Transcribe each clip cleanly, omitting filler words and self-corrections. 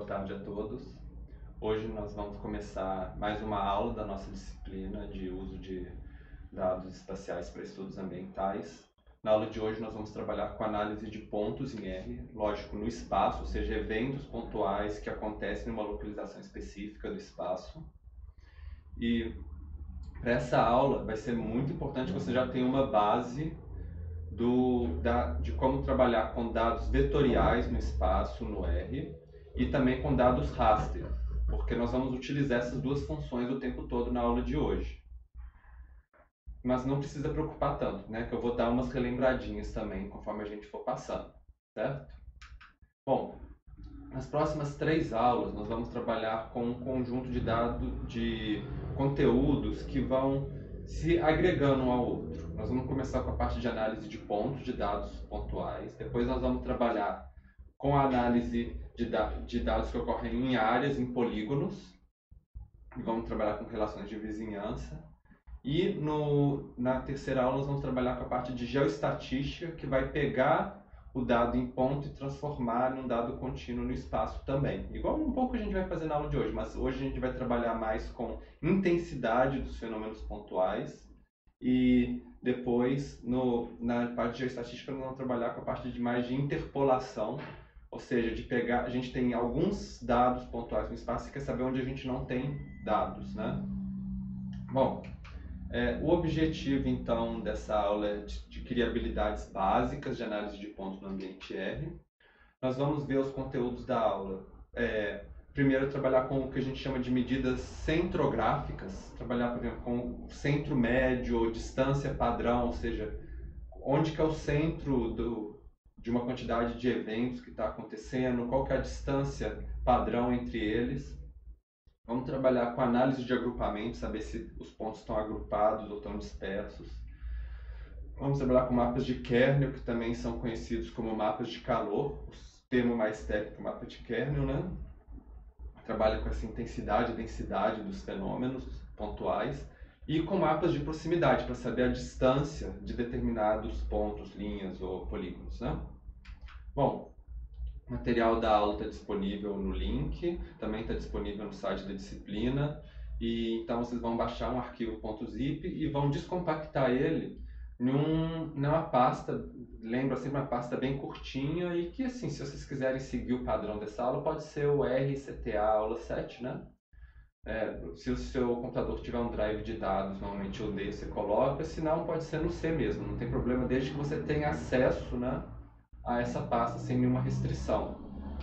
boa tarde a todos. Hoje nós vamos começar mais uma aula da nossa disciplina de uso de dados espaciais para estudos ambientais. Na aula de hoje nós vamos trabalhar com análise de pontos em R, lógico, no espaço, ou seja, eventos pontuais que acontecem numa localização específica do espaço. E para essa aula vai ser muito importante que você já tenha uma base de como trabalhar com dados vetoriais no espaço, no R, e também com dados raster, porque nós vamos utilizar essas duas funções o tempo todo na aula de hoje. Mas não precisa preocupar tanto, né? Que eu vou dar umas relembradinhas também conforme a gente for passando, certo? Bom, nas próximas 3 aulas nós vamos trabalhar com um conjunto de dados, de conteúdos que vão se agregando um ao outro. Nós vamos começar com a parte de análise de pontos, de dados pontuais. Depois nós vamos trabalhar com a análise de dados que ocorrem em áreas, em polígonos. E vamos trabalhar com relações de vizinhança. E na terceira aula nós vamos trabalhar com a parte de geoestatística, que vai pegar o dado em ponto e transformar num dado contínuo no espaço também. Igual um pouco a gente vai fazer na aula de hoje, mas hoje a gente vai trabalhar mais com intensidade dos fenômenos pontuais. E depois, na parte de geoestatística, nós vamos trabalhar com a parte mais de interpolação, ou seja, de pegar, a gente tem alguns dados pontuais no espaço e quer saber onde a gente não tem dados, né? Bom, o objetivo, então, dessa aula é de criar habilidades básicas de análise de pontos no ambiente R. Nós vamos ver os conteúdos da aula. Primeiro, trabalhar com o que a gente chama de medidas centrográficas, trabalhar, por exemplo, com centro médio ou distância padrão, ou seja, onde que é o centro de uma quantidade de eventos que está acontecendo, qual que é a distância padrão entre eles. Vamos trabalhar com análise de agrupamento, saber se os pontos estão agrupados ou estão dispersos. Vamos trabalhar com mapas de kernel, que também são conhecidos como mapas de calor, o termo mais técnico, mapa de kernel, né? Trabalha com essa intensidade e densidade dos fenômenos pontuais. E com mapas de proximidade, para saber a distância de determinados pontos, linhas ou polígonos, né? Bom, o material da aula está disponível no link, também está disponível no site da disciplina, e então vocês vão baixar um arquivo .zip e vão descompactar ele numa pasta, lembra sempre uma pasta bem curtinha e que, assim, se vocês quiserem seguir o padrão dessa aula, pode ser o RCTA aula 7, né? Se o seu computador tiver um drive de dados, normalmente o D você coloca, senão pode ser no C mesmo, não tem problema, desde que você tenha acesso, né, a essa pasta sem nenhuma restrição.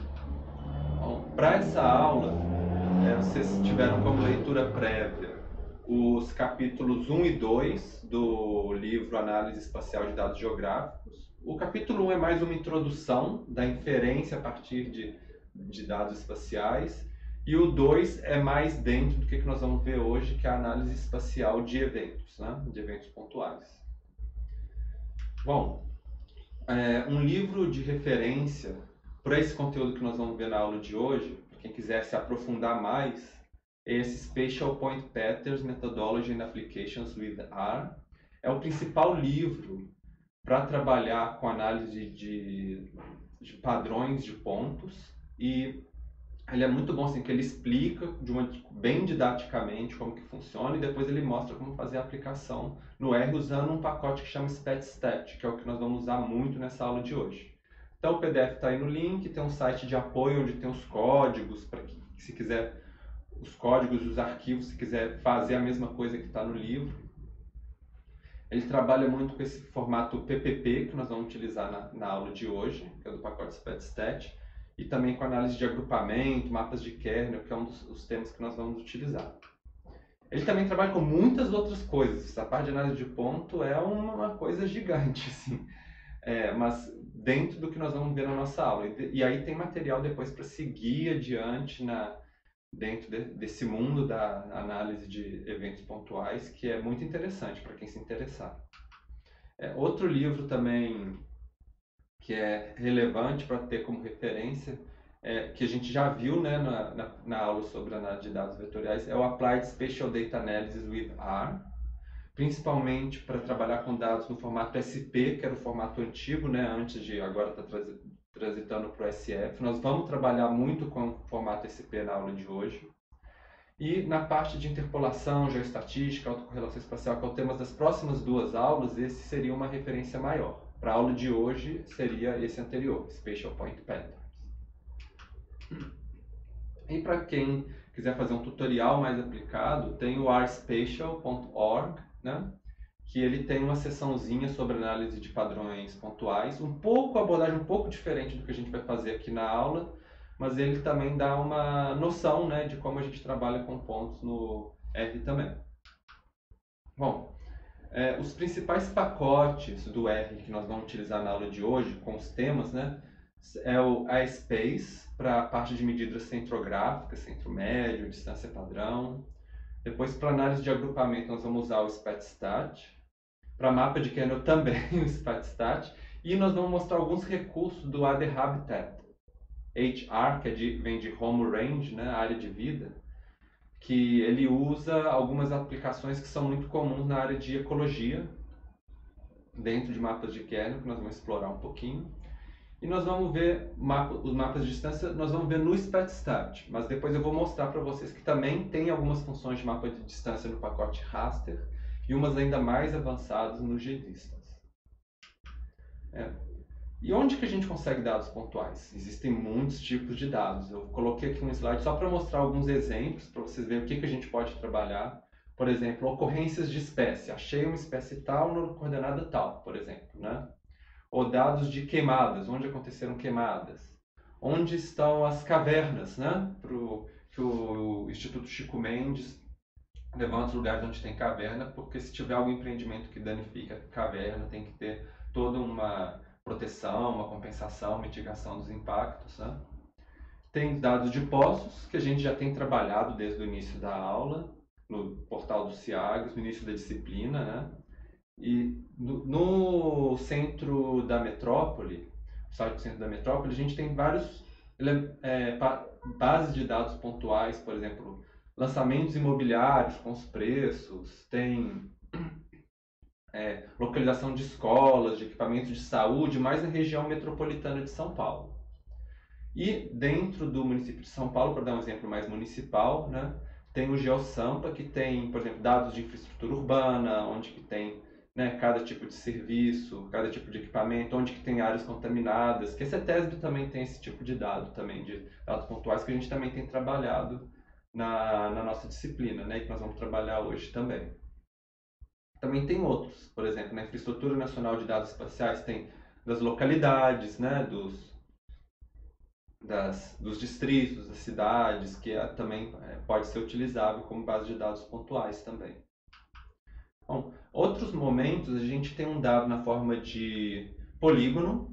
Então, para essa aula, vocês tiveram como leitura prévia os capítulos 1 e 2 do livro Análise Espacial de Dados Geográficos. O capítulo 1 é mais uma introdução da inferência a partir de dados espaciais, e o 2 é mais dentro do que nós vamos ver hoje, que é a análise espacial de eventos, né? De eventos pontuais. Bom, um livro de referência para esse conteúdo que nós vamos ver na aula de hoje, para quem quiser se aprofundar mais, é esse Spatial Point Patterns, Methodology and Applications with R. É o principal livro para trabalhar com análise de padrões de pontos, e ele é muito bom, assim, que ele explica bem didaticamente como que funciona e depois ele mostra como fazer a aplicação no R usando um pacote que chama SpatStat, que é o que nós vamos usar muito nessa aula de hoje. Então o PDF está aí no link, tem um site de apoio onde tem os códigos, para que se quiser, os códigos e os arquivos, se quiser fazer a mesma coisa que está no livro. Ele trabalha muito com esse formato PPP, que nós vamos utilizar na aula de hoje, que é do pacote SpatStat, e também com análise de agrupamento, mapas de kernel, que é um dos temas que nós vamos utilizar. Ele também trabalha com muitas outras coisas. Essa parte de análise de ponto é uma coisa gigante, assim. Mas dentro do que nós vamos ver na nossa aula. E aí tem material depois para seguir adiante dentro desse mundo da análise de eventos pontuais, que é muito interessante para quem se interessar. Outro livro também que é relevante para ter como referência, que a gente já viu, né, na aula sobre análise de dados vetoriais, é o Applied Spatial Data Analysis with R, principalmente para trabalhar com dados no formato SP, que era o formato antigo, né, antes de agora estar transitando para o SF. Nós vamos trabalhar muito com o formato SP na aula de hoje. E na parte de interpolação, geoestatística, autocorrelação espacial, que é o tema das próximas 2 aulas, esse seria uma referência maior. Para a aula de hoje, seria esse anterior, Spatial Point Patterns. E para quem quiser fazer um tutorial mais aplicado, tem o rspatial.org, né? Que ele tem uma seçãozinha sobre análise de padrões pontuais, abordagem um pouco diferente do que a gente vai fazer aqui na aula, mas ele também dá uma noção, né, de como a gente trabalha com pontos no R também. Bom, os principais pacotes do R que nós vamos utilizar na aula de hoje, com os temas, né, é o iSpace, para a parte de medidas centrográficas, centro médio, distância padrão. Depois, para análise de agrupamento, nós vamos usar o SpatStat. Para mapa de kernel também o SpatStat. E nós vamos mostrar alguns recursos do AD Habitat. HR, que vem de Home Range, né, área de vida, que ele usa algumas aplicações que são muito comuns na área de ecologia, dentro de mapas de kernel, que nós vamos explorar um pouquinho. E nós vamos ver os mapas de distância, nós vamos ver no SpatStat, mas depois eu vou mostrar para vocês que também tem algumas funções de mapa de distância no pacote raster e umas ainda mais avançadas no GDistance. E onde que a gente consegue dados pontuais? Existem muitos tipos de dados. Eu coloquei aqui um slide só para mostrar alguns exemplos, para vocês verem o que a gente pode trabalhar. Por exemplo, ocorrências de espécie. Achei uma espécie tal na coordenada tal, por exemplo, né? Ou dados de queimadas, onde aconteceram queimadas. Onde estão as cavernas, né? Que o Instituto Chico Mendes levanta os lugares onde tem caverna, porque se tiver algum empreendimento que danifica a caverna, tem que ter toda uma proteção, uma compensação, mitigação dos impactos, né? Tem dados de poços, que a gente já tem trabalhado desde o início da aula, no portal do CIAGS, no início da disciplina, né? E no centro da metrópole, no site do centro da metrópole, a gente tem vários bases de dados pontuais, por exemplo, lançamentos imobiliários com os preços, tem localização de escolas, de equipamentos de saúde, mais na região metropolitana de São Paulo. E dentro do município de São Paulo, para dar um exemplo mais municipal, né, tem o GeoSampa, que tem, por exemplo, dados de infraestrutura urbana, onde que tem, né, cada tipo de serviço, cada tipo de equipamento, onde que tem áreas contaminadas, que a CETESB também tem esse tipo de dado também, de dados pontuais, que a gente também tem trabalhado na nossa disciplina, né, e que nós vamos trabalhar hoje também. Também tem outros, por exemplo, na Infraestrutura Nacional de Dados Espaciais tem das localidades, né, dos distritos, das cidades, que também pode ser utilizável como base de dados pontuais também. Bom, outros momentos a gente tem um dado na forma de polígono,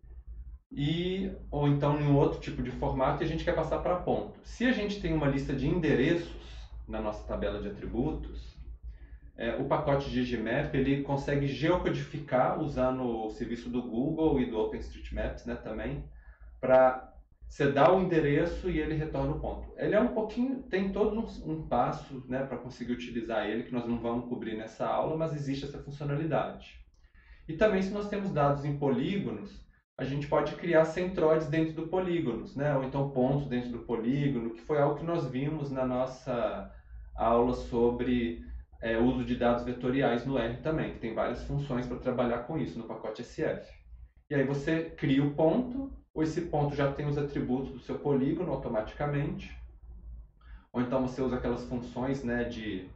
ou então em um outro tipo de formato e a gente quer passar para ponto. Se a gente tem uma lista de endereços na nossa tabela de atributos, o pacote ggmap ele consegue geocodificar usando o serviço do Google e do OpenStreetMaps, né, também, para você dar o endereço e ele retorna o ponto. Ele é um pouquinho, tem todo um passo, né, para conseguir utilizar ele, que nós não vamos cobrir nessa aula, mas existe essa funcionalidade. E também, se nós temos dados em polígonos, a gente pode criar centroides dentro do polígonos, né, ou então pontos dentro do polígono, que foi algo que nós vimos na nossa aula sobre uso de dados vetoriais no R também, que tem várias funções para trabalhar com isso no pacote SF. E aí você cria o ponto, ou esse ponto já tem os atributos do seu polígono automaticamente, ou então você usa aquelas funções, né, de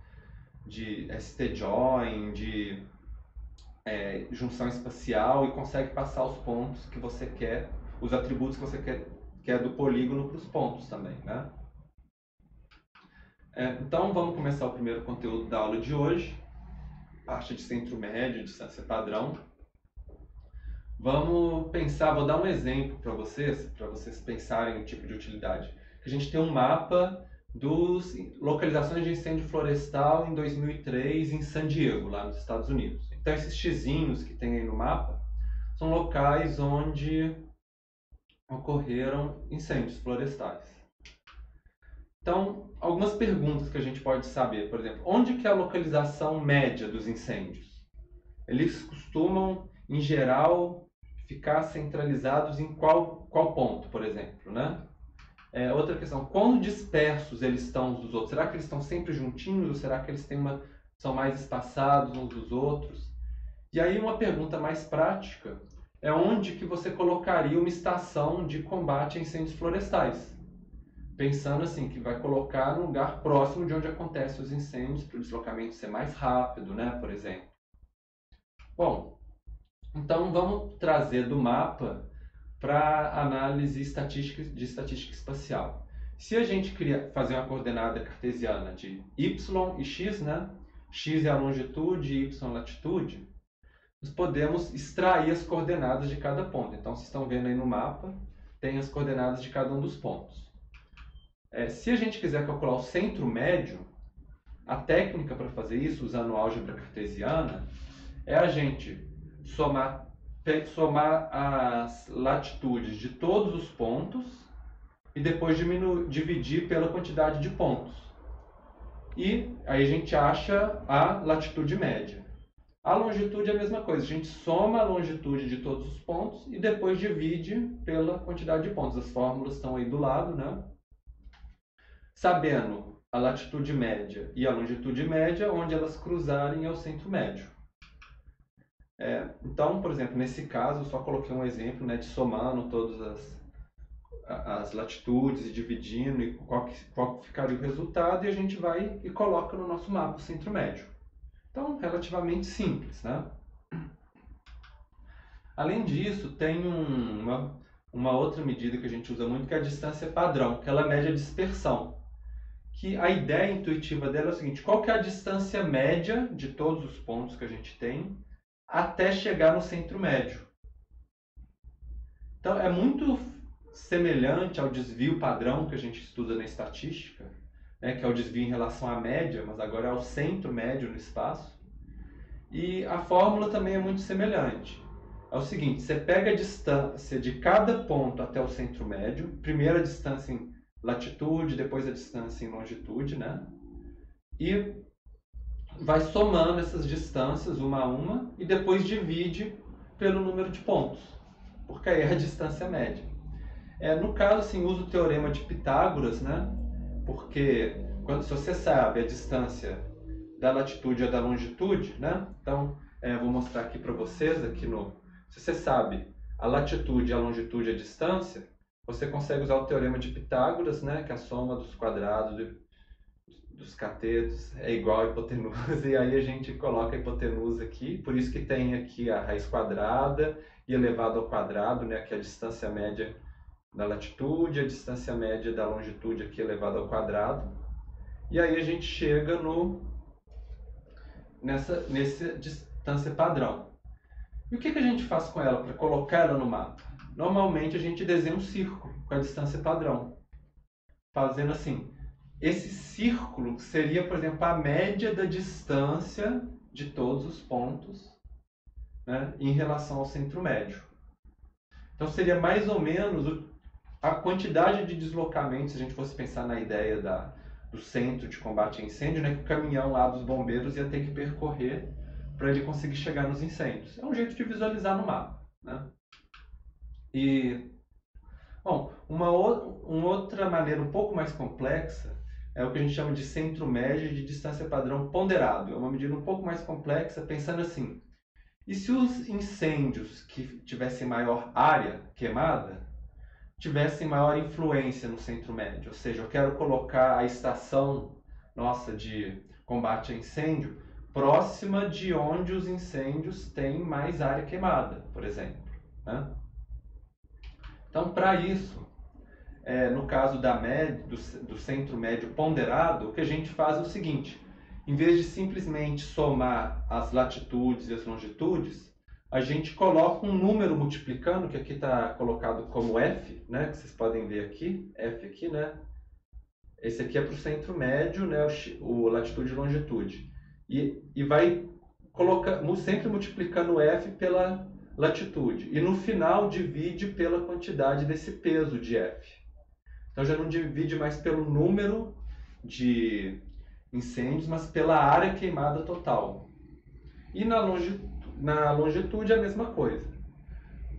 stjoin, de junção espacial e consegue passar os pontos que você quer, os atributos que você quer do polígono para os pontos também, né? Então vamos começar o primeiro conteúdo da aula de hoje, parte de centro médio, distância padrão. Vamos pensar, vou dar um exemplo para vocês pensarem o tipo de utilidade. A gente tem um mapa dos localizações de incêndio florestal em 2003 em San Diego, lá nos Estados Unidos. Então esses xizinhos que tem aí no mapa são locais onde ocorreram incêndios florestais. Então, algumas perguntas que a gente pode saber, por exemplo, onde que é a localização média dos incêndios? Eles costumam, em geral, ficar centralizados em qual qual ponto, por exemplo, né? Outra questão, quão dispersos eles estão uns dos outros? Será que eles estão sempre juntinhos ou será que eles são mais espaçados uns dos outros? E aí uma pergunta mais prática é onde que você colocaria uma estação de combate a incêndios florestais? Pensando assim, que vai colocar no lugar próximo de onde acontecem os incêndios, para o deslocamento ser mais rápido, né, por exemplo. Bom, então vamos trazer do mapa para análise de estatística espacial. Se a gente fazer uma coordenada cartesiana de y e x, né? X é a longitude e y a latitude, nós podemos extrair as coordenadas de cada ponto. Então, vocês estão vendo aí no mapa, tem as coordenadas de cada um dos pontos. Se a gente quiser calcular o centro médio, a técnica para fazer isso, usando álgebra cartesiana, é a gente somar as latitudes de todos os pontos e depois dividir pela quantidade de pontos. E aí a gente acha a latitude média. A longitude é a mesma coisa, a gente soma a longitude de todos os pontos e depois divide pela quantidade de pontos. As fórmulas estão aí do lado, né? Sabendo a latitude média e a longitude média, onde elas cruzarem é o centro médio. Então, por exemplo, nesse caso, eu só coloquei um exemplo, né, de somando todas as latitudes e dividindo e qual ficaria o resultado, e a gente vai e coloca no nosso mapa o centro médio. Então, relativamente simples, né? Além disso, tem uma outra medida que a gente usa muito, que é a distância padrão, que ela mede a dispersão. Que a ideia intuitiva dela é o seguinte: qual que é a distância média de todos os pontos que a gente tem até chegar no centro médio? Então, é muito semelhante ao desvio padrão que a gente estuda na estatística, né, que é o desvio em relação à média, mas agora é ao centro médio no espaço. E a fórmula também é muito semelhante. É o seguinte: você pega a distância de cada ponto até o centro médio, primeiro a distância em latitude, depois a distância em longitude, né? E vai somando essas distâncias uma a uma e depois divide pelo número de pontos, porque aí é a distância média. No caso, assim, uso o teorema de Pitágoras, né? Porque se você sabe a distância da latitude ou da longitude, né? Então, vou mostrar aqui para vocês, se você sabe a latitude, a longitude e a distância, você consegue usar o teorema de Pitágoras, né? Que a soma dos quadrados dos catetos é igual a hipotenusa, e aí a gente coloca a hipotenusa aqui, por isso que tem aqui a raiz quadrada e elevado ao quadrado, né? Que é a distância média da latitude, a distância média da longitude aqui elevado ao quadrado. E aí a gente chega nessa distância padrão. E o que a gente faz com ela para colocar ela no mapa? Normalmente a gente desenha um círculo com a distância padrão. Fazendo assim, esse círculo seria, por exemplo, a média da distância de todos os pontos, né, em relação ao centro médio. Então seria mais ou menos a quantidade de deslocamentos, se a gente fosse pensar na ideia do centro de combate a incêndio, né, que o caminhão lá dos bombeiros ia ter que percorrer para ele conseguir chegar nos incêndios. É um jeito de visualizar no mapa, né? E, bom, uma outra maneira um pouco mais complexa é o que a gente chama de centro médio de distância padrão ponderado. É uma medida um pouco mais complexa, pensando assim: e se os incêndios que tivessem maior área queimada tivessem maior influência no centro médio? Ou seja, eu quero colocar a estação nossa de combate a incêndio próxima de onde os incêndios têm mais área queimada, por exemplo, né? Então, para isso, no caso do centro médio ponderado, o que a gente faz é o seguinte: em vez de simplesmente somar as latitudes e as longitudes, a gente coloca um número multiplicando, que aqui está colocado como F, né, que vocês podem ver aqui, F aqui, né? Esse aqui é para o centro médio, né, o latitude e longitude. E vai sempre multiplicando F pela latitude. E no final divide pela quantidade desse peso de F. Então já não divide mais pelo número de incêndios, mas pela área queimada total. E na longitude é a mesma coisa.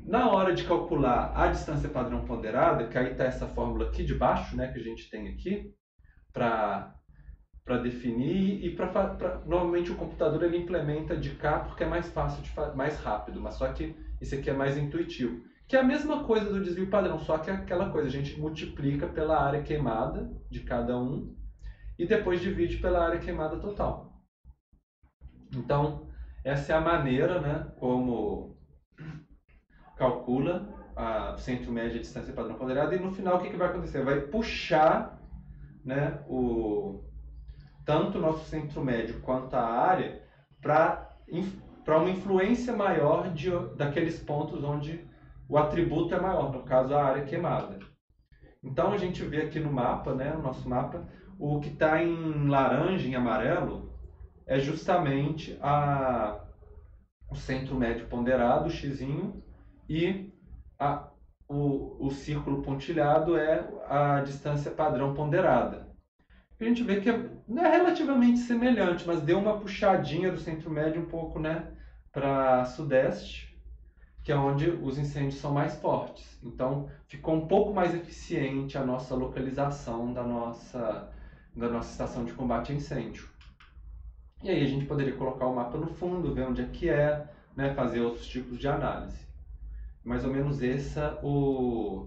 na hora de calcular a distância padrão ponderada, que aí está essa fórmula aqui de baixo, né, que a gente tem aqui, para definir, e normalmente o computador ele implementa de cá porque é mais fácil, mais rápido, mas só que isso aqui é mais intuitivo. Que é a mesma coisa do desvio padrão, só que é aquela coisa, a gente multiplica pela área queimada de cada um e depois divide pela área queimada total. Então, essa é a maneira, né, como calcula o centro médio de distância padrão ponderada, e no final o que vai acontecer? Vai puxar, né, tanto o nosso centro médio quanto a área para uma influência maior daqueles pontos onde o atributo é maior, no caso a área queimada. Então a gente vê aqui no mapa, né, no nosso mapa, o que está em laranja, em amarelo, é justamente o centro médio ponderado, o xizinho, e o círculo pontilhado é a distância padrão ponderada. A gente vê que não é relativamente semelhante, mas deu uma puxadinha do centro médio um pouco, né, para sudeste, que é onde os incêndios são mais fortes. Então, ficou um pouco mais eficiente a nossa localização da nossa estação de combate a incêndio. E aí a gente poderia colocar o mapa no fundo, ver onde é que é, né, fazer outros tipos de análise. Mais ou menos esse é o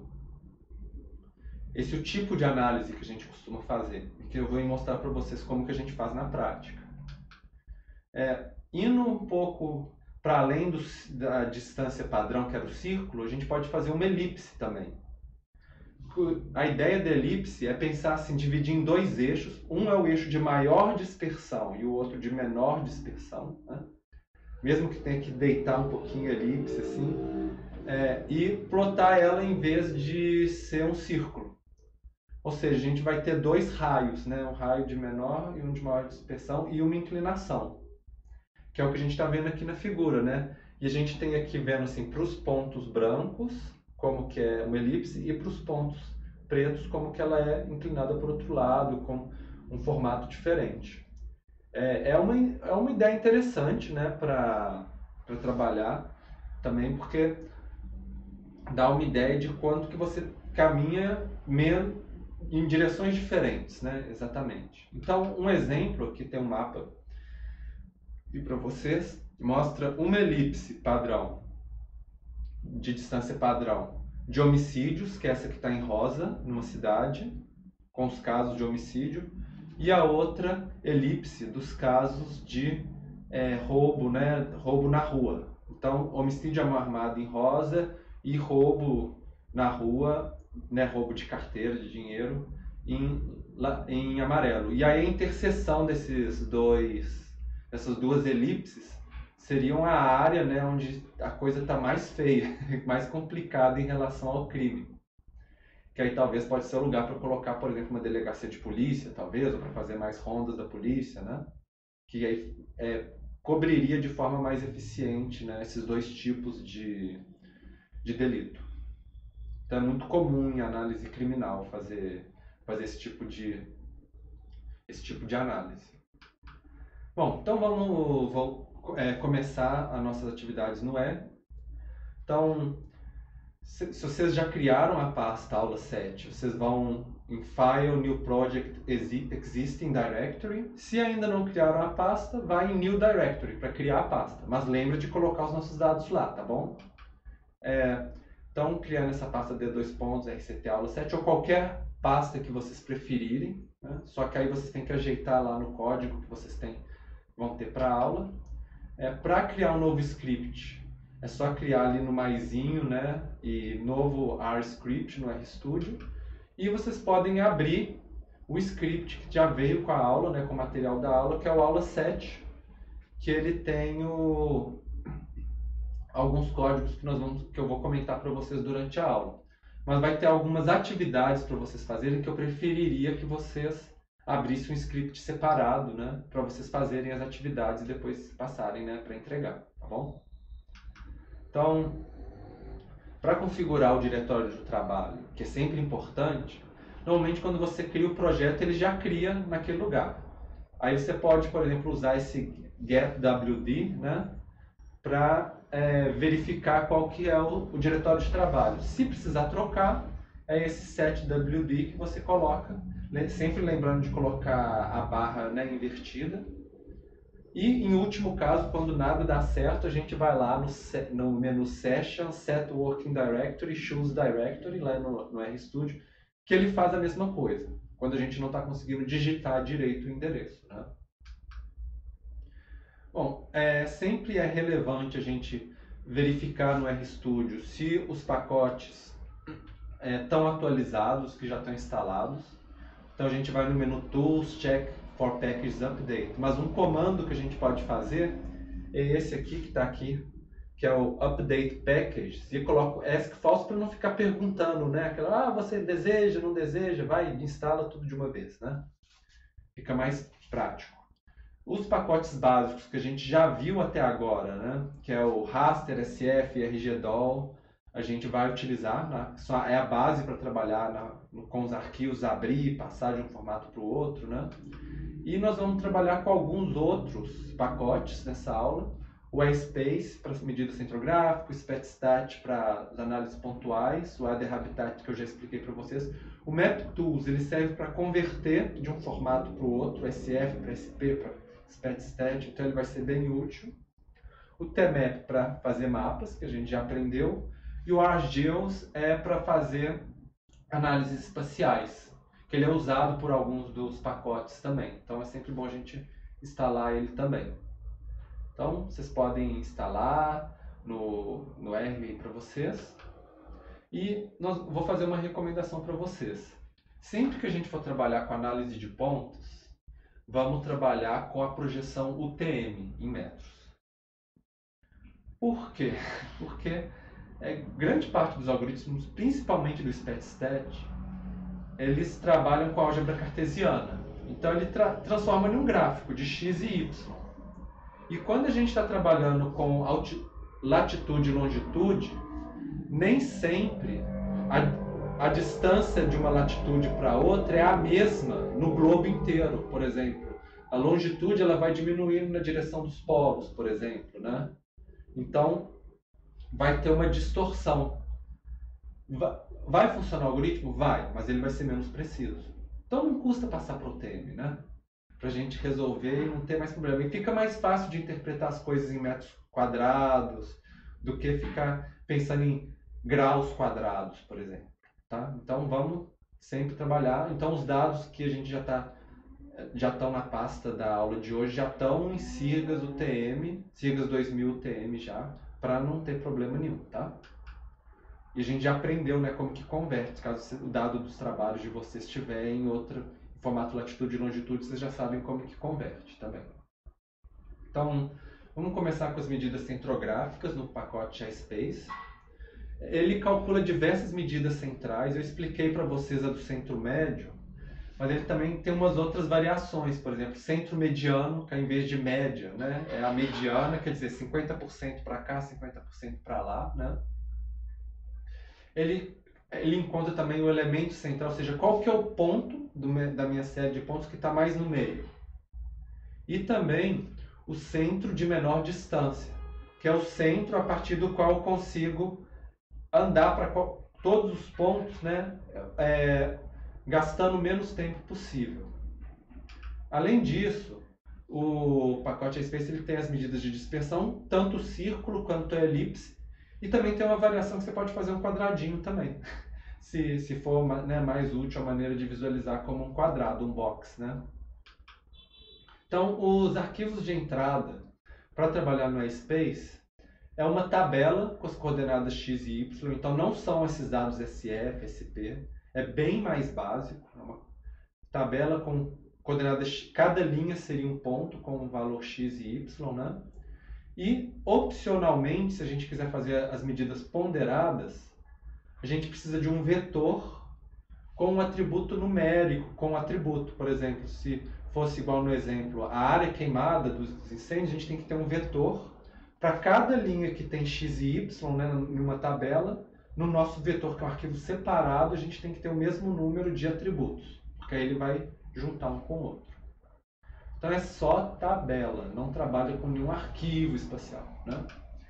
tipo de análise que a gente costuma fazer, e que eu vou mostrar para vocês como que a gente faz na prática. Indo um pouco para além da distância padrão, que era o círculo, a gente pode fazer uma elipse também. A ideia da elipse é pensar assim, dividir em dois eixos. Um é o eixo de maior dispersão e o outro de menor dispersão, né? Mesmo que tenha que deitar um pouquinho a elipse assim, e plotar ela em vez de ser um círculo. Ou seja, a gente vai ter dois raios, né? Um raio de menor e um de maior dispersão, e uma inclinação, que é o que a gente está vendo aqui na figura, né? E a gente tem aqui vendo assim, para os pontos brancos, como que é uma elipse, e para os pontos pretos, como que ela é inclinada para o outro lado, com um formato diferente. É uma ideia interessante, né, para trabalhar também, porque dá uma ideia de quanto que você caminha em direções diferentes, né, exatamente. Então, um exemplo, aqui tem um mapa e para vocês, mostra uma elipse padrão, de distância padrão, de homicídios, que é essa que está em rosa, numa cidade, com os casos de homicídio, e a outra elipse dos casos de roubo, né, roubo na rua. Então, homicídio à mão armada em rosa e roubo na rua, né, roubo de carteira, de dinheiro, em amarelo. E aí a interseção dessas duas elipses seriam a área, né, onde a coisa está mais feia, mais complicada em relação ao crime. Que aí talvez pode ser o lugar para colocar, por exemplo, uma delegacia de polícia, talvez, ou para fazer mais rondas da polícia, né? Que aí cobriria de forma mais eficiente, né, esses dois tipos de delito. Então é muito comum em análise criminal fazer esse tipo de análise. Bom, então vamos começar as nossas atividades no E. Então, se vocês já criaram a pasta aula 7, vocês vão em File, New Project, Existing Directory. Se ainda não criaram a pasta, vai em New Directory para criar a pasta. Mas lembre de colocar os nossos dados lá, tá bom? Então, criando essa pasta D2 pontos, RCT aula 7, ou qualquer pasta que vocês preferirem, né? Só que aí vocês têm que ajeitar lá no código que vocês vão ter para a aula. Para criar um novo script, é só criar ali no maisinho, né? E novo R-Script no RStudio. E vocês podem abrir o script que já veio com a aula, né? Com o material da aula, que é o aula 7, que ele tem alguns códigos que eu vou comentar para vocês durante a aula. Mas vai ter algumas atividades para vocês fazerem que eu preferiria que vocês abrissem um script separado, né? Para vocês fazerem as atividades e depois passarem, né? Para entregar, tá bom? Então, para configurar o diretório de trabalho, que é sempre importante, normalmente quando você cria o projeto, ele já cria naquele lugar. Aí você pode, por exemplo, usar esse getWD, né, para verificar qual que é o diretório de trabalho. Se precisar trocar, é esse setwd que você coloca, né? Sempre lembrando de colocar a barra, né, invertida. E, em último caso, quando nada dá certo, a gente vai lá no menu Session, Set Working Directory, Choose Directory, lá no RStudio, que ele faz a mesma coisa, quando a gente não está conseguindo digitar direito o endereço, né? Bom, sempre é relevante a gente verificar no RStudio se os pacotes estão atualizados, que já estão instalados. Então a gente vai no menu Tools, Check for Package Update. Mas um comando que a gente pode fazer é esse aqui, que está aqui, que é o Update Package. E eu coloco Ask False para não ficar perguntando, né? Aquela, você deseja, não deseja, vai e instala tudo de uma vez, né? Fica mais prático. Os pacotes básicos que a gente já viu até agora, né? Que é o raster, SF, RGDOL, a gente vai utilizar, né? É a base para trabalhar com os arquivos, abrir, passar de um formato para o outro, né? E nós vamos trabalhar com alguns outros pacotes nessa aula. O iSpace para medidas centrográfico, o SpetStat para as análises pontuais, o Adder Habitat que eu já expliquei para vocês. O MapTools ele serve para converter de um formato para o outro, SF para SP, para SpetStat, então ele vai ser bem útil. O TMap para fazer mapas, que a gente já aprendeu. E o ArcGeos é para fazer análises espaciais, que ele é usado por alguns dos pacotes também. Então é sempre bom a gente instalar ele também. Então vocês podem instalar no R para vocês. E vou fazer uma recomendação para vocês. Sempre que a gente for trabalhar com análise de pontos, vamos trabalhar com a projeção UTM em metros. Por quê? Porque grande parte dos algoritmos, principalmente do SpetStat, eles trabalham com álgebra cartesiana. Então ele transforma em um gráfico de x e y. E quando a gente está trabalhando com latitude e longitude, nem sempre a distância de uma latitude para outra é a mesma no globo inteiro. Por exemplo, a longitude ela vai diminuindo na direção dos polos, por exemplo, né? Então vai ter uma distorção. Vai funcionar o algoritmo? Vai, mas ele vai ser menos preciso. Então não custa passar para o UTM, né? Para a gente resolver e não ter mais problema. E fica mais fácil de interpretar as coisas em metros quadrados do que ficar pensando em graus quadrados, por exemplo. Tá? Então vamos sempre trabalhar. Então os dados que a gente já estão na pasta da aula de hoje já estão em Sirgas UTM, Sirgas 2000 UTM já, para não ter problema nenhum, tá? E a gente já aprendeu, né, como que converte, caso o dado dos trabalhos de vocês estiver em formato latitude e longitude, vocês já sabem como que converte também. Então, vamos começar com as medidas centrográficas no pacote iSpace. Ele calcula diversas medidas centrais, eu expliquei para vocês a do centro médio, mas ele também tem umas outras variações, por exemplo, centro mediano, que ao invés de média, né, é a mediana, quer dizer, 50% para cá, 50% para lá, né? Ele encontra também o elemento central, ou seja, qual que é o ponto da minha série de pontos que está mais no meio. E também o centro de menor distância, que é o centro a partir do qual eu consigo andar para todos os pontos, né, gastando o menos tempo possível. Além disso, o pacote iSpace ele tem as medidas de dispersão, tanto o círculo quanto a elipse, e também tem uma variação que você pode fazer um quadradinho também, se for, né, mais útil a maneira de visualizar como um quadrado, um box, né? Então, os arquivos de entrada para trabalhar no iSpace é uma tabela com as coordenadas x e y, então não são esses dados SF, SP, é bem mais básico, é uma tabela com coordenadas, cada linha seria um ponto com um valor x e y, né? E, opcionalmente, se a gente quiser fazer as medidas ponderadas, a gente precisa de um vetor com um atributo numérico, com um atributo. Por exemplo, se fosse igual no exemplo, a área queimada dos incêndios, a gente tem que ter um vetor para cada linha que tem x e y, né, numa tabela. No nosso vetor, que é um arquivo separado, a gente tem que ter o mesmo número de atributos, porque aí ele vai juntar um com o outro. Então é só tabela, não trabalha com nenhum arquivo espacial, né?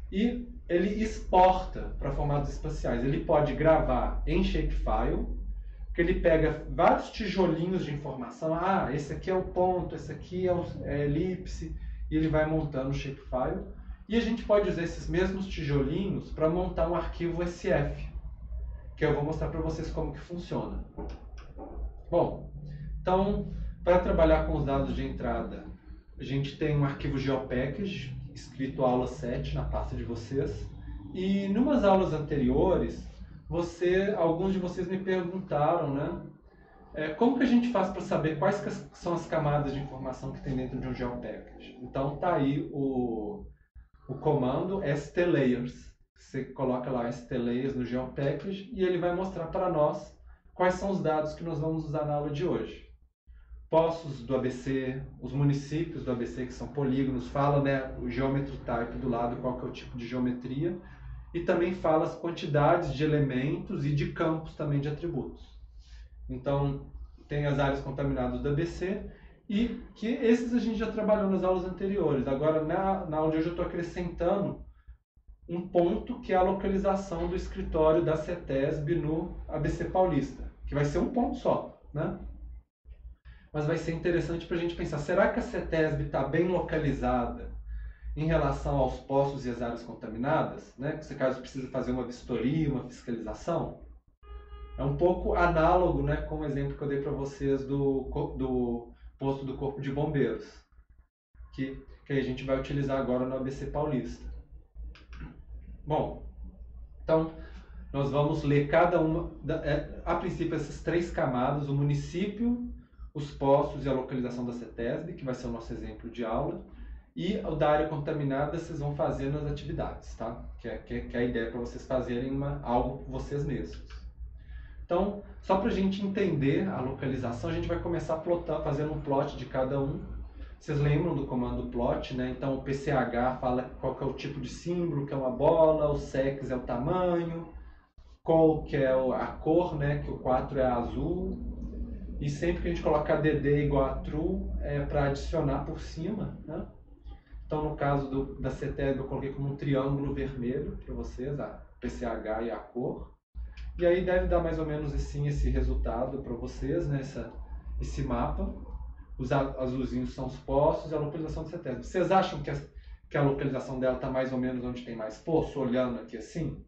e ele exporta para formatos espaciais. Ele pode gravar em shapefile, que ele pega vários tijolinhos de informação. Ah, esse aqui é o ponto, esse aqui é a elipse, e ele vai montando o shapefile. E a gente pode usar esses mesmos tijolinhos para montar um arquivo SF, que eu vou mostrar para vocês como que funciona. Bom, então, para trabalhar com os dados de entrada, a gente tem um arquivo GeoPackage, escrito aula 7 na pasta de vocês. E em umas aulas anteriores, alguns de vocês me perguntaram, né? Como que a gente faz para saber quais são as camadas de informação que tem dentro de um GeoPackage? Então tá aí o comando stlayers. Você coloca lá stlayers no GeoPackage e ele vai mostrar para nós quais são os dados que nós vamos usar na aula de hoje. Poços do ABC, os municípios do ABC, que são polígonos, fala, né, o geometry type do lado, qual que é o tipo de geometria, e também fala as quantidades de elementos e de campos também de atributos. Então, tem as áreas contaminadas do ABC, e que esses a gente já trabalhou nas aulas anteriores. Agora, na aula de hoje, eu estou acrescentando um ponto que é a localização do escritório da CETESB no ABC Paulista, que vai ser um ponto só, né? Mas vai ser interessante para a gente pensar, será que a CETESB está bem localizada em relação aos poços e as áreas contaminadas? Né? Se caso precisa fazer uma vistoria, uma fiscalização? É um pouco análogo, né, com o exemplo que eu dei para vocês do posto do Corpo de Bombeiros, que a gente vai utilizar agora no ABC Paulista. Bom, então nós vamos ler cada uma, a princípio, essas 3 camadas: o município, os postos e a localização da CETESB, que vai ser o nosso exemplo de aula, e o da área contaminada vocês vão fazer nas atividades, tá? Que é a ideia para vocês fazerem algo por vocês mesmos. Então, só para a gente entender a localização, a gente vai começar fazendo um plot de cada um. Vocês lembram do comando plot, né? Então o PCH fala qual que é o tipo de símbolo, que é uma bola, o sex é o tamanho, col, que é a cor, né? Que o 4 é azul. E sempre que a gente colocar DD igual a true, é para adicionar por cima, né? Então no caso da CETESB eu coloquei como um triângulo vermelho para vocês, a PCH e a cor. E aí deve dar mais ou menos assim esse resultado para vocês, né? Esse mapa. Os azulzinhos são os poços e a localização do CETESB. Vocês acham que a localização dela está mais ou menos onde tem mais poço, olhando aqui assim?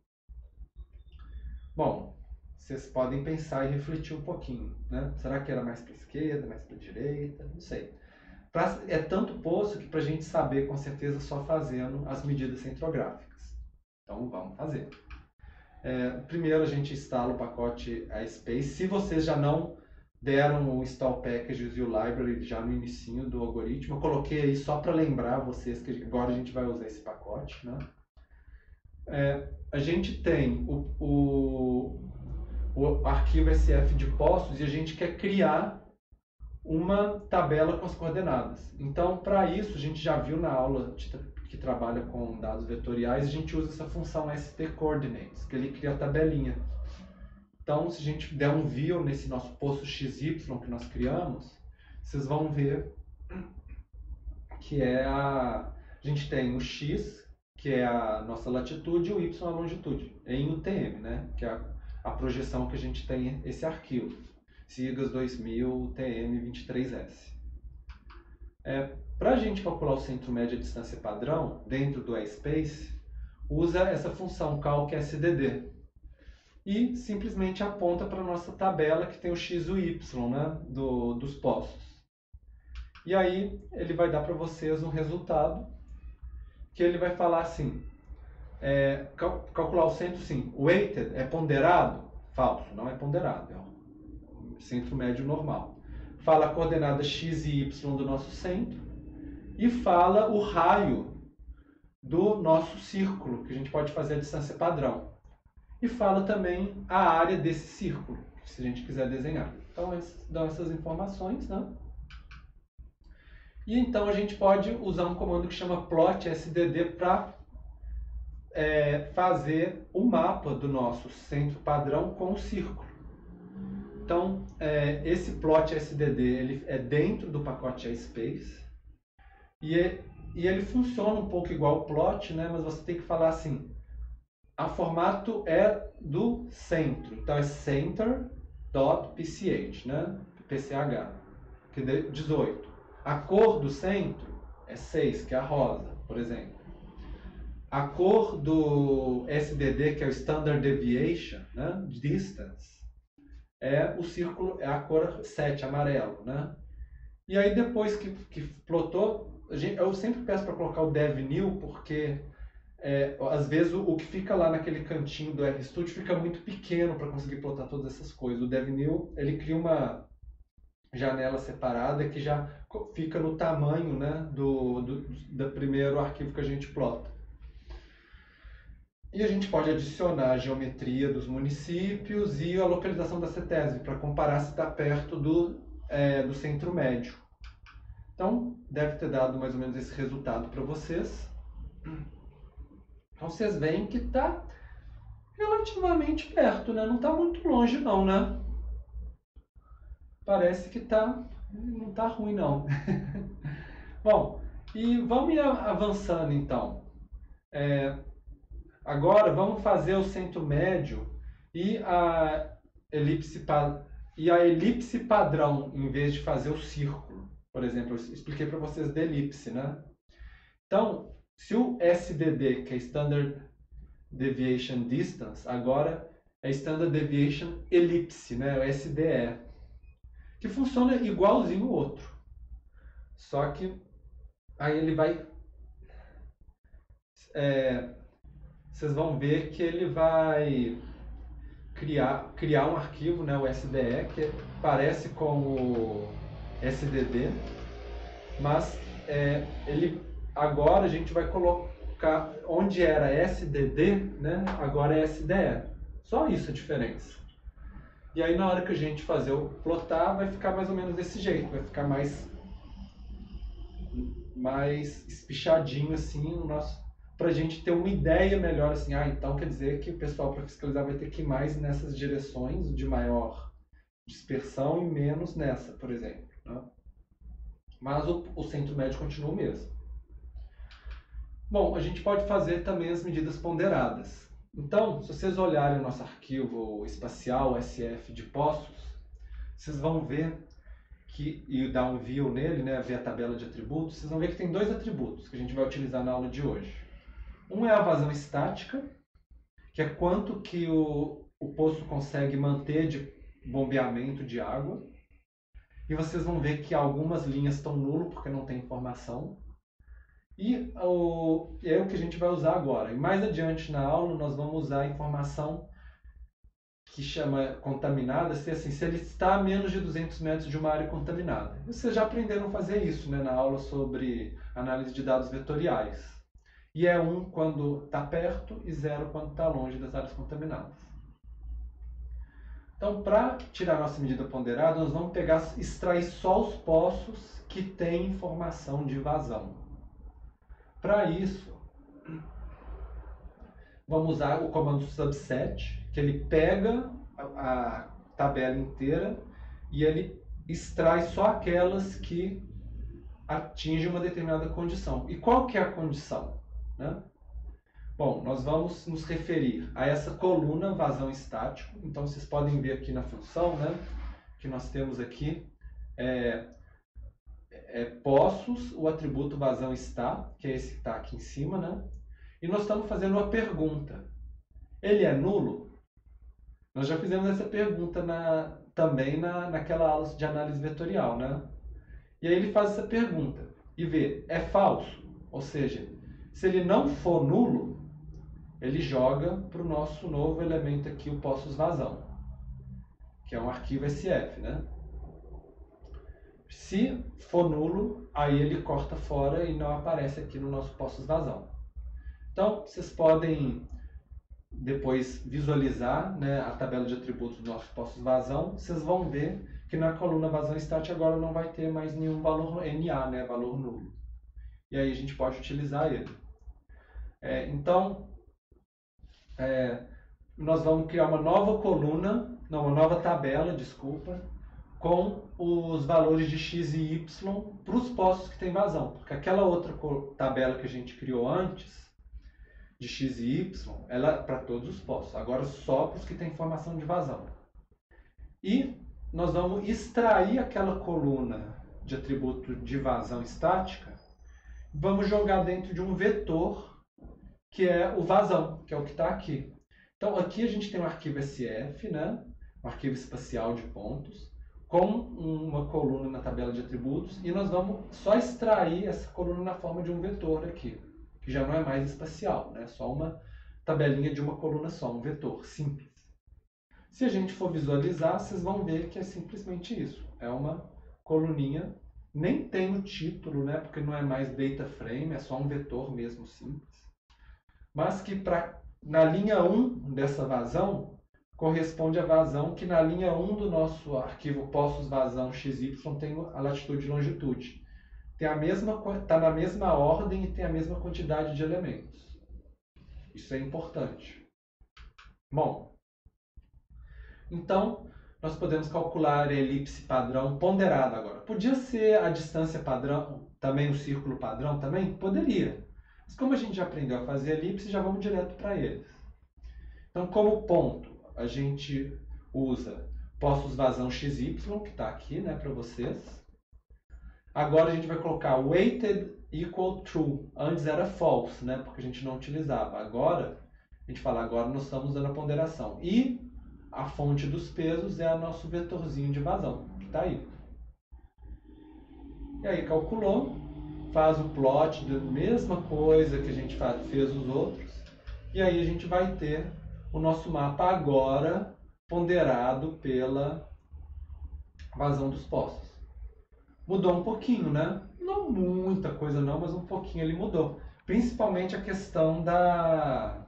Bom, vocês podem pensar e refletir um pouquinho, né? Será que era mais para a esquerda, mais para a direita? Não sei. É tanto poço que para a gente saber com certeza só fazendo as medidas centrográficas. Então vamos fazer. Primeiro a gente instala o pacote iSpace. Se vocês já não deram o install packages e o library já no inicinho do algoritmo, eu coloquei aí só para lembrar vocês que agora a gente vai usar esse pacote, né? A gente tem o arquivo SF de poços e a gente quer criar uma tabela com as coordenadas. Então, para isso, a gente já viu na aula que trabalha com dados vetoriais, a gente usa essa função stCoordinates, que ele cria a tabelinha. Então, se a gente der um view nesse nosso poço XY que nós criamos, vocês vão ver que a gente tem o X, que é a nossa latitude, e o Y a longitude, em UTM, né? Que é a projeção que a gente tem esse arquivo, SIGAS 2000 TM23S. Para a gente calcular o centro médio de distância padrão, dentro do iSpace, usa essa função calcsdd. E simplesmente aponta para a nossa tabela que tem o x e o y, né, dos poços. E aí ele vai dar para vocês um resultado que ele vai falar assim, calcular o centro, sim, weighted é ponderado? Falso, não é ponderado, é o centro médio normal. Fala a coordenada x e y do nosso centro e fala o raio do nosso círculo, que a gente pode fazer a distância padrão. E fala também a área desse círculo, se a gente quiser desenhar. Então, eles dão essas informações, né? E então a gente pode usar um comando que chama plot_sdd para fazer o mapa do nosso centro padrão com o círculo. Então, esse plot_sdd ele é dentro do pacote iSpace. E e ele funciona um pouco igual o plot, né? Mas você tem que falar assim, o formato é do centro, então é center.pch, né? PCH, que é 18. A cor do centro é 6, que é a rosa, por exemplo. A cor do SDD, que é o Standard Deviation, né? Distance, é o círculo, é a cor 7, amarelo, né? E aí depois que plotou, eu sempre peço para colocar o DevNew, porque às vezes o que fica lá naquele cantinho do RStudio fica muito pequeno para conseguir plotar todas essas coisas. O DevNew, ele cria uma janela separada que já fica no tamanho, né, do primeiro arquivo que a gente plota. E a gente pode adicionar a geometria dos municípios e a localização da CETESB para comparar se está perto do centro médio. Então, deve ter dado mais ou menos esse resultado para vocês. Então, vocês veem que está relativamente perto, né? Não está muito longe não, né? Parece que não está ruim não. Bom, e vamos ir avançando então. Agora vamos fazer o centro médio e a elipse padrão, em vez de fazer o círculo. Por exemplo, eu expliquei para vocês da elipse, né? Então, se o SDD, que é Standard Deviation Distance, agora é Standard Deviation Ellipse, né? O SDE, que funciona igualzinho o outro. Só que aí ele vai... vocês vão ver que ele vai criar um arquivo, né, o SDE, que parece com o SDD, mas agora a gente vai colocar onde era SDD, né, agora é SDE. Só isso a diferença. E aí na hora que a gente fazer o plotar, vai ficar mais ou menos desse jeito, vai ficar mais espichadinho assim no nosso, para a gente ter uma ideia melhor assim, então quer dizer que o pessoal para fiscalizar vai ter que ir mais nessas direções de maior dispersão e menos nessa, por exemplo, né? Mas o centro médio continua o mesmo. Bom, a gente pode fazer também as medidas ponderadas. Então, se vocês olharem o nosso arquivo espacial SF de Poços, vocês vão ver e dar um view nele, né, ver a tabela de atributos, vocês vão ver que tem dois atributos que a gente vai utilizar na aula de hoje. Um é a vazão estática, que é quanto que o poço consegue manter de bombeamento de água. E vocês vão ver que algumas linhas estão nulo porque não tem informação. E é o que a gente vai usar agora. E mais adiante na aula nós vamos usar a informação que chama contaminada, se ele está a menos de 200 metros de uma área contaminada. Vocês já aprenderam a fazer isso, né, na aula sobre análise de dados vetoriais. E é 1 quando está perto e 0 quando está longe das áreas contaminadas. Então, para tirar nossa medida ponderada, nós vamos extrair só os poços que têm informação de vazão. Para isso, vamos usar o comando subset, que ele pega a tabela inteira e ele extrai só aquelas que atingem uma determinada condição. E qual que é a condição, né? Bom, nós vamos nos referir a essa coluna vazão estático. Então, vocês podem ver aqui na função, né, que nós temos aqui poços, o atributo vazão está, que é esse que está aqui em cima, né? E nós estamos fazendo uma pergunta. Ele é nulo? Nós já fizemos essa pergunta também naquela aula de análise vetorial, né? E aí ele faz essa pergunta e vê, é falso? Ou seja, se ele não for nulo, ele joga para o nosso novo elemento aqui, o poços vazão, que é um arquivo SF, né? Se for nulo, aí ele corta fora e não aparece aqui no nosso poços vazão. Então, vocês podem depois visualizar, né, a tabela de atributos do nosso poços vazão. Vocês vão ver que na coluna vazão stat agora não vai ter mais nenhum valor NA, né, valor nulo. E aí a gente pode utilizar ele. Então, nós vamos criar uma nova coluna, não, uma nova tabela, desculpa, com os valores de x e y para os postos que tem vazão. Porque aquela outra tabela que a gente criou antes, de x e y, ela é para todos os postos. Agora só para os que tem informação de vazão. E nós vamos extrair aquela coluna de atributo de vazão estática, vamos jogar dentro de um vetor, que é o vazão, que é o que está aqui. Então aqui a gente tem um arquivo SF, né? Um arquivo espacial de pontos, com uma coluna na tabela de atributos, e nós vamos só extrair essa coluna na forma de um vetor aqui, que já não é mais espacial, né? Só uma tabelinha de uma coluna só, um vetor simples. Se a gente for visualizar, vocês vão ver que é simplesmente isso. É uma coluninha, nem tem o título, né? Porque não é mais data frame, é só um vetor mesmo simples. Mas que na linha 1 dessa vazão, corresponde à vazão que na linha 1 do nosso arquivo postos vazão XY tem a latitude e longitude. Está na mesma ordem e tem a mesma quantidade de elementos. Isso é importante. Bom, então nós podemos calcular a elipse padrão ponderada agora. Podia ser a distância padrão, também o círculo padrão também? Poderia. Mas como a gente já aprendeu a fazer elipse, já vamos direto para eles. Então, como ponto, a gente usa postos vazão XY, que está aqui, né, para vocês. Agora a gente vai colocar weighted equal true. Antes era false, né, porque a gente não utilizava. Agora, a gente fala, agora nós estamos usando a ponderação. E a fonte dos pesos é o nosso vetorzinho de vazão, que está aí. E aí calculou, faz o plot da mesma coisa que a gente fez os outros. E aí a gente vai ter o nosso mapa agora ponderado pela vazão dos postos. Mudou um pouquinho, né? Não muita coisa não, mas um pouquinho ele mudou. Principalmente a questão da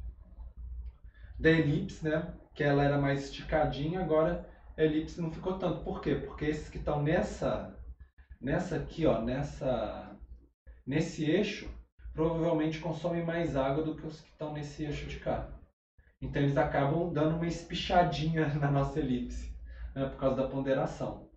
elipse, né? Que ela era mais esticadinha, agora a elipse não ficou tanto. Por quê? Porque esses que estão nessa aqui, ó, nesse eixo, provavelmente consomem mais água do que os que estão nesse eixo de cá. Então eles acabam dando uma espichadinha na nossa elipse, né, por causa da ponderação.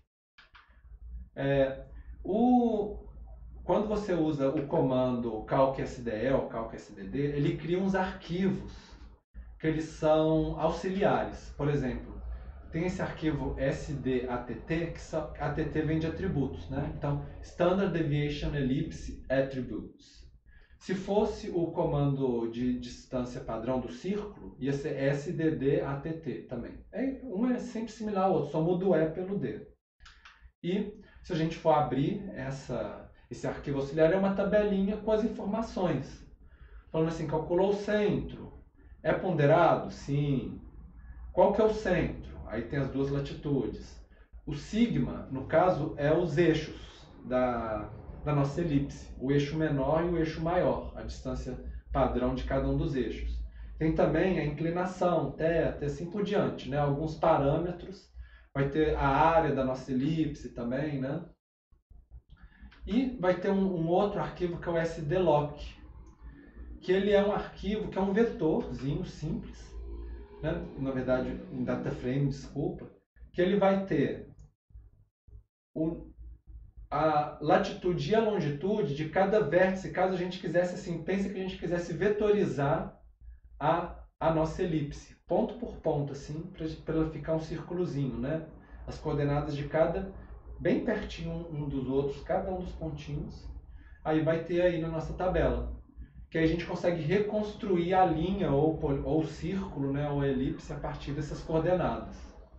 Quando você usa o comando calc_sdl ou calc_sdd, ele cria uns arquivos que eles são auxiliares. Por exemplo, tem esse arquivo sdatt, que att vem de atributos, né? Então, Standard Deviation Ellipse Attributes. Se fosse o comando de distância padrão do círculo, ia ser sddatt também. Um é sempre similar ao outro, só muda o E pelo D. E se a gente for abrir esse arquivo auxiliar, é uma tabelinha com as informações. Falando assim, calculou o centro. É ponderado? Sim. Qual que é o centro? Aí tem as duas latitudes. O sigma, no caso, é os eixos da nossa elipse. O eixo menor e o eixo maior, a distância padrão de cada um dos eixos. Tem também a inclinação, θ, assim por diante, né? Alguns parâmetros. Vai ter a área da nossa elipse também, né? E vai ter um outro arquivo que é o sdloc, que ele é um arquivo que é um vetorzinho simples, né? Na verdade, em data frame, desculpa, que ele vai ter a latitude e a longitude de cada vértice, caso a gente quisesse, assim, pense que a gente quisesse vetorizar a nossa elipse, ponto por ponto, assim, para ela ficar um círculozinho, né? As coordenadas de cada, bem pertinho um dos outros, cada um dos pontinhos, aí vai ter aí na nossa tabela. Que aí a gente consegue reconstruir a linha ou o círculo, né, ou a elipse a partir dessas coordenadas.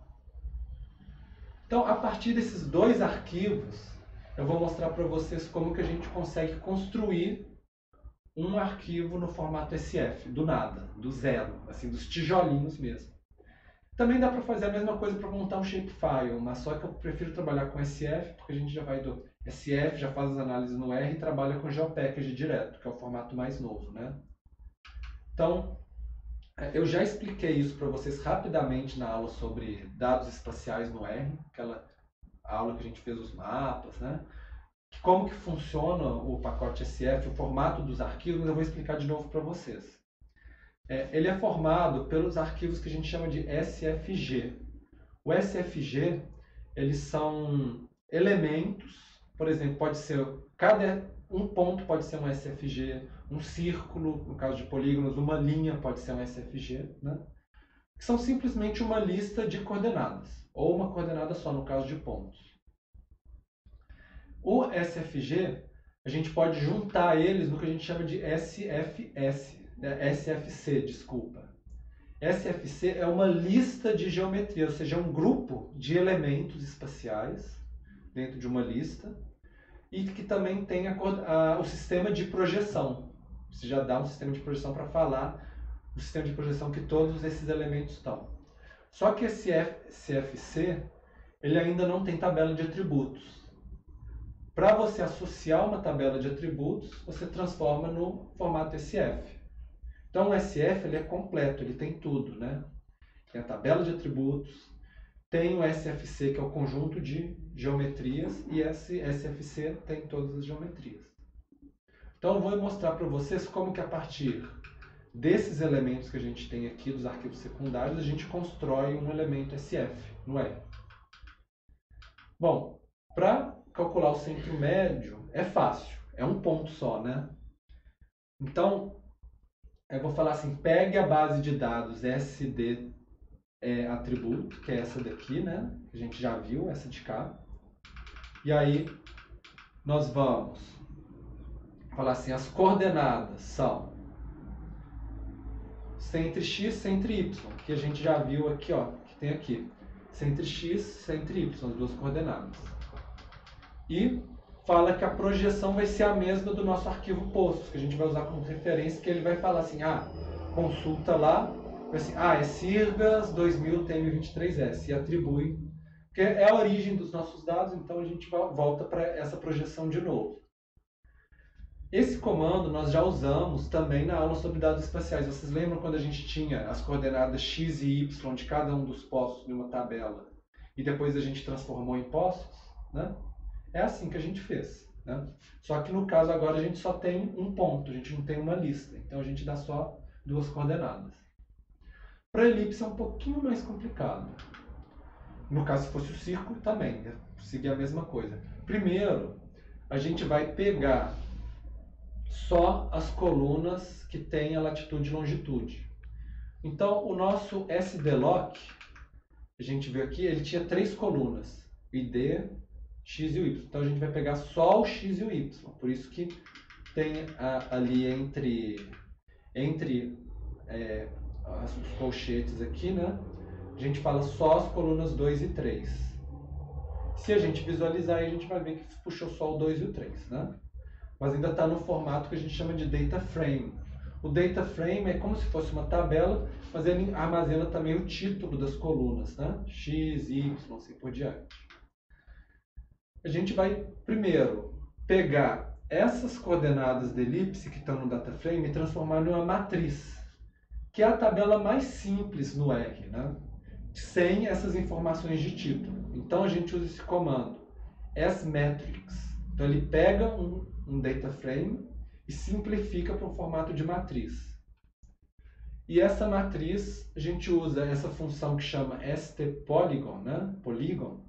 Então, a partir desses dois arquivos, eu vou mostrar para vocês como que a gente consegue construir um arquivo no formato SF, do nada, do zero, assim, dos tijolinhos mesmo. Também dá para fazer a mesma coisa para montar um shapefile, mas só que eu prefiro trabalhar com SF, porque a gente já vai do SF, já faz as análises no R e trabalha com GeoPackage direto, que é o formato mais novo, né? Então, eu já expliquei isso para vocês rapidamente na aula sobre dados espaciais no R, aquela aula que a gente fez os mapas, né? Como que funciona o pacote SF, o formato dos arquivos, mas eu vou explicar de novo para vocês. Ele é formado pelos arquivos que a gente chama de SFG. O SFG eles são elementos, por exemplo, pode ser cada um ponto pode ser um SFG, um círculo, no caso de polígonos, uma linha pode ser um SFG, né? Que são simplesmente uma lista de coordenadas, ou uma coordenada só, no caso de pontos. O SFG, a gente pode juntar eles no que a gente chama de SFC, desculpa. SFC é uma lista de geometria, ou seja, é um grupo de elementos espaciais dentro de uma lista e que também tem o sistema de projeção. Você já dá um sistema de projeção para falar o sistema de projeção que todos esses elementos estão. Só que esse SFC, ele ainda não tem tabela de atributos. Para você associar uma tabela de atributos, você transforma no formato SF. Então o SF ele é completo, ele tem tudo, né? Tem a tabela de atributos, tem o SFC, que é o conjunto de geometrias, e esse SFC tem todas as geometrias. Então eu vou mostrar para vocês como que a partir desses elementos que a gente tem aqui, dos arquivos secundários, a gente constrói um elemento SF no R. Bom, para calcular o centro médio é fácil, é um ponto só, né? Então, eu vou falar assim, pegue a base de dados SD atributo, que é essa daqui, né? A gente já viu, essa de cá. E aí, nós vamos falar assim, as coordenadas são centro x, centro y, que a gente já viu aqui, ó, que tem aqui. Centro x, centro y, as duas coordenadas. E fala que a projeção vai ser a mesma do nosso arquivo postos, que a gente vai usar como referência, que ele vai falar assim, consulta lá, assim, é Sirgas 2000 TM23S, e atribui, porque é a origem dos nossos dados, então a gente volta para essa projeção de novo. Esse comando nós já usamos também na aula sobre dados espaciais. Vocês lembram quando a gente tinha as coordenadas x e y de cada um dos postos em uma tabela, e depois a gente transformou em postos, né? É assim que a gente fez, né? Só que no caso agora a gente só tem um ponto, a gente não tem uma lista, então a gente dá só duas coordenadas. Para elipse é um pouquinho mais complicado. No caso, se fosse o círculo, também, né? Seguir a mesma coisa. Primeiro, a gente vai pegar só as colunas que têm a latitude e longitude. Então, o nosso SDLoc, a gente viu aqui, ele tinha 3 colunas, ID, X e o Y. Então, a gente vai pegar só o X e o Y. Por isso que tem ali entre os colchetes aqui, né? A gente fala só as colunas 2 e 3. Se a gente visualizar, a gente vai ver que puxou só o 2 e o 3, né? Mas ainda está no formato que a gente chama de data frame. O data frame é como se fosse uma tabela, mas ele armazena também o título das colunas, né? X, Y, assim por diante. A gente vai, primeiro, pegar essas coordenadas de elipse que estão no data frame e transformar numa matriz, que é a tabela mais simples no R, né? Sem essas informações de título. Então a gente usa esse comando smatrix. Então ele pega um data frame e simplifica para um formato de matriz. E essa matriz, a gente usa essa função que chama stPolygon, né? Polygon,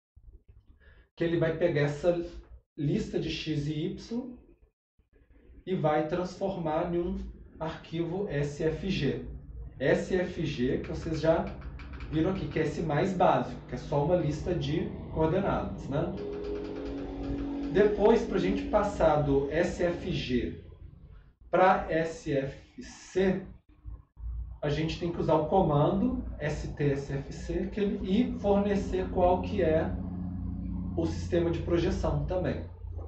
que ele vai pegar essa lista de x e y e vai transformar em um arquivo SFG. SFG, que vocês já viram aqui, que é esse mais básico, que é só uma lista de coordenadas, né? Depois, para a gente passar do SFG para SFC, a gente tem que usar o comando STSFC e fornecer qual que é o sistema de projeção também.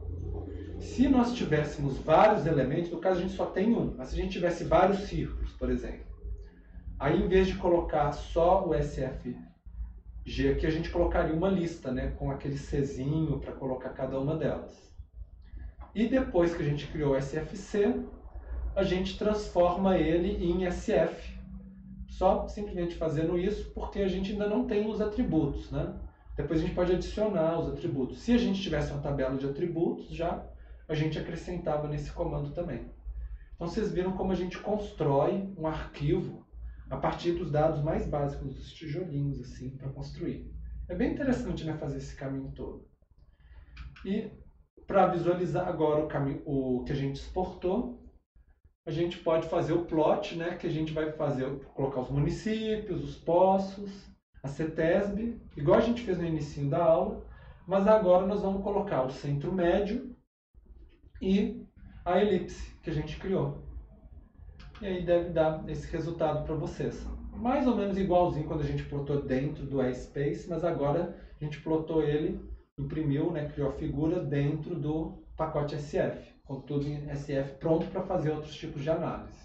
Se nós tivéssemos vários elementos, no caso a gente só tem um, mas se a gente tivesse vários círculos, por exemplo, aí em vez de colocar só o SFG aqui, a gente colocaria uma lista, né, com aquele Czinho para colocar cada uma delas. E depois que a gente criou o SFC, a gente transforma ele em SF. Só simplesmente fazendo isso porque a gente ainda não tem os atributos, né? Depois a gente pode adicionar os atributos. Se a gente tivesse uma tabela de atributos, já a gente acrescentava nesse comando também. Então vocês viram como a gente constrói um arquivo a partir dos dados mais básicos, dos tijolinhos, assim, para construir. É bem interessante, né, fazer esse caminho todo. E para visualizar agora o que a gente exportou, a gente pode fazer o plot, né, que a gente vai colocar os municípios, os poços, a CETESB, igual a gente fez no início da aula, mas agora nós vamos colocar o centro médio e a elipse que a gente criou. E aí deve dar esse resultado para vocês. Mais ou menos igualzinho quando a gente plotou dentro do iSpace, mas agora a gente plotou ele, imprimiu, né, criou a figura dentro do pacote SF, com tudo em SF pronto para fazer outros tipos de análise.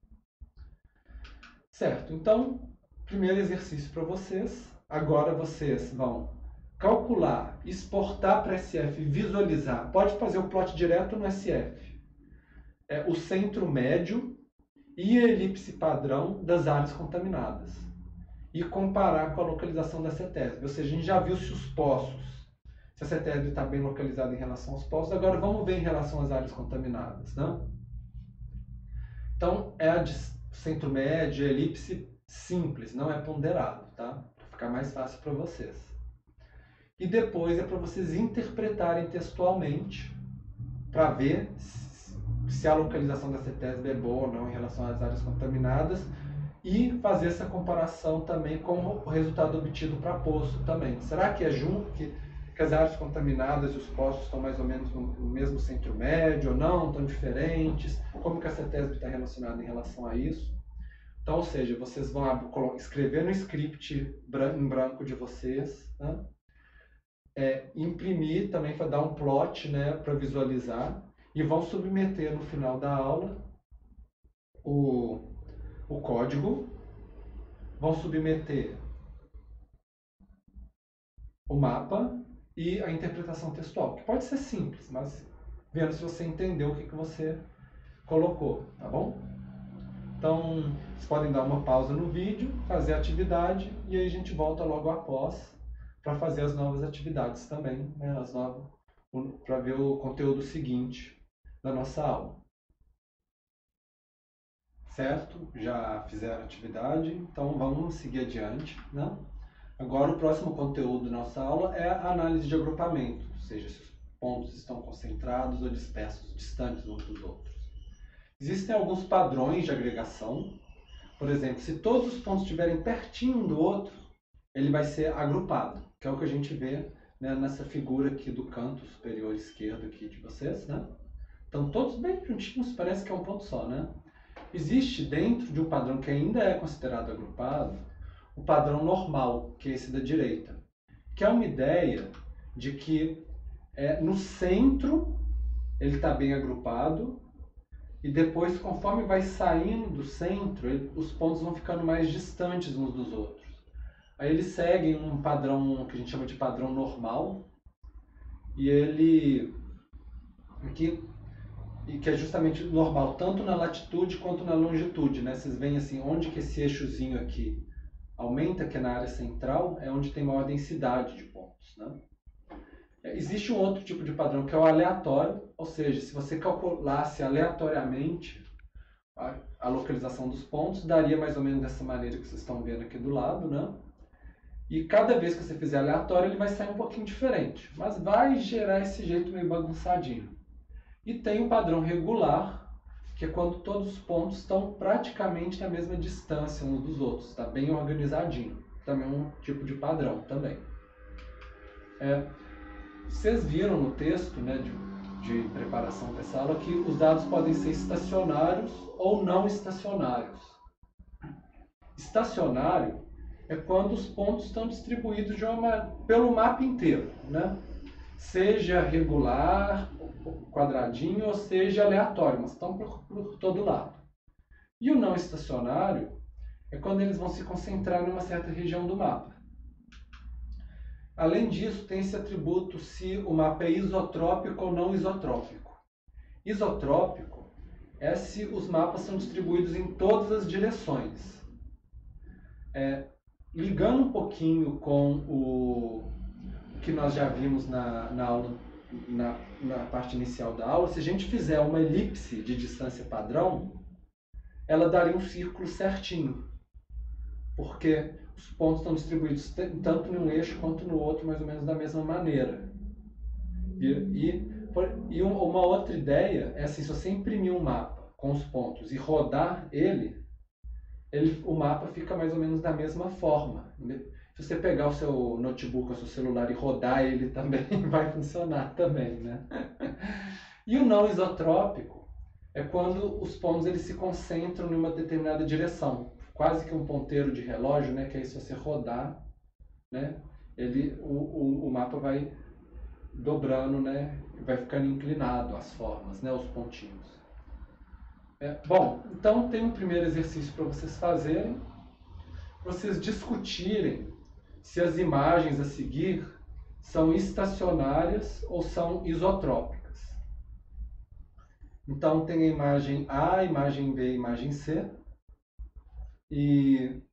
Certo, então, primeiro exercício para vocês. Agora vocês vão calcular, exportar para SF, visualizar. Pode fazer o plot direto no SF. O centro médio e a elipse padrão das áreas contaminadas. E comparar com a localização da CETESB. Ou seja, a gente já viu se os poços, se a CETESB está bem localizada em relação aos poços. Agora vamos ver em relação às áreas contaminadas, né? Então, é a de centro médio, a elipse simples, não é ponderado, tá? Para ficar mais fácil para vocês. E depois é para vocês interpretarem textualmente para ver se a localização da CETESB é boa ou não em relação às áreas contaminadas e fazer essa comparação também com o resultado obtido para poço também. Será que é junto, que as áreas contaminadas e os poços estão mais ou menos no mesmo centro médio ou não, estão diferentes? Como que a CETESB está relacionada em relação a isso? Então, ou seja, vocês vão escrever no script em branco de vocês, né? Imprimir também para dar um plot, né, para visualizar, e vão submeter no final da aula o código, vão submeter o mapa e a interpretação textual, que pode ser simples, mas vendo se você entendeu o que você colocou, tá bom? Então, vocês podem dar uma pausa no vídeo, fazer a atividade, e aí a gente volta logo após para fazer as novas atividades também, né, para ver o conteúdo seguinte da nossa aula. Certo? Já fizeram a atividade, então vamos seguir adiante, né? Agora o próximo conteúdo da nossa aula é a análise de agrupamento, ou seja, se os pontos estão concentrados ou dispersos, distantes uns dos outros. Existem alguns padrões de agregação. Por exemplo, se todos os pontos estiverem pertinho um do outro, ele vai ser agrupado, que é o que a gente vê, né, nessa figura aqui do canto superior esquerdo aqui de vocês, né? Então todos bem juntinhos, parece que é um ponto só, né? Existe dentro de um padrão que ainda é considerado agrupado, o padrão normal, que é esse da direita, que é uma ideia de que no centro ele está bem agrupado, e depois, conforme vai saindo do centro, os pontos vão ficando mais distantes uns dos outros. Aí eles seguem um padrão que a gente chama de padrão normal, e que é justamente normal, tanto na latitude quanto na longitude, né? Vocês veem assim, onde que esse eixozinho aqui aumenta, que é na área central, é onde tem maior densidade de pontos, né? Existe um outro tipo de padrão que é o aleatório, ou seja, se você calculasse aleatoriamente a localização dos pontos, daria mais ou menos dessa maneira que vocês estão vendo aqui do lado, né? E cada vez que você fizer aleatório, ele vai sair um pouquinho diferente, mas vai gerar esse jeito meio bagunçadinho. E tem o padrão regular, que é quando todos os pontos estão praticamente na mesma distância uns dos outros, está bem organizadinho. Também é um tipo de padrão também. Vocês viram no texto, né, de preparação para essa aula que os dados podem ser estacionários ou não estacionários. Estacionário é quando os pontos estão distribuídos pelo mapa inteiro, né? Seja regular, quadradinho, ou seja aleatório, mas estão por todo lado. E o não estacionário é quando eles vão se concentrar em uma certa região do mapa. Além disso, tem esse atributo se o mapa é isotrópico ou não isotrópico. Isotrópico é se os mapas são distribuídos em todas as direções. Ligando um pouquinho com o que nós já vimos na aula, na parte inicial da aula, se a gente fizer uma elipse de distância padrão, ela daria um círculo certinho. Porque os pontos estão distribuídos tanto num eixo quanto no outro, mais ou menos da mesma maneira. E uma outra ideia é assim, se você imprimir um mapa com os pontos e rodar o mapa fica mais ou menos da mesma forma. Se você pegar o seu notebook ou seu celular e rodar ele também, vai funcionar também, né? E o não isotrópico é quando os pontos eles se concentram em uma determinada direção, quase que um ponteiro de relógio, né? Que aí se você rodar, né? O mapa vai dobrando, né? Vai ficando inclinado as formas, né? Os pontinhos. Bom, então tem um primeiro exercício para vocês fazerem, para vocês discutirem se as imagens a seguir são estacionárias ou são isotrópicas. Então tem a imagem A, a imagem B, a imagem C. E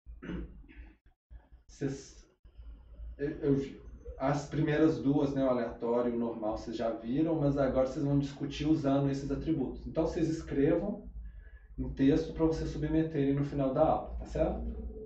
as primeiras duas, né, o aleatório e o normal, vocês já viram, mas agora vocês vão discutir usando esses atributos. Então vocês escrevam um texto para vocês submeterem no final da aula, tá certo?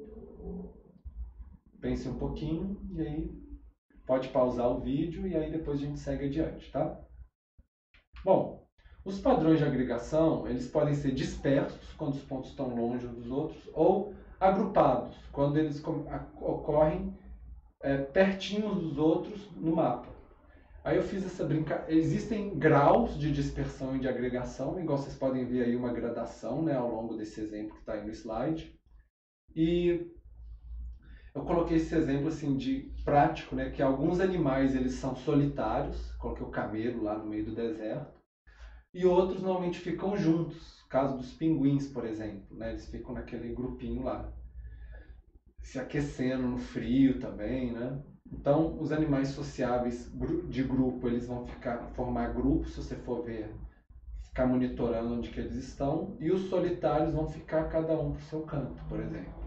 Pense um pouquinho e aí pode pausar o vídeo e aí depois a gente segue adiante, tá? Bom, os padrões de agregação, eles podem ser dispersos, quando os pontos estão longe uns dos outros, ou agrupados, quando eles ocorrem pertinho uns dos outros no mapa. Aí eu fiz essa brincadeira. Existem graus de dispersão e de agregação, igual vocês podem ver aí uma gradação, né, ao longo desse exemplo que está aí no slide. E eu coloquei esse exemplo assim de prático, né, que alguns animais eles são solitários, coloquei o camelo lá no meio do deserto, e outros normalmente ficam juntos. Caso dos pinguins, por exemplo, né, eles ficam naquele grupinho lá, se aquecendo no frio também, né? Então, os animais sociáveis de grupo, eles vão formar grupos, se você for ver, ficar monitorando onde que eles estão, e os solitários vão ficar cada um para o seu canto, por exemplo.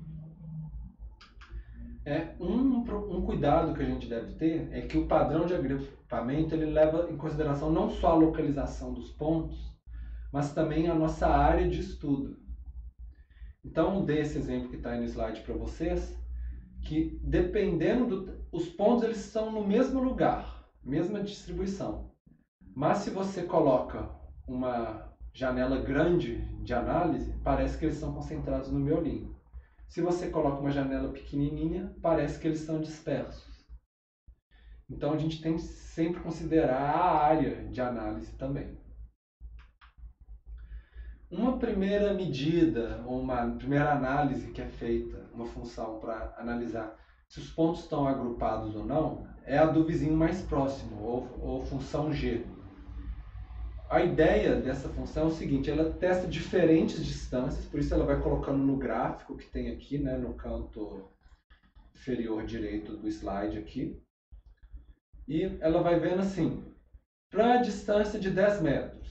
Um cuidado que a gente deve ter é que o padrão de agrupamento ele leva em consideração não só a localização dos pontos, mas também a nossa área de estudo. Então, desse exemplo que está aí no slide para vocês, que dependendo os pontos eles estão no mesmo lugar, mesma distribuição. Mas se você coloca uma janela grande de análise, parece que eles estão concentrados no miolinho. Se você coloca uma janela pequenininha, parece que eles estão dispersos. Então a gente tem que sempre considerar a área de análise também. Uma primeira medida, ou uma primeira análise que é feita, uma função para analisar se os pontos estão agrupados ou não, é a do vizinho mais próximo, ou função G. A ideia dessa função é o seguinte, ela testa diferentes distâncias, por isso ela vai colocando no gráfico que tem aqui, né, no canto inferior direito do slide aqui. E ela vai vendo assim, para a distância de 10 metros,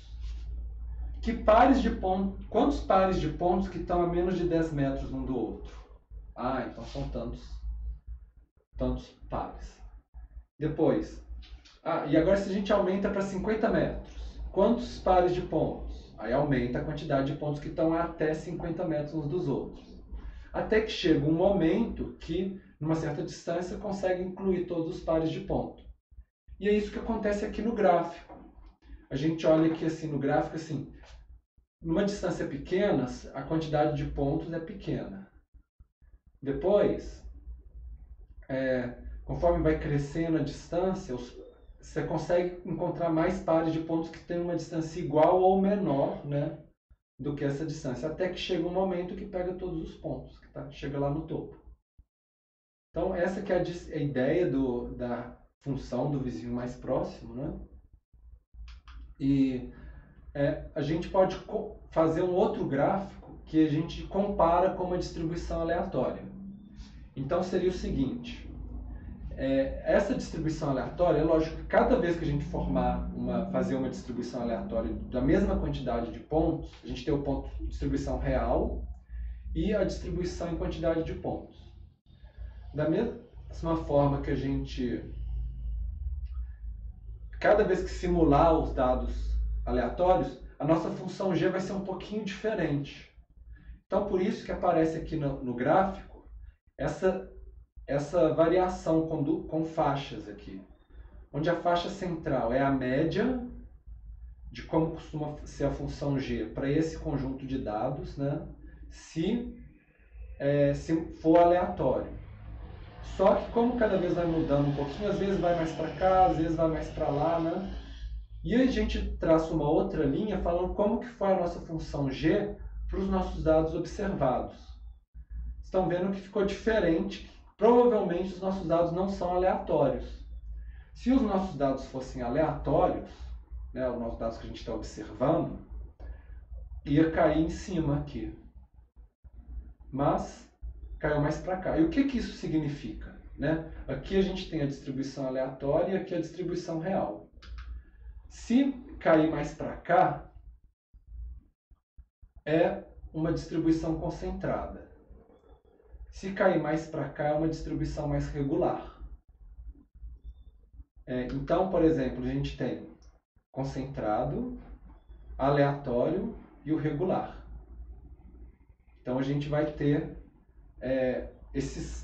quantos pares de pontos que estão a menos de 10 metros um do outro? Ah, então são tantos pares. Depois, e agora se a gente aumenta para 50 metros, quantos pares de pontos? Aí aumenta a quantidade de pontos que estão a até 50 metros uns dos outros. Até que chega um momento que, numa certa distância, consegue incluir todos os pares de ponto. E é isso que acontece aqui no gráfico. A gente olha aqui assim no gráfico, assim, numa distância pequena, a quantidade de pontos é pequena. Depois, conforme vai crescendo a distância, você consegue encontrar mais pares de pontos que têm uma distância igual ou menor, né, do que essa distância. Até que chega um momento que pega todos os pontos, chega lá no topo. Então, essa que é a ideia da função do vizinho mais próximo, né? E a gente pode fazer um outro gráfico que a gente compara com uma distribuição aleatória. Então seria o seguinte, essa distribuição aleatória, é lógico que cada vez que a gente fazer uma distribuição aleatória da mesma quantidade de pontos, a gente tem o ponto de distribuição real e a distribuição em quantidade de pontos. Da mesma forma que a gente, cada vez que simular os dados aleatórios, a nossa função G vai ser um pouquinho diferente. Então, por isso que aparece aqui no gráfico essa variação com faixas aqui, onde a faixa central é a média de como costuma ser a função g para esse conjunto de dados, né? Se for aleatório. Só que como cada vez vai mudando um pouquinho, às vezes vai mais para cá, às vezes vai mais para lá, né? E a gente traça uma outra linha falando como que foi a nossa função g para os nossos dados observados. Estão vendo que ficou diferente. Provavelmente os nossos dados não são aleatórios. Se os nossos dados fossem aleatórios, né, os nossos dados que a gente está observando, ia cair em cima aqui. Mas caiu mais para cá. E o que isso significa? Né? Aqui a gente tem a distribuição aleatória e aqui a distribuição real. Se cair mais para cá, é uma distribuição concentrada. Se cair mais para cá, é uma distribuição mais regular. Então, por exemplo, a gente tem concentrado, aleatório e o regular. Então, a gente vai ter esses...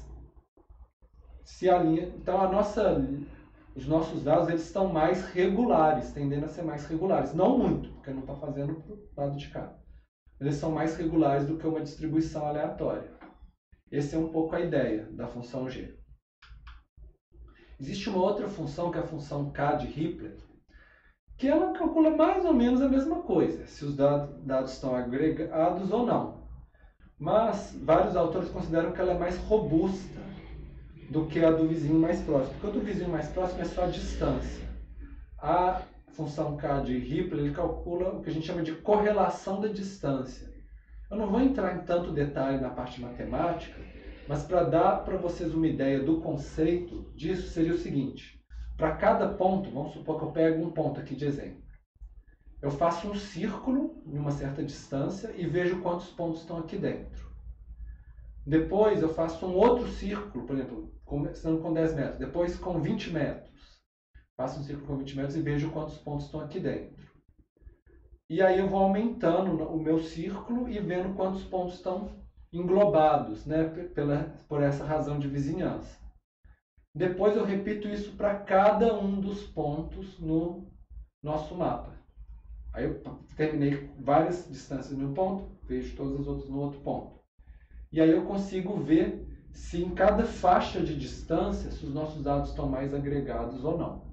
Então, os nossos dados eles estão mais regulares, tendendo a ser mais regulares. Não muito, porque não está fazendo para o lado de cá. Mas eles são mais regulares do que uma distribuição aleatória. Essa é um pouco a ideia da função g. Existe uma outra função, que é a função k de Ripley, que ela calcula mais ou menos a mesma coisa, se os dados estão agregados ou não. Mas vários autores consideram que ela é mais robusta do que a do vizinho mais próximo, porque o do vizinho mais próximo é só a distância. A função k de Ripley ele calcula o que a gente chama de correlação da distância. Eu não vou entrar em tanto detalhe na parte matemática, mas para dar para vocês uma ideia do conceito disso, seria o seguinte. Para cada ponto, vamos supor que eu pego um ponto aqui de exemplo. Eu faço um círculo em uma certa distância e vejo quantos pontos estão aqui dentro. Depois eu faço um outro círculo, por exemplo, começando com 10 metros, depois com 20 metros. Faço um círculo com 20 metros e vejo quantos pontos estão aqui dentro. E aí eu vou aumentando o meu círculo e vendo quantos pontos estão englobados, né, por essa razão de vizinhança. Depois eu repito isso para cada um dos pontos no nosso mapa. Aí eu terminei várias distâncias no ponto, vejo todas as outras no outro ponto. E aí eu consigo ver se em cada faixa de distância, se os nossos dados estão mais agregados ou não.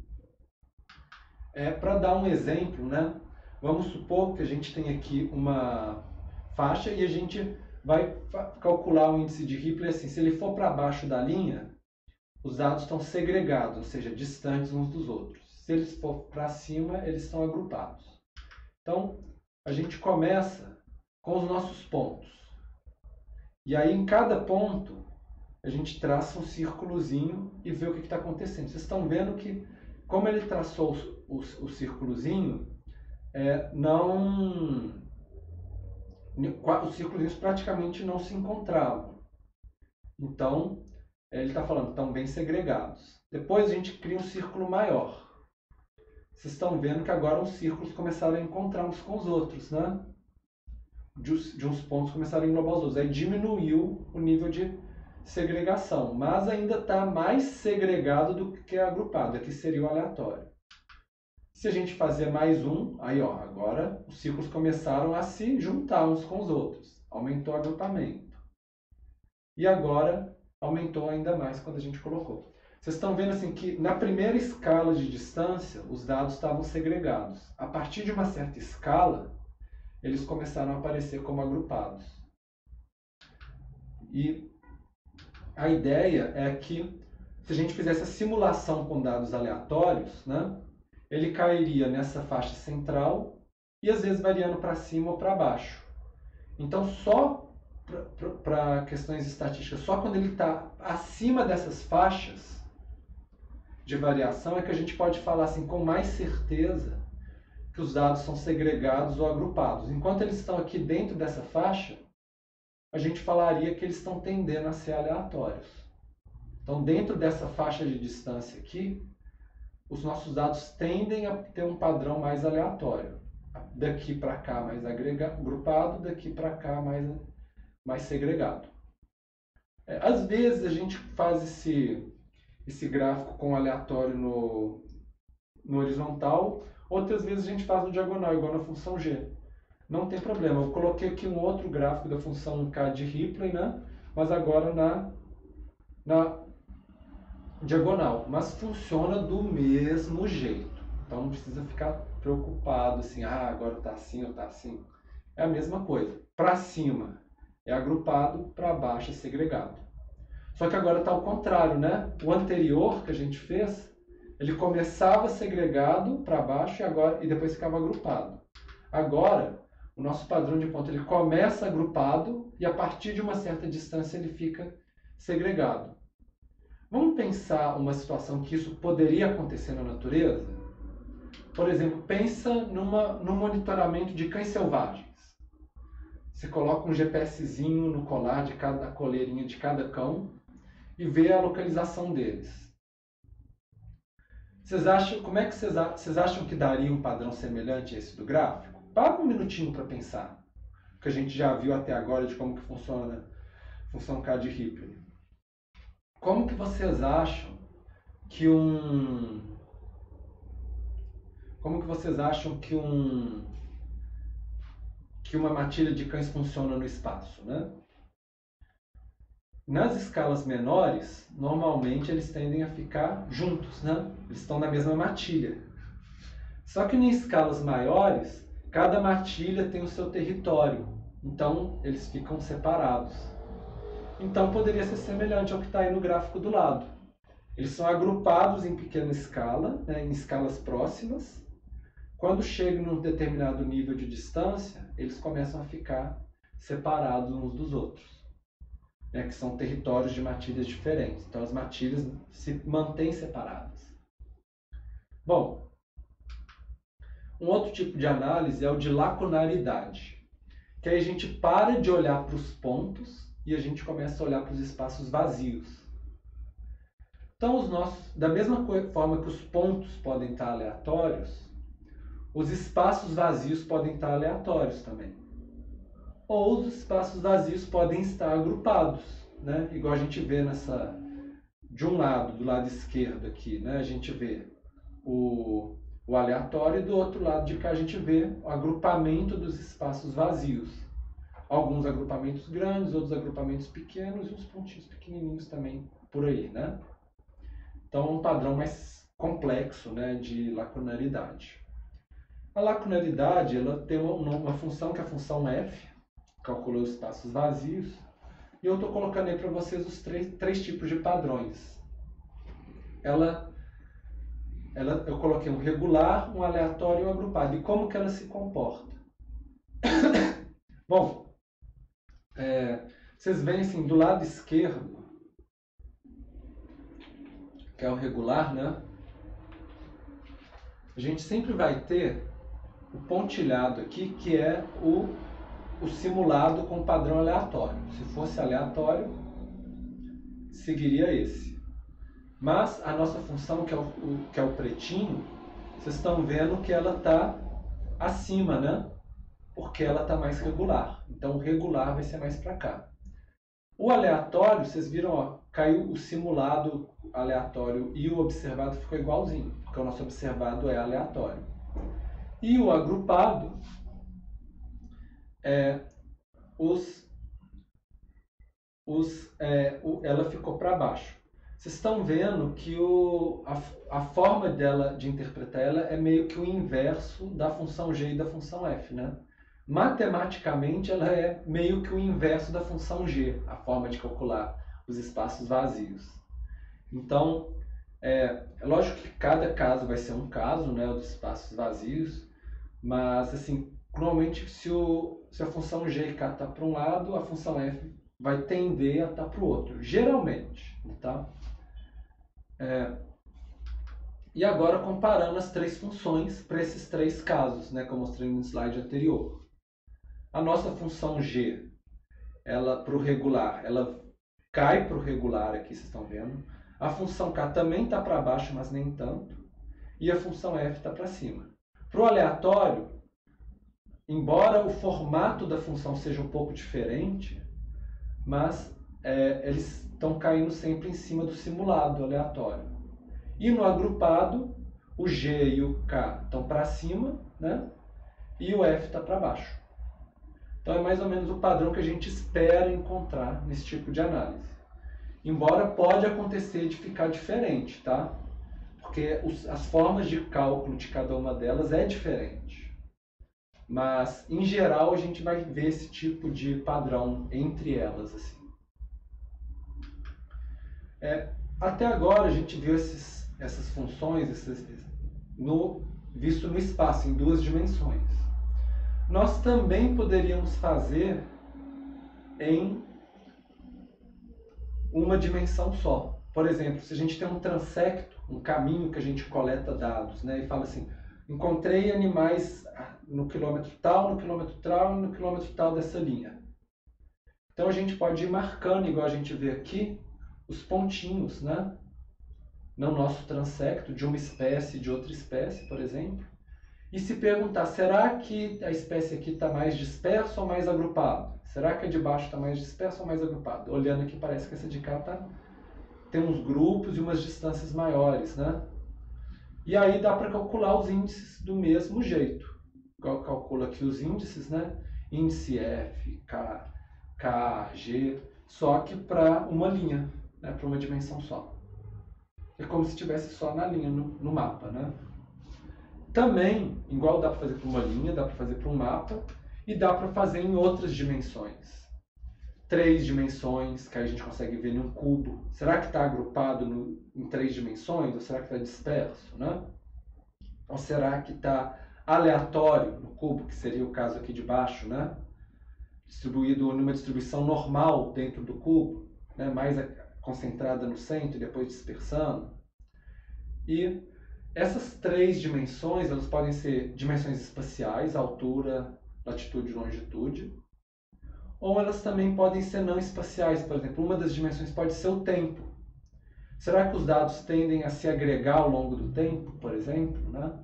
Para dar um exemplo, né? Vamos supor que a gente tem aqui uma faixa e a gente vai calcular o índice de Ripley assim. Se ele for para baixo da linha, os dados estão segregados, ou seja, distantes uns dos outros. Se eles for para cima, eles estão agrupados. Então, a gente começa com os nossos pontos. E aí, em cada ponto, a gente traça um círculozinho e vê o que está acontecendo. Vocês estão vendo que, como ele traçou o círculozinho, os círculos praticamente não se encontravam. Então, ele está falando, estão bem segregados. Depois a gente cria um círculo maior. Vocês estão vendo que agora os círculos começaram a encontrar uns com os outros, né? De uns pontos começaram a englobar os outros. Aí diminuiu o nível de segregação, mas ainda está mais segregado do que agrupado. Aqui seria o aleatório. Se a gente fazer mais um, aí ó, agora os círculos começaram a se juntar uns com os outros. Aumentou o agrupamento. E agora aumentou ainda mais quando a gente colocou. Vocês estão vendo assim que na primeira escala de distância os dados estavam segregados. A partir de uma certa escala, eles começaram a aparecer como agrupados. E a ideia é que se a gente fizesse a simulação com dados aleatórios, né, ele cairia nessa faixa central e às vezes variando para cima ou para baixo. Então só para questões estatísticas, só quando ele está acima dessas faixas de variação é que a gente pode falar assim com mais certeza que os dados são segregados ou agrupados. Enquanto eles estão aqui dentro dessa faixa, a gente falaria que eles estão tendendo a ser aleatórios. Então, dentro dessa faixa de distância aqui, os nossos dados tendem a ter um padrão mais aleatório. Daqui para cá mais agrupado, daqui para cá mais segregado. Às vezes a gente faz esse gráfico com aleatório no horizontal, outras vezes a gente faz no diagonal, igual na função g. Não tem problema. Eu coloquei aqui um outro gráfico da função k de Ripley, né? Mas agora na diagonal. Mas funciona do mesmo jeito. Então não precisa ficar preocupado assim, agora está assim ou está assim. É a mesma coisa. Para cima é agrupado, para baixo é segregado. Só que agora está ao contrário, né? O anterior que a gente fez, ele começava segregado para baixo e depois ficava agrupado. Agora, o nosso padrão de ponto ele começa agrupado e a partir de uma certa distância ele fica segregado. Vamos pensar uma situação que isso poderia acontecer na natureza? Por exemplo, pensa no monitoramento de cães selvagens. Você coloca um GPSzinho no colar de cada coleirinha de cada cão e vê a localização deles. Como é que vocês acham que daria um padrão semelhante a esse do gráfico? Para um minutinho para pensar. O que a gente já viu até agora de como que funciona a função K de Ripley. Como que vocês acham que uma matilha de cães funciona no espaço, né? Nas escalas menores, normalmente eles tendem a ficar juntos, né? Eles estão na mesma matilha. Só que em escalas maiores, cada matilha tem o seu território. Então, eles ficam separados. Então, poderia ser semelhante ao que está aí no gráfico do lado. Eles são agrupados em pequena escala, né, em escalas próximas. Quando chegam num determinado nível de distância, eles começam a ficar separados uns dos outros. Que são territórios de matilhas diferentes. Então, as matilhas se mantêm separadas. Bom, um outro tipo de análise é o de lacunaridade, que aí a gente para de olhar para os pontos e a gente começa a olhar para os espaços vazios. Então, da mesma forma que os pontos podem estar aleatórios, os espaços vazios podem estar aleatórios também. Ou os espaços vazios podem estar agrupados, né? Igual a gente vê de um lado, do lado esquerdo aqui, né? A gente vê o aleatório e do outro lado de cá a gente vê o agrupamento dos espaços vazios. Alguns agrupamentos grandes, outros agrupamentos pequenos e uns pontinhos pequenininhos também por aí, né? Então, é um padrão mais complexo, né, de lacunaridade. A lacunaridade ela tem uma função que é a função f, calculou os espaços vazios, e eu estou colocando aí para vocês os três tipos de padrões. Eu coloquei um regular, um aleatório e um agrupado. E como que ela se comporta? Bom, vocês veem assim, do lado esquerdo, que é o regular, né? A gente sempre vai ter o pontilhado aqui, que é o simulado com padrão aleatório. Se fosse aleatório, seguiria esse. Mas a nossa função, que é o pretinho, vocês estão vendo que ela está acima, né? Porque ela está mais regular. Então o regular vai ser mais para cá. O aleatório, vocês viram, ó, caiu o simulado aleatório e o observado ficou igualzinho, porque o nosso observado é aleatório. E o agrupado, ela ficou para baixo. Vocês estão vendo que a forma dela de interpretar ela é meio que o inverso da função g e da função f, né? Matematicamente, ela é meio que o inverso da função g, a forma de calcular os espaços vazios. Então, é lógico que cada caso vai ser um caso, né, dos espaços vazios, mas, assim, normalmente, se a função g e k está para um lado, a função f vai tender a estar para o outro, geralmente, tá? E agora, comparando as três funções para esses três casos, né, que eu mostrei no slide anterior. A nossa função g, para o regular, ela cai para o regular aqui, vocês estão vendo. A função k também está para baixo, mas nem tanto. E a função f está para cima. Para o aleatório, embora o formato da função seja um pouco diferente, mas eles estão caindo sempre em cima do simulado aleatório. E no agrupado, o G e o K estão para cima, né? E o F está para baixo. Então é mais ou menos o padrão que a gente espera encontrar nesse tipo de análise. Embora pode acontecer de ficar diferente, tá? Porque as formas de cálculo de cada uma delas é diferente. Mas, em geral, a gente vai ver esse tipo de padrão entre elas, assim. Até agora a gente viu essas funções visto no espaço, em duas dimensões. Nós também poderíamos fazer em uma dimensão só. Por exemplo, se a gente tem um transecto, um caminho que a gente coleta dados, né, e fala assim, encontrei animais no quilômetro tal, no quilômetro tal e no quilômetro tal dessa linha. Então a gente pode ir marcando, igual a gente vê aqui, os pontinhos, né, no nosso transecto de uma espécie e de outra espécie, por exemplo, e se perguntar, será que a espécie aqui está mais dispersa ou mais agrupada? Será que a de baixo está mais dispersa ou mais agrupada? Olhando aqui, parece que essa de cá tem uns grupos e umas distâncias maiores, né? E aí dá para calcular os índices do mesmo jeito. Eu calculo aqui os índices, né? Índice F, K, G, só que para uma linha, né? Para uma dimensão só. É como se estivesse só na linha, no mapa, né? Também, igual dá para fazer para uma linha, dá para fazer para um mapa e dá para fazer em outras dimensões. 3 dimensões, que a gente consegue ver em um cubo. Será que está agrupado em 3 dimensões ou será que está disperso, né? Ou será que está aleatório no cubo, que seria o caso aqui de baixo, né? Distribuído numa distribuição normal dentro do cubo, né? Mais concentrada no centro e depois dispersando. E essas 3 dimensões, elas podem ser dimensões espaciais, altura, latitude e longitude, ou elas também podem ser não espaciais. Por exemplo, uma das dimensões pode ser o tempo. Será que os dados tendem a se agregar ao longo do tempo, por exemplo, né?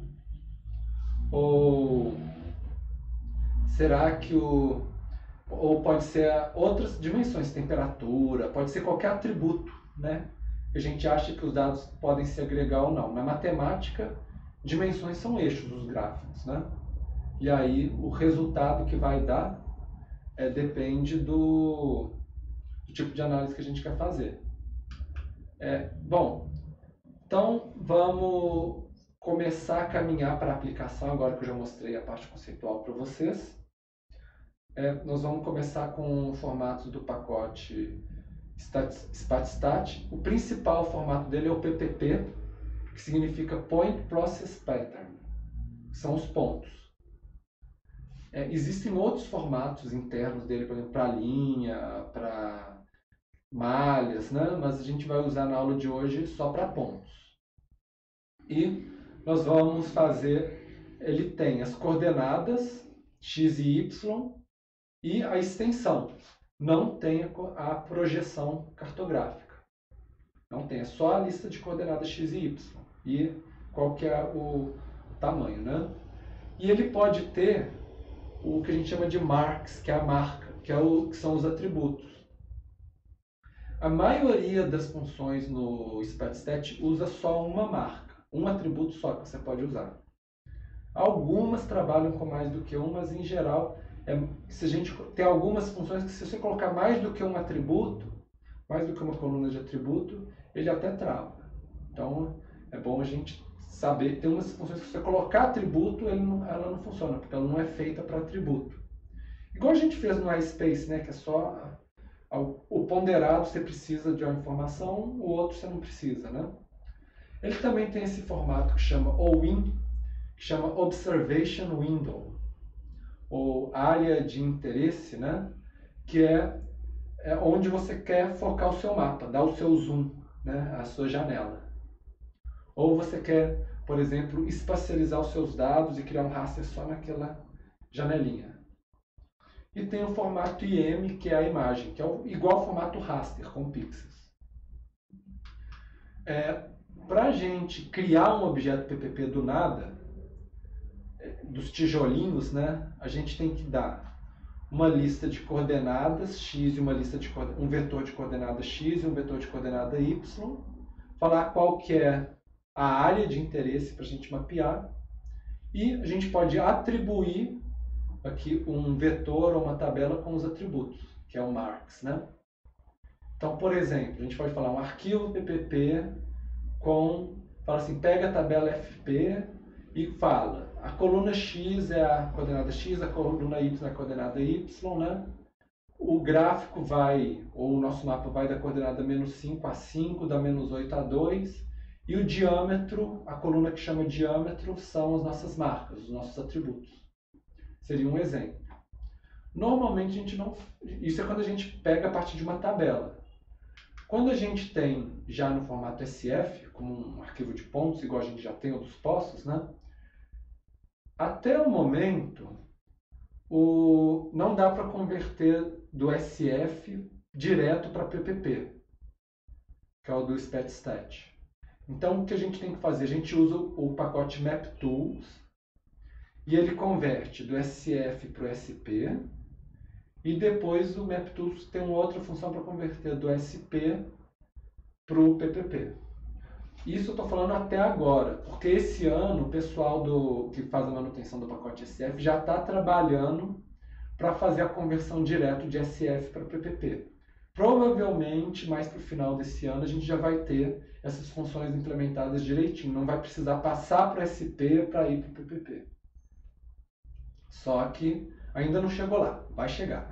Ou será que ou pode ser outras dimensões, temperatura, pode ser qualquer atributo, né? A gente acha que os dados podem se agregar ou não. Na matemática, dimensões são eixos dos gráficos, né? E aí o resultado que vai dar depende do tipo de análise que a gente quer fazer. Bom, então vamos começar a caminhar para a aplicação, agora que eu já mostrei a parte conceitual para vocês. Nós vamos começar com formatos do pacote SpatStat. O principal formato dele é o PPP, que significa Point Process Pattern, que são os pontos. Existem outros formatos internos dele, por exemplo, para linha, para malhas, né? Mas a gente vai usar na aula de hoje só para pontos. E nós vamos fazer, ele tem as coordenadas x e y e a extensão. Não tem a projeção cartográfica. Não tem, é só a lista de coordenadas x e y e qual que é o tamanho, né? E ele pode ter o que a gente chama de marks, que é a marca, que são os atributos. A maioria das funções no SpatStat usa só uma marca, um atributo só que você pode usar. Algumas trabalham com mais do que um, mas em geral, se a gente tem algumas funções que se você colocar mais do que um atributo, mais do que uma coluna de atributo, ele até trava. Então, é bom a gente saber, tem umas funções que se você colocar atributo, ela não funciona, porque ela não é feita para atributo. Igual a gente fez no iSpace, né, que é só o ponderado você precisa de uma informação, o outro você não precisa, né? Ele também tem esse formato que chama OWIN, que chama Observation Window, ou área de interesse, né, que é onde você quer focar o seu mapa, dar o seu zoom, né, a sua janela. Ou você quer, por exemplo, espacializar os seus dados e criar um raster só naquela janelinha. E tem o formato IM, que é a imagem, que é igual ao formato raster, com pixels. Para a gente criar um objeto PPP do nada, dos tijolinhos, né, a gente tem que dar uma lista de coordenadas x e um vetor de coordenadas x e um vetor de coordenada y, falar qual que é a área de interesse para a gente mapear, e a gente pode atribuir aqui um vetor ou uma tabela com os atributos, que é o marks, né? Então, por exemplo, a gente pode falar um arquivo PPP fala assim, pega a tabela FP e fala, a coluna X é a coordenada X, a coluna Y é a coordenada Y, né? O gráfico ou o nosso mapa vai da coordenada -5 a 5, da -8 a 2, e o diâmetro, a coluna que chama diâmetro, são as nossas marcas, os nossos atributos. Seria um exemplo. Normalmente a gente não... Isso é quando a gente pega a partir de uma tabela. Quando a gente tem já no formato SF, como um arquivo de pontos, igual a gente já tem o dos poços, né? Até o momento, não dá para converter do SF direto para PPP, que é o do StatStat. Então, o que a gente tem que fazer? A gente usa o pacote MapTools e ele converte do SF para o SP, e depois o MapTools tem uma outra função para converter do SP para o PPP. Isso eu estou falando até agora, porque esse ano o pessoal que faz a manutenção do pacote SF já está trabalhando para fazer a conversão direto de SF para PPP. Provavelmente, mais para o final desse ano, a gente já vai ter essas funções implementadas direitinho. Não vai precisar passar para SP para ir para o PPP. Só que ainda não chegou lá. Vai chegar.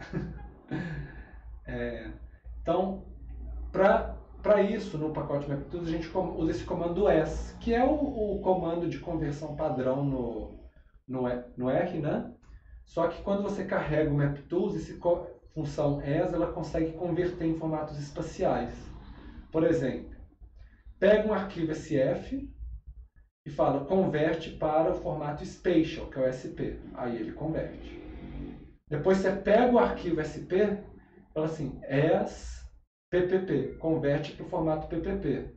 Então, para isso, no pacote MapTools, a gente usa esse comando S, que é o comando de conversão padrão no R, né? Só que quando você carrega o MapTools, essa função ES, ela consegue converter em formatos espaciais. Por exemplo, pega um arquivo SF e fala, converte para o formato Spatial, que é o SP. Aí ele converte. Depois você pega o arquivo SP, fala assim, ES PPP, converte para o formato PPP.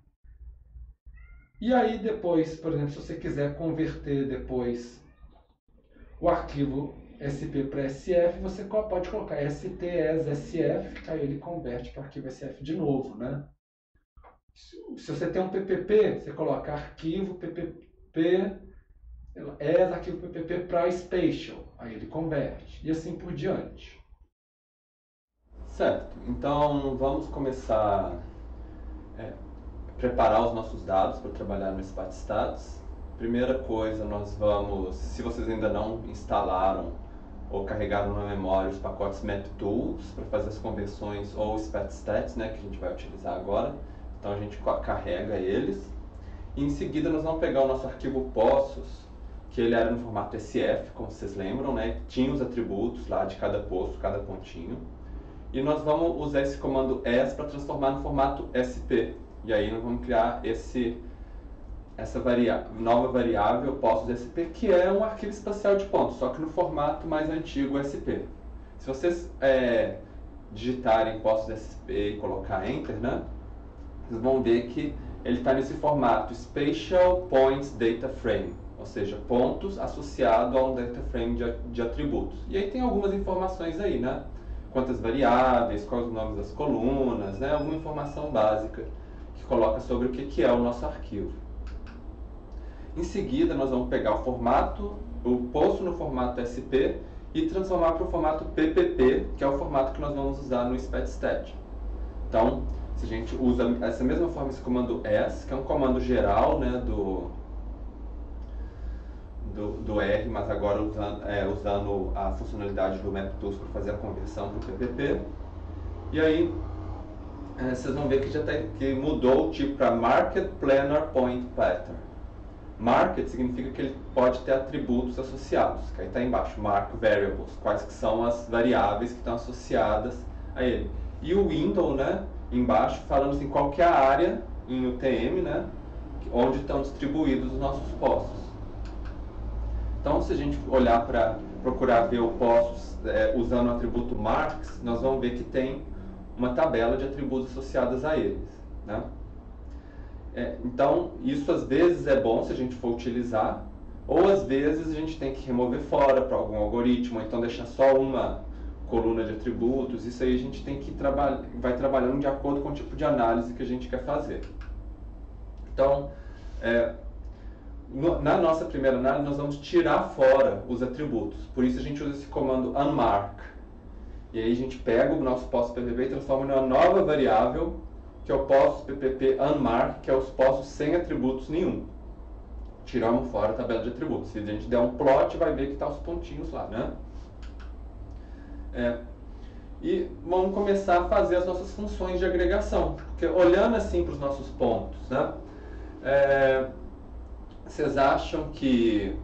E aí depois, por exemplo, se você quiser converter depois o arquivo SP para SF, você pode colocar STES-SF, aí ele converte para o arquivo SF de novo, né? Se você tem um PPP, você coloca arquivo PPP, arquivo PPP para Spatial, aí ele converte, e assim por diante. Certo, então vamos começar a preparar os nossos dados para trabalhar no SpatiStats. Primeira coisa, nós vamos, se vocês ainda não instalaram ou carregaram na memória os pacotes MapTools para fazer as conversões ou SpatiStats, né, que a gente vai utilizar agora, então a gente carrega eles. E em seguida nós vamos pegar o nosso arquivo poços, que ele era no formato SF, como vocês lembram, né, tinha os atributos lá de cada poço, cada pontinho. E nós vamos usar esse comando ES para transformar no formato SP. E aí nós vamos criar essa nova variável poços SP, que é um arquivo espacial de pontos, só que no formato mais antigo SP. Se vocês digitarem poços SP e colocar Enter, né, vocês vão ver que ele está nesse formato Spatial Points Data Frame, ou seja, pontos associados a um data frame de atributos. E aí tem algumas informações aí, né? Quantas variáveis, quais os nomes das colunas, né? Alguma informação básica que coloca sobre o que é o nosso arquivo. Em seguida, nós vamos pegar o poço no formato SP e transformar para o formato PPP, que é o formato que nós vamos usar no SpatiStat. Então, se a gente usa essa mesma forma, esse comando S, que é um comando geral, né, do R, mas agora usando a funcionalidade do MapTools para fazer a conversão para o PPP. E aí, vocês vão ver que mudou o tipo para Market Planar Point Pattern. Market significa que ele pode ter atributos associados, que aí está embaixo, Mark Variables, quais que são as variáveis que estão associadas a ele. E o Window, né, embaixo, falando assim, qual que é a área em UTM, né, onde estão distribuídos os nossos poços. Então, se a gente olhar para procurar ver o poços usando o atributo marks, nós vamos ver que tem uma tabela de atributos associados a eles, né? Então, isso às vezes é bom se a gente for utilizar, ou às vezes a gente tem que remover fora para algum algoritmo, ou então deixar só coluna de atributos. Isso aí a gente tem que vai trabalhando de acordo com o tipo de análise que a gente quer fazer. Então, na nossa primeira análise, nós vamos tirar fora os atributos. Por isso a gente usa esse comando unmark. E aí a gente pega o nosso post.ppp e transforma em uma nova variável, que é o post.ppp unmark, que é os postos sem atributos nenhum. Tiramos fora a tabela de atributos. Se a gente der um plot, vai ver que está os pontinhos lá, né? E vamos começar a fazer as nossas funções de agregação. Porque olhando assim para os nossos pontos, né? Vocês acham que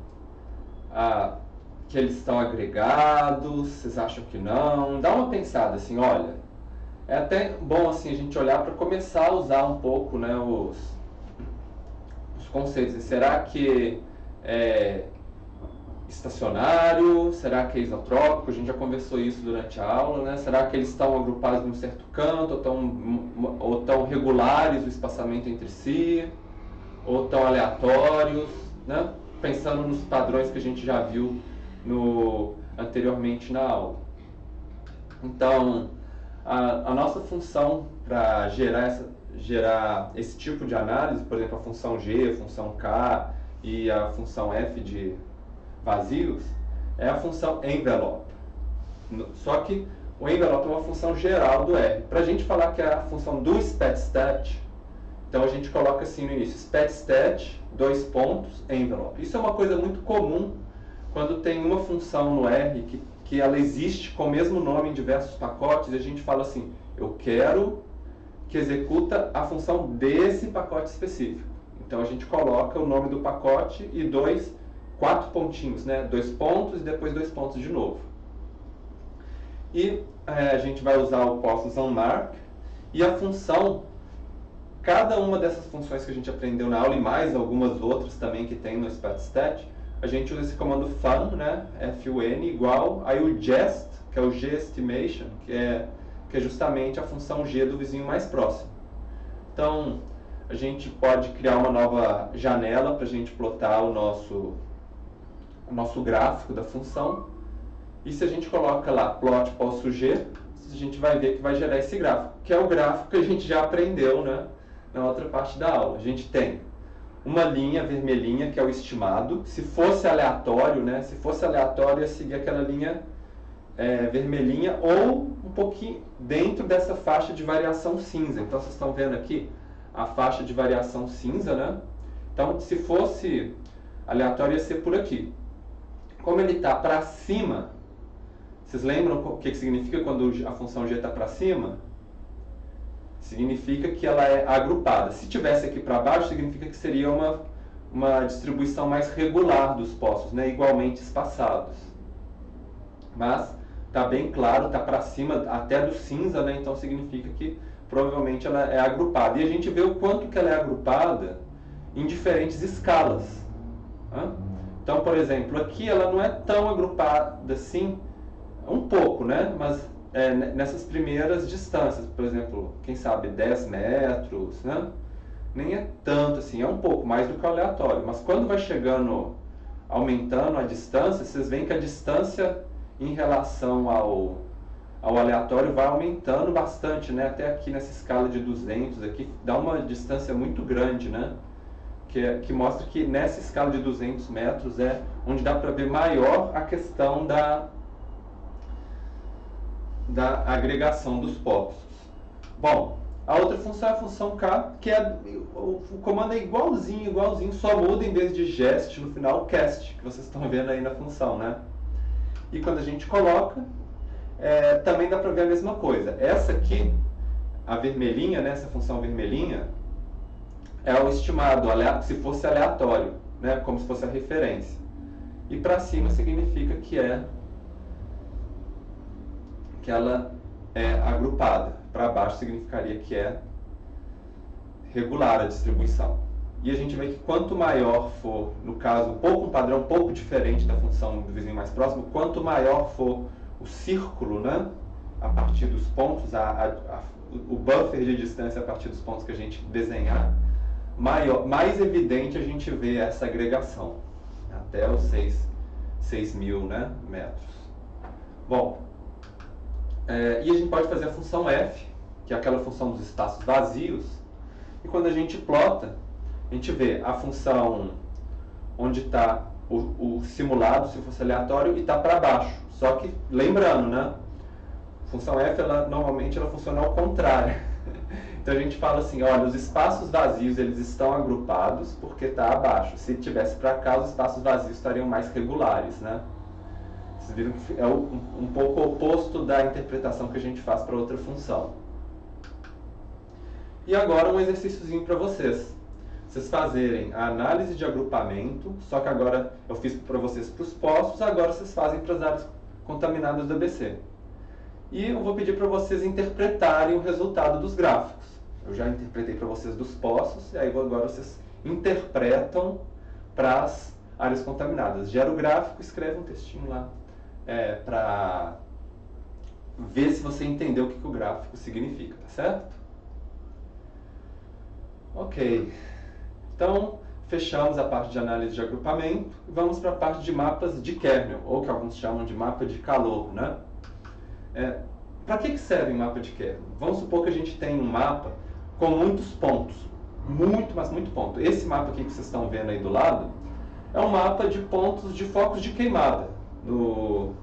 eles estão agregados? Vocês acham que não? Dá uma pensada assim, olha. É até bom assim a gente olhar para começar a usar um pouco, né, os conceitos. Será que é estacionário? Será que é isotrópico? A gente já conversou isso durante a aula, né? Será que eles estão agrupados em um certo canto? Ou estão regulares o espaçamento entre si? Ou tão aleatórios, né? Pensando nos padrões que a gente já viu anteriormente na aula. Então, a nossa função para gerar esse tipo de análise, por exemplo, a função G, a função K e a função F de vazios, é a função envelope. Só que o envelope é uma função geral do R. Para a gente falar que é a função do StatStat, então a gente coloca assim no início, StatStat, envelope. Isso é uma coisa muito comum quando tem uma função no R que ela existe com o mesmo nome em diversos pacotes, e a gente fala assim, eu quero que executa a função desse pacote específico. Então a gente coloca o nome do pacote e 4 pontinhos, né? 2 pontos e depois 2 pontos de novo. E a gente vai usar o post unmark e a função. Cada uma dessas funções que a gente aprendeu na aula e mais algumas outras também que tem no StatStat, a gente usa esse comando fun, né? fun igual, aí o gest, que é o gestimation, que é justamente a função g do vizinho mais próximo. Então, a gente pode criar uma nova janela para a gente plotar o nosso gráfico da função. E se a gente coloca lá plot posto g, a gente vai ver que vai gerar esse gráfico, que é o gráfico que a gente já aprendeu, né? Na outra parte da aula. A gente tem uma linha vermelhinha, que é o estimado. Se fosse aleatório, né? Se fosse aleatório, ia seguir aquela linha vermelhinha ou um pouquinho dentro dessa faixa de variação cinza. Então, vocês estão vendo aqui a faixa de variação cinza, né? Então, se fosse aleatório, ia ser por aqui. Como ele está para cima, vocês lembram o que significa quando a função g está para cima? Significa que ela é agrupada. Se tivesse aqui para baixo, significa que seria uma distribuição mais regular dos postos, né? Igualmente espaçados. Mas está bem claro, está para cima até do cinza, né? Então significa que provavelmente ela é agrupada. E a gente vê o quanto que ela é agrupada em diferentes escalas. Né? Então, por exemplo, aqui ela não é tão agrupada assim, um pouco, né? Mas nessas primeiras distâncias, por exemplo, quem sabe 10 metros, né? Nem é tanto assim, é um pouco mais do que o aleatório. Mas quando vai chegando, aumentando a distância, vocês veem que a distância em relação ao aleatório vai aumentando bastante, né? Até aqui nessa escala de 200, aqui dá uma distância muito grande, né? Que mostra que nessa escala de 200 metros é onde dá para ver maior a questão da agregação dos postos. Bom, a outra função é a função K, que o comando é igualzinho, só muda em vez de gest no final, cast, que vocês estão vendo aí na função, né? E quando a gente coloca, também dá para ver a mesma coisa. Essa aqui, a vermelhinha, né, essa função vermelhinha, é o estimado, se fosse aleatório, né, como se fosse a referência. E para cima significa que ela é agrupada. Para baixo significaria que é regular a distribuição. E a gente vê que quanto maior for, no caso, um padrão um pouco diferente da função do vizinho mais próximo, quanto maior for o círculo, né, a partir dos pontos, o buffer de distância a partir dos pontos que a gente desenhar, mais evidente a gente vê essa agregação, até os 6.000, né, metros. Bom, E a gente pode fazer a função f, que é aquela função dos espaços vazios, e quando a gente plota, a gente vê a função onde está o simulado, se fosse aleatório, e está para baixo. Só que, lembrando, né? A função f, normalmente, ela funciona ao contrário. Então a gente fala assim, olha, os espaços vazios eles estão agrupados porque está abaixo. Se tivesse para cá, os espaços vazios estariam mais regulares, né? Vocês viram que é um pouco oposto da interpretação que a gente faz para outra função. E agora um exercíciozinho para vocês. Vocês fazerem a análise de agrupamento, só que agora eu fiz para vocês para os poços, agora vocês fazem para as áreas contaminadas do ABC. E eu vou pedir para vocês interpretarem o resultado dos gráficos. Eu já interpretei para vocês dos poços, e aí agora vocês interpretam para as áreas contaminadas. Gera o gráfico, escreve um textinho lá para ver se você entendeu o que o gráfico significa, tá certo? Ok. Então, fechamos a parte de análise de agrupamento e vamos para a parte de mapas de kernel, ou que alguns chamam de mapa de calor, né? Para que serve um mapa de kernel? Vamos supor que a gente tem um mapa com muitos pontos, mas muito ponto. Esse mapa aqui que vocês estão vendo aí do lado é um mapa de pontos de focos de queimada no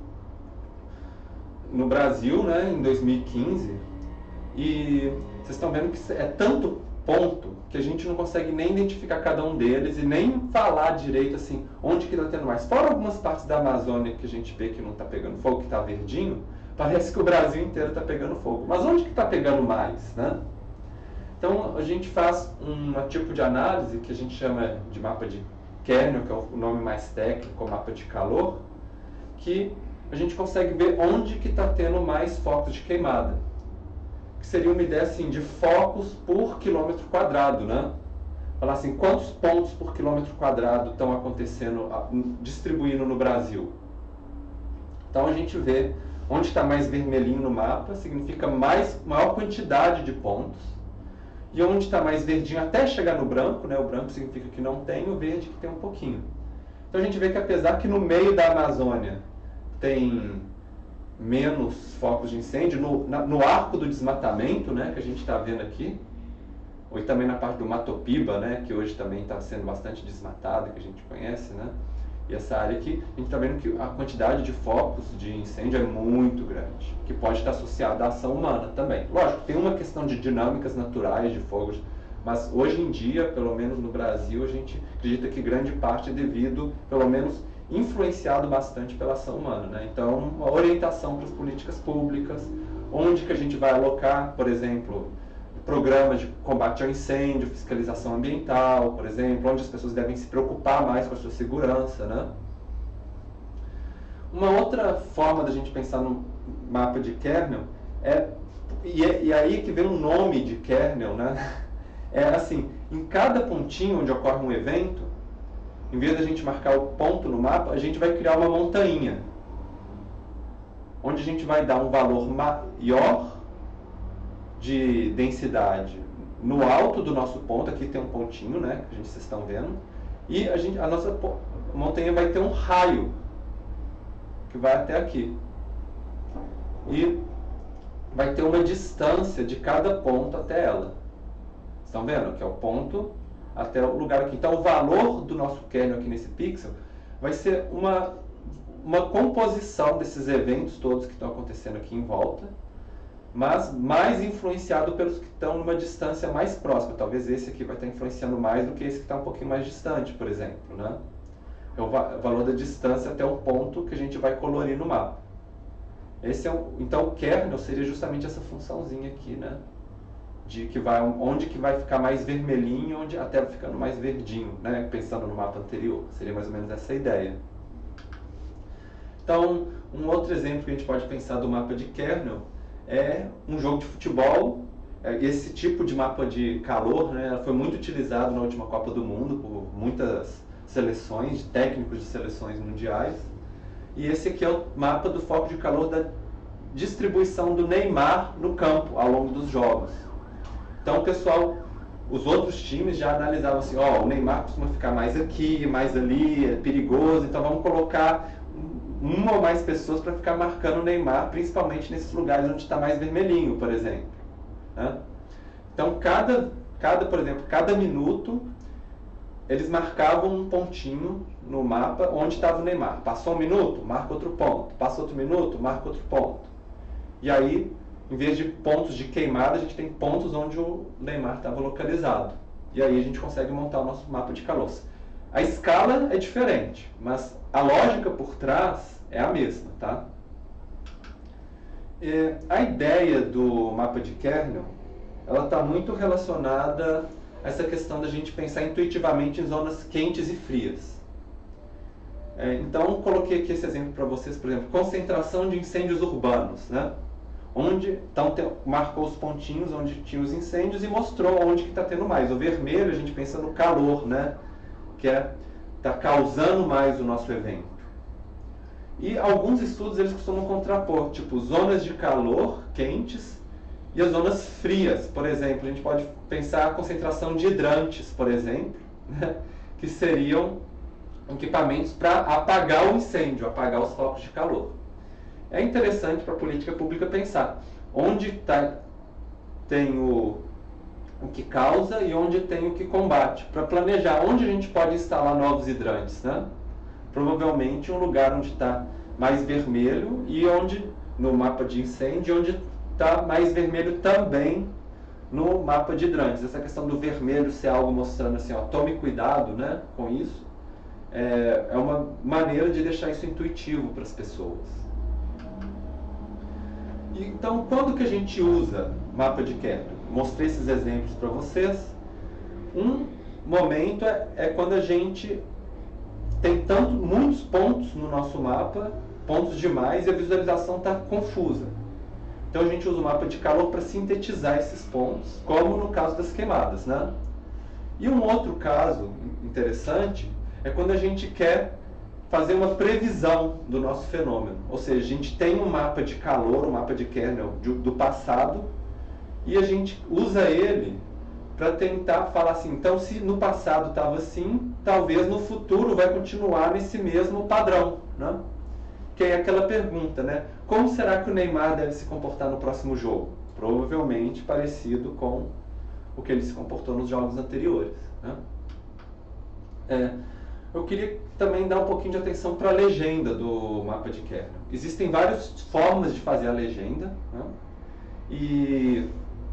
Brasil, né, em 2015. E vocês estão vendo que é tanto ponto que a gente não consegue nem identificar cada um deles e nem falar direito assim onde que está tendo mais. Fora algumas partes da Amazônia que a gente vê que não está pegando fogo, que está verdinho, parece que o Brasil inteiro está pegando fogo. Mas onde que está pegando mais, né? Então a gente faz um tipo de análise que a gente chama de mapa de kernel, que é o nome mais técnico, o mapa de calor, que a gente consegue ver onde que está tendo mais focos de queimada. Que seria uma ideia assim, de focos por quilômetro quadrado, né? Falar assim, quantos pontos por quilômetro quadrado estão acontecendo, distribuindo no Brasil. Então a gente vê onde está mais vermelhinho no mapa, significa maior quantidade de pontos. E onde está mais verdinho até chegar no branco, né? O branco significa que não tem, o verde que tem um pouquinho. Então a gente vê que apesar que no meio da Amazônia tem menos focos de incêndio, no arco do desmatamento, né, que a gente está vendo aqui, ou também na parte do Mato Piba, né, que hoje também está sendo bastante desmatada, que a gente conhece, né, e essa área aqui, a gente está vendo que a quantidade de focos de incêndio é muito grande, que pode estar associada à ação humana também. Lógico, tem uma questão de dinâmicas naturais de fogos, mas hoje em dia, pelo menos no Brasil, a gente acredita que grande parte é devido, pelo menos, influenciado bastante pela ação humana, né? Então, uma orientação para as políticas públicas, onde que a gente vai alocar, por exemplo, programas de combate ao incêndio, fiscalização ambiental, por exemplo, onde as pessoas devem se preocupar mais com a sua segurança, né? Uma outra forma da gente pensar no mapa de kernel e aí que vem o nome de kernel, né? É assim, em cada pontinho onde ocorre um evento, em vez de a gente marcar o ponto no mapa, a gente vai criar uma montanha, onde a gente vai dar um valor maior de densidade no alto do nosso ponto. Aqui tem um pontinho, né, que vocês estão vendo, e a nossa montanha vai ter um raio que vai até aqui, e vai ter uma distância de cada ponto até ela. Estão vendo? Que é o ponto até o lugar aqui. Então, o valor do nosso kernel aqui nesse pixel vai ser uma composição desses eventos todos que estão acontecendo aqui em volta, mas mais influenciado pelos que estão numa distância mais próxima. Talvez esse aqui vai estar influenciando mais do que esse que está um pouquinho mais distante, por exemplo, né? É o valor da distância até o ponto que a gente vai colorir no mapa. Então, o kernel seria justamente essa funçãozinha aqui, né? Onde que vai ficar mais vermelhinho, onde até vai ficando mais verdinho, né? Pensando no mapa anterior, seria mais ou menos essa a ideia. Então, um outro exemplo que a gente pode pensar do mapa de kernel é um jogo de futebol. Esse tipo de mapa de calor, né, foi muito utilizado na última Copa do Mundo por muitas seleções, técnicos de seleções mundiais. E esse aqui é o mapa do foco de calor da distribuição do Neymar no campo ao longo dos jogos. Então, pessoal, os outros times já analisavam assim, o Neymar costuma ficar mais aqui, mais ali, é perigoso, então vamos colocar uma ou mais pessoas para ficar marcando o Neymar, principalmente nesses lugares onde está mais vermelhinho, por exemplo. Né? Então, por exemplo, cada minuto, eles marcavam um pontinho no mapa onde estava o Neymar. Passou um minuto, marca outro ponto. Passa outro minuto, marca outro ponto. E aí, em vez de pontos de queimada, a gente tem pontos onde o Neymar estava localizado. E aí a gente consegue montar o nosso mapa de calor. A escala é diferente, mas a lógica por trás é a mesma, tá? A ideia do mapa de kernel, ela está muito relacionada a essa questão da gente pensar intuitivamente em zonas quentes e frias. Então, coloquei aqui esse exemplo para vocês, por exemplo, concentração de incêndios urbanos, né? Então, marcou os pontinhos onde tinha os incêndios e mostrou onde que está tendo mais. O vermelho, a gente pensa no calor, né? Que está causando mais o nosso evento. E alguns estudos, eles costumam contrapor, tipo, zonas de calor, quentes, e as zonas frias. Por exemplo, a gente pode pensar a concentração de hidrantes, por exemplo, né? Que seriam equipamentos para apagar o incêndio, apagar os focos de calor. É interessante para a política pública pensar onde tem o que causa e onde tem o que combate, para planejar onde a gente pode instalar novos hidrantes, né? Provavelmente um lugar onde está mais vermelho e onde, no mapa de incêndio, onde está mais vermelho também no mapa de hidrantes. Essa questão do vermelho ser algo mostrando assim, ó, tome cuidado, né, com isso, é uma maneira de deixar isso intuitivo para as pessoas. Então, quando que a gente usa mapa de kernel? Mostrei esses exemplos para vocês. Um momento é quando a gente tem muitos pontos no nosso mapa, pontos demais, e a visualização está confusa. Então, a gente usa o mapa de calor para sintetizar esses pontos, como no caso das queimadas, né? E um outro caso interessante é quando a gente quer fazer uma previsão do nosso fenômeno. Ou seja, a gente tem um mapa de calor, um mapa de kernel do passado, e a gente usa ele para tentar falar assim, então se no passado estava assim, talvez no futuro vai continuar nesse mesmo padrão, né? Que é aquela pergunta, né? Como será que o Neymar deve se comportar no próximo jogo? Provavelmente parecido com o que ele se comportou nos jogos anteriores, né? Eu queria também dar um pouquinho de atenção para a legenda do mapa de kernel. Existem várias formas de fazer a legenda, né? E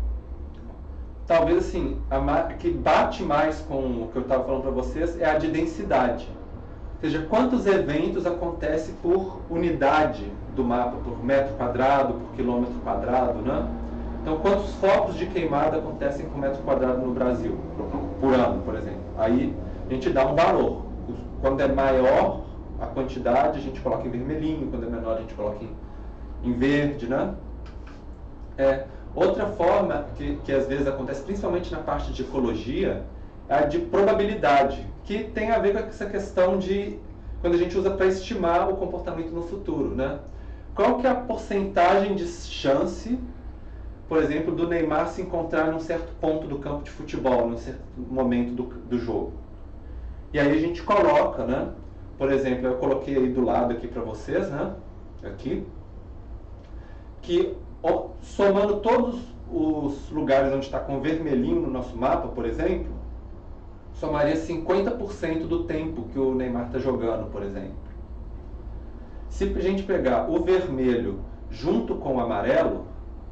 talvez assim, a que bate mais com o que eu estava falando para vocês é a de densidade. Ou seja, quantos eventos acontecem por unidade do mapa, por metro quadrado, por quilômetro quadrado, né? Então, quantos focos de queimada acontecem por metro quadrado no Brasil, por ano, por exemplo? Aí a gente dá um valor. Quando é maior a quantidade, a gente coloca em vermelhinho. Quando é menor, a gente coloca em verde, né? Outra forma que às vezes acontece, principalmente na parte de ecologia, é a de probabilidade, que tem a ver com essa questão de quando a gente usa para estimar o comportamento no futuro, né? Qual que é a porcentagem de chance, por exemplo, do Neymar se encontrar num certo ponto do campo de futebol, num certo momento do jogo? E aí a gente coloca, né? Por exemplo, eu coloquei aí do lado aqui para vocês, né? Aqui, que somando todos os lugares onde está com vermelhinho no nosso mapa, por exemplo, somaria 50% do tempo que o Neymar está jogando, por exemplo. Se a gente pegar o vermelho junto com o amarelo,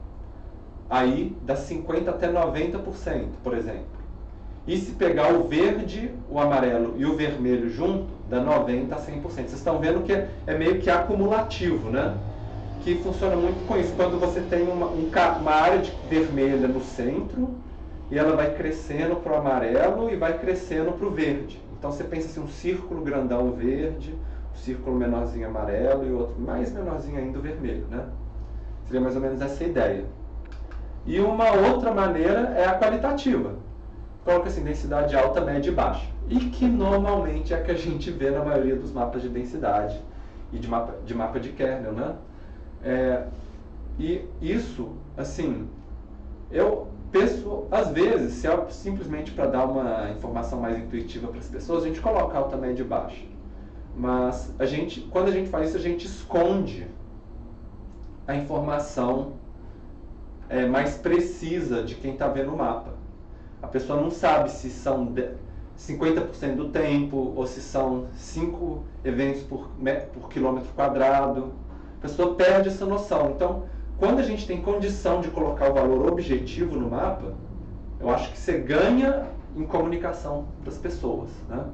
aí dá 50% até 90%, por exemplo. E se pegar o verde, o amarelo e o vermelho junto, dá 90% a 100%. Vocês estão vendo que é meio que acumulativo, né? Que funciona muito com isso. Quando você tem uma área de vermelha no centro, e ela vai crescendo para o amarelo e vai crescendo para o verde. Então você pensa assim, um círculo grandão verde, um círculo menorzinho amarelo e outro mais menorzinho ainda vermelho, né? Seria mais ou menos essa ideia. E uma outra maneira é a qualitativa. Coloca assim, densidade alta, média e baixa. E que normalmente é a que a gente vê na maioria dos mapas de densidade e de mapa de kernel, né? E isso, assim, eu penso, às vezes, se é simplesmente para dar uma informação mais intuitiva para as pessoas, a gente coloca alta, média e baixa. Mas quando a gente faz isso, a gente esconde a informação mais precisa de quem está vendo o mapa. A pessoa não sabe se são 50% do tempo ou se são 5 eventos por quilômetro quadrado. A pessoa perde essa noção. Então, quando a gente tem condição de colocar o valor objetivo no mapa, eu acho que você ganha em comunicação das pessoas, né?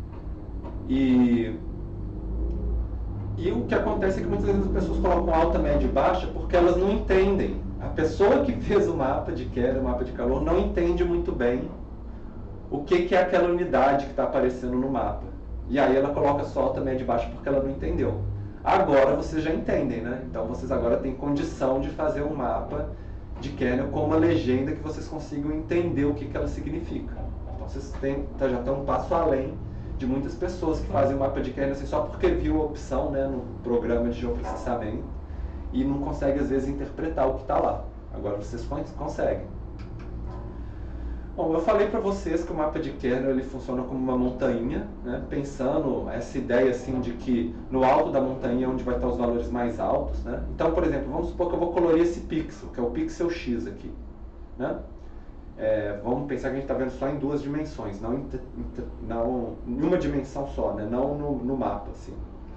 E o que acontece é que muitas vezes as pessoas colocam alta, média e baixa porque elas não entendem. A pessoa que fez o mapa de queda, o mapa de calor, não entende muito bem o que é aquela unidade que está aparecendo no mapa. E aí ela coloca só alta, média e baixa porque ela não entendeu. Agora vocês já entendem, né? Então vocês agora têm condição de fazer um mapa de kernel com uma legenda que vocês consigam entender o que ela significa. Então vocês já estão um passo além de muitas pessoas que fazem o mapa de kernel assim, só porque viu a opção, né, no programa de geoprocessamento e não consegue às vezes interpretar o que está lá. Agora vocês conseguem. Bom, eu falei para vocês que o mapa de kernel ele funciona como uma montanha, né, pensando essa ideia assim de que no alto da montanha é onde vai estar os valores mais altos, né? Então, por exemplo, vamos supor que eu vou colorir esse pixel, que é o pixel X aqui, né? Vamos pensar que a gente está vendo só em 2 dimensões, não em uma dimensão só, né? Não no mapa, assim.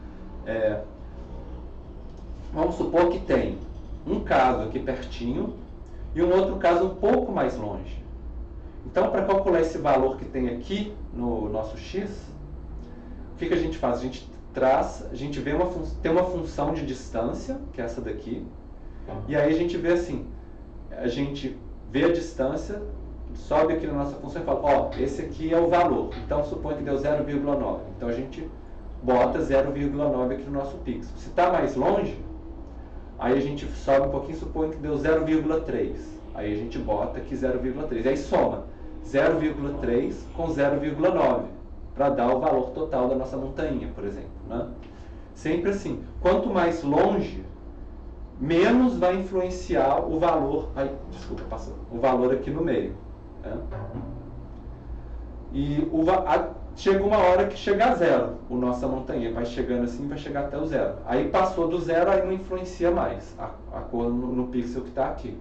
Vamos supor que tem um caso aqui pertinho e um outro caso um pouco mais longe. Então, para calcular esse valor que tem aqui no nosso x, o que a gente faz? A gente vê tem uma função de distância, que é essa daqui, e aí a gente vê assim, a gente vê a distância, sobe aqui na nossa função e fala, ó, esse aqui é o valor, então supõe que deu 0,9, então a gente bota 0,9 aqui no nosso pixel. Se está mais longe, aí a gente sobe um pouquinho, supõe que deu 0,3, aí a gente bota aqui 0,3, aí soma 0,3 com 0,9, para dar o valor total da nossa montanha, por exemplo, né? Sempre assim, quanto mais longe, menos vai influenciar o valor, o valor aqui no meio, né? E chega uma hora que chega a zero, a nossa montanha vai chegando assim, vai chegar até o zero. Aí passou do zero, aí não influencia mais a cor no pixel que está aqui.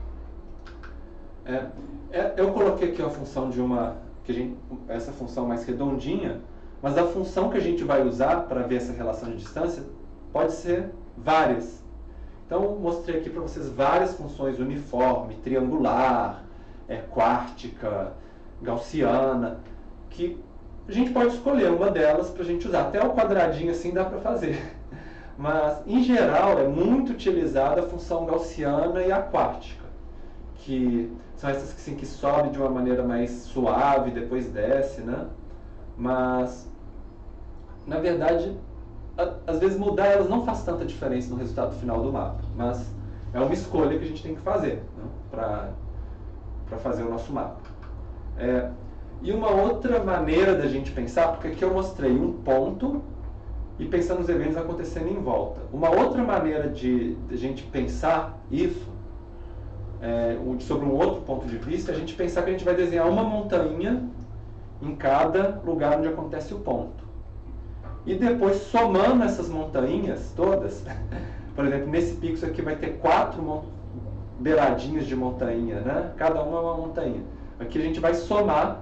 Eu coloquei aqui a função essa função mais redondinha, mas a função que a gente vai usar para ver essa relação de distância pode ser várias. Então, eu mostrei aqui para vocês várias funções: uniforme, triangular, quártica, gaussiana, que a gente pode escolher uma delas para a gente usar. Até o quadradinho assim dá para fazer. Mas, em geral, é muito utilizada a função gaussiana e a quártica, que são essas que sobem de uma maneira mais suave, depois desce, né? Mas, na verdade, às vezes mudar elas não faz tanta diferença no resultado final do mapa, mas é uma escolha que a gente tem que fazer, né, para fazer o nosso mapa. E uma outra maneira da gente pensar, porque aqui eu mostrei um ponto e pensando nos eventos acontecendo em volta. Uma outra maneira de a gente pensar isso, sobre um outro ponto de vista, é a gente pensar que a gente vai desenhar uma montanha em cada lugar onde acontece o ponto. E depois, somando essas montanhas todas, por exemplo, nesse pixel aqui vai ter 4 beiradinhas de montanha, né? Cada uma é uma montanha. Aqui a gente vai somar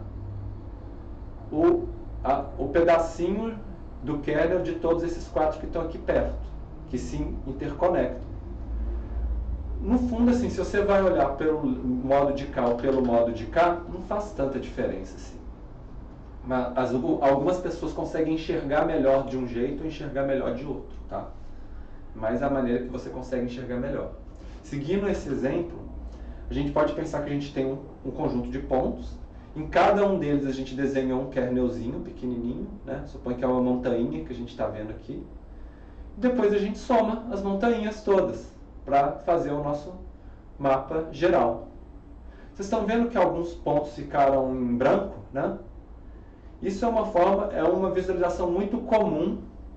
o pedacinho do kernel de todos esses 4 que estão aqui perto, que se interconectam. No fundo, assim, se você vai olhar pelo modo de cá ou pelo modo de cá, não faz tanta diferença, assim. Mas algumas pessoas conseguem enxergar melhor de um jeito ou enxergar melhor de outro, tá? Mas a maneira que você consegue enxergar melhor. Seguindo esse exemplo, a gente pode pensar que a gente tem um conjunto de pontos. Em cada um deles a gente desenhou um kernelzinho pequenininho, né? Suponha que é uma montanha que a gente está vendo aqui. Depois a gente soma as montanhas todas para fazer o nosso mapa geral. Vocês estão vendo que alguns pontos ficaram em branco, né? Isso é uma visualização muito comum.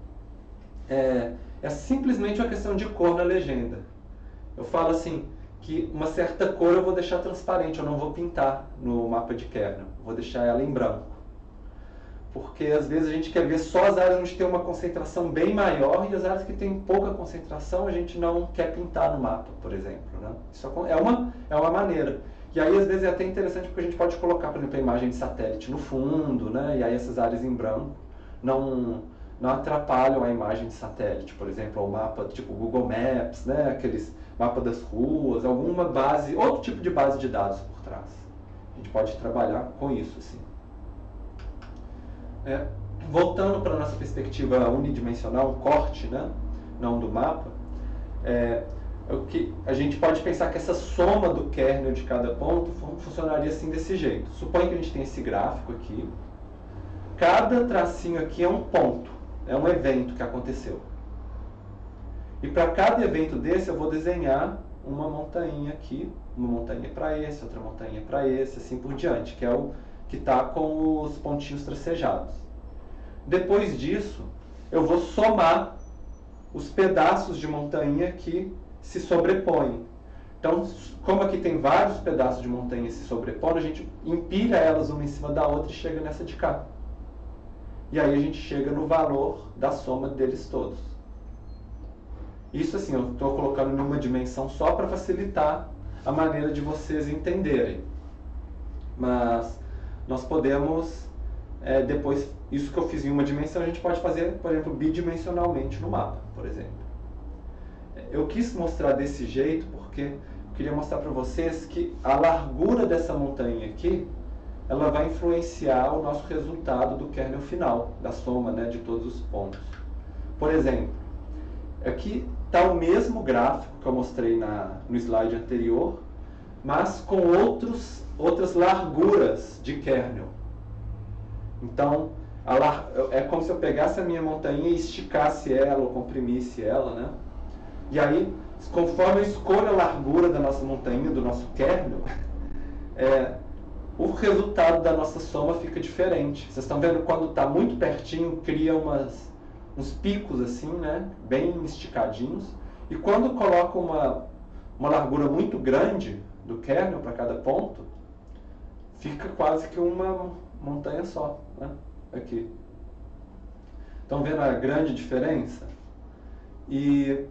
É simplesmente uma questão de cor na legenda. Eu falo assim, que uma certa cor eu vou deixar transparente, eu não vou pintar no mapa de kernel, vou deixar ela em branco. Porque às vezes a gente quer ver só as áreas onde tem uma concentração bem maior e as áreas que tem pouca concentração a gente não quer pintar no mapa, por exemplo, né? Isso é uma maneira. E aí às vezes é até interessante porque a gente pode colocar, por exemplo, a imagem de satélite no fundo, né? E aí essas áreas em branco não atrapalham a imagem de satélite, por exemplo, o mapa tipo Google Maps, né? Aqueles mapa das ruas, alguma base, outro tipo de base de dados por trás. A gente pode trabalhar com isso, assim. Voltando para a nossa perspectiva unidimensional, um corte, né? Não do mapa, a gente pode pensar que essa soma do kernel de cada ponto funcionaria assim desse jeito. Suponha que a gente tem esse gráfico aqui. Cada tracinho aqui é um ponto, é um evento que aconteceu. E para cada evento desse eu vou desenhar uma montanha aqui, uma montanha para esse, outra montanha para esse, assim por diante, que é o que está com os pontinhos tracejados. Depois disso, eu vou somar os pedaços de montanha que se sobrepõem. Então, como aqui tem vários pedaços de montanha se sobrepondo, a gente empilha elas uma em cima da outra e chega nessa de cá. E aí a gente chega no valor da soma deles todos. Isso assim, eu estou colocando numa dimensão só para facilitar a maneira de vocês entenderem. Mas nós podemos, depois, isso que eu fiz em uma dimensão, a gente pode fazer, por exemplo, bidimensionalmente no mapa, por exemplo. Eu quis mostrar desse jeito porque eu queria mostrar para vocês que a largura dessa montanha aqui, ela vai influenciar o nosso resultado do kernel final, da soma, né, de todos os pontos. Por exemplo, aqui está o mesmo gráfico que eu mostrei no slide anterior, mas com outras larguras de kernel. Então, é como se eu pegasse a minha montanha e esticasse ela, ou comprimisse ela, né? E aí, conforme eu escolho a largura da nossa montanha, do nosso kernel, o resultado da nossa soma fica diferente. Vocês estão vendo quando está muito pertinho, cria uns picos assim, né? Bem esticadinhos. E quando coloca uma largura muito grande do kernel para cada ponto, fica quase que uma montanha só, né? Aqui. Estão vendo a grande diferença? E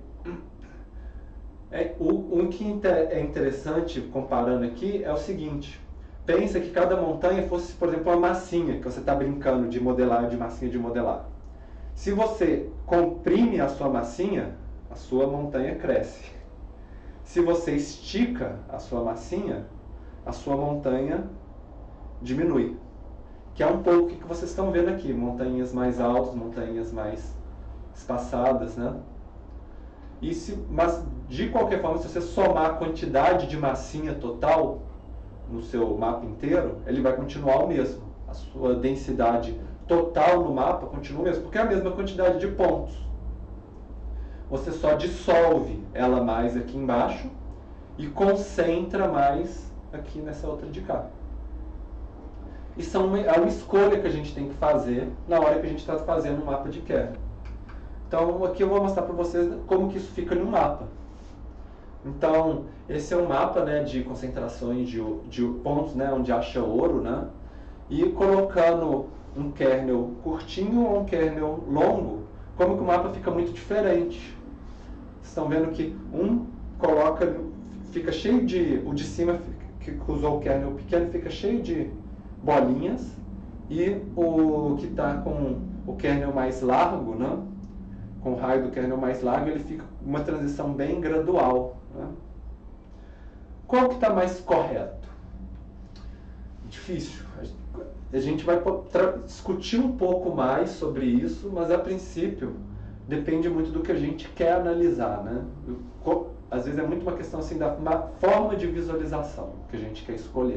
o que é interessante comparando aqui é o seguinte: pensa que cada montanha fosse, por exemplo, uma massinha que você está brincando de modelar, de massinha de modelar. Se você comprime a sua massinha, a sua montanha cresce. Se você estica a sua massinha, a sua montanha diminui. Que é um pouco o que vocês estão vendo aqui, montanhas mais altas, montanhas mais espaçadas, né? Mas, de qualquer forma, se você somar a quantidade de massinha total no seu mapa inteiro, ele vai continuar o mesmo. A sua densidade total no mapa continua o mesmo, porque é a mesma quantidade de pontos. Você só dissolve ela mais aqui embaixo e concentra mais aqui nessa outra de cá. Isso é uma escolha que a gente tem que fazer na hora que a gente está fazendo um mapa de kernel. Então, aqui eu vou mostrar para vocês como que isso fica no mapa. Então, esse é um mapa, né, de concentrações de pontos, né, onde acha ouro, né? E colocando um kernel curtinho ou um kernel longo, como que o mapa fica muito diferente. Vocês estão vendo que fica cheio o de cima, que usou o kernel pequeno, fica cheio de bolinhas, e o que está com o kernel mais largo, né, com o raio do kernel mais largo, ele fica uma transição bem gradual, né? Qual que está mais correto? Difícil. A gente vai discutir um pouco mais sobre isso, mas a princípio depende muito do que a gente quer analisar, né? Às vezes é muito uma questão assim da forma de visualização que a gente quer escolher.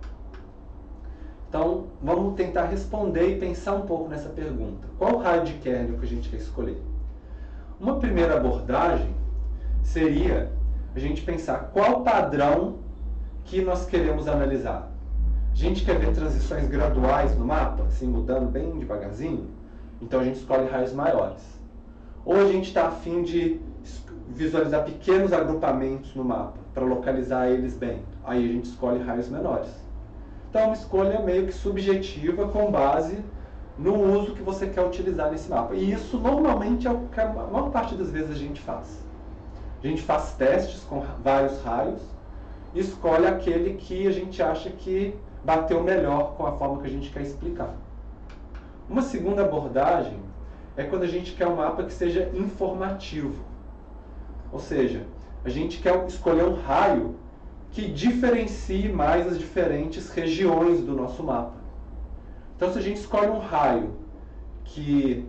Então, vamos tentar responder e pensar um pouco nessa pergunta. Qual raio de kernel que a gente quer escolher? Uma primeira abordagem seria a gente pensar qual padrão que nós queremos analisar. A gente quer ver transições graduais no mapa, assim, mudando bem devagarzinho, então a gente escolhe raios maiores. Ou a gente está a fim de visualizar pequenos agrupamentos no mapa, para localizar eles bem, aí a gente escolhe raios menores. Então é uma escolha meio que subjetiva com base no uso que você quer utilizar nesse mapa. E isso normalmente é o que a maior parte das vezes a gente faz. A gente faz testes com vários raios e escolhe aquele que a gente acha que bateu melhor com a forma que a gente quer explicar. Uma segunda abordagem é quando a gente quer um mapa que seja informativo. Ou seja, a gente quer escolher um raio que diferencie mais as diferentes regiões do nosso mapa. Então, se a gente escolhe um raio que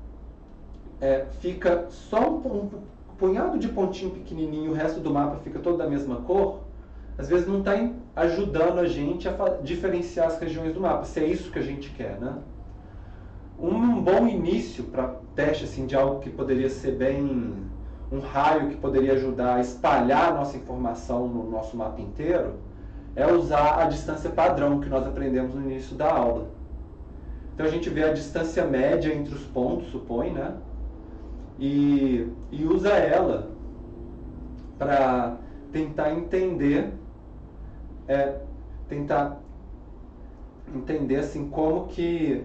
fica só um punhado de pontinho pequenininho, o resto do mapa fica todo da mesma cor, às vezes não está ajudando a gente a diferenciar as regiões do mapa, se é isso que a gente quer, né? Um bom início para teste assim, de algo que poderia ser bem um raio que poderia ajudar a espalhar a nossa informação no nosso mapa inteiro, é usar a distância padrão que nós aprendemos no início da aula. Então a gente vê a distância média entre os pontos, supõe, né? E usa ela para tentar entender assim, como que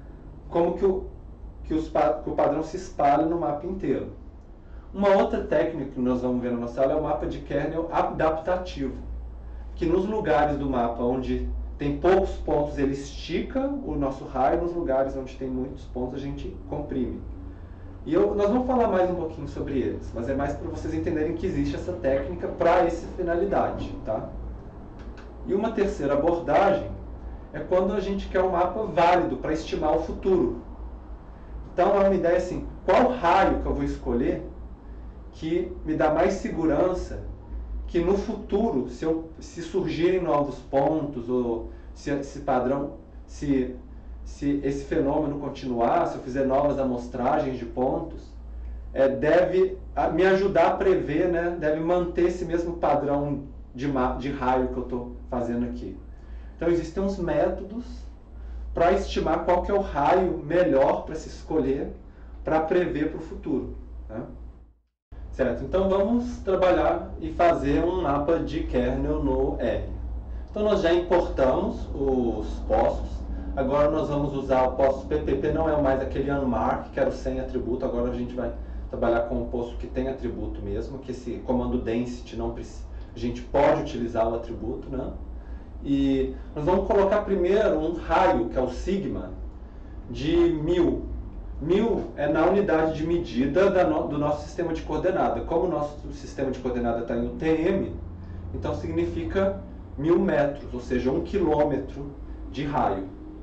o padrão se espalha no mapa inteiro. Uma outra técnica que nós vamos ver na nossa aula é o mapa de kernel adaptativo, que nos lugares do mapa onde tem poucos pontos ele estica o nosso raio, nos lugares onde tem muitos pontos a gente comprime. E nós vamos falar mais um pouquinho sobre eles, mas é mais para vocês entenderem que existe essa técnica para essa finalidade, tá? E uma terceira abordagem é quando a gente quer um mapa válido para estimar o futuro. Então é uma ideia assim, qual raio que eu vou escolher que me dá mais segurança que no futuro, se surgirem novos pontos, ou se esse padrão, se esse fenômeno continuar, se eu fizer novas amostragens de pontos, deve me ajudar a prever, né? Deve manter esse mesmo padrão de raio que eu estou fazendo aqui. Então existem uns métodos para estimar qual que é o raio melhor para se escolher para prever para o futuro, né? Certo, então vamos trabalhar e fazer um mapa de kernel no R. Então nós já importamos os poços, agora nós vamos usar o poço PPP, não é mais aquele unmark, que era o sem atributo, agora a gente vai trabalhar com um poço que tem atributo mesmo, que esse comando density não precisa, a gente pode utilizar o atributo, né? E nós vamos colocar primeiro um raio, que é o sigma, de 1000. 1000 é na unidade de medida do nosso sistema de coordenada. Como o nosso sistema de coordenada está em UTM, então significa 1000 metros, ou seja, 1 quilômetro de raio.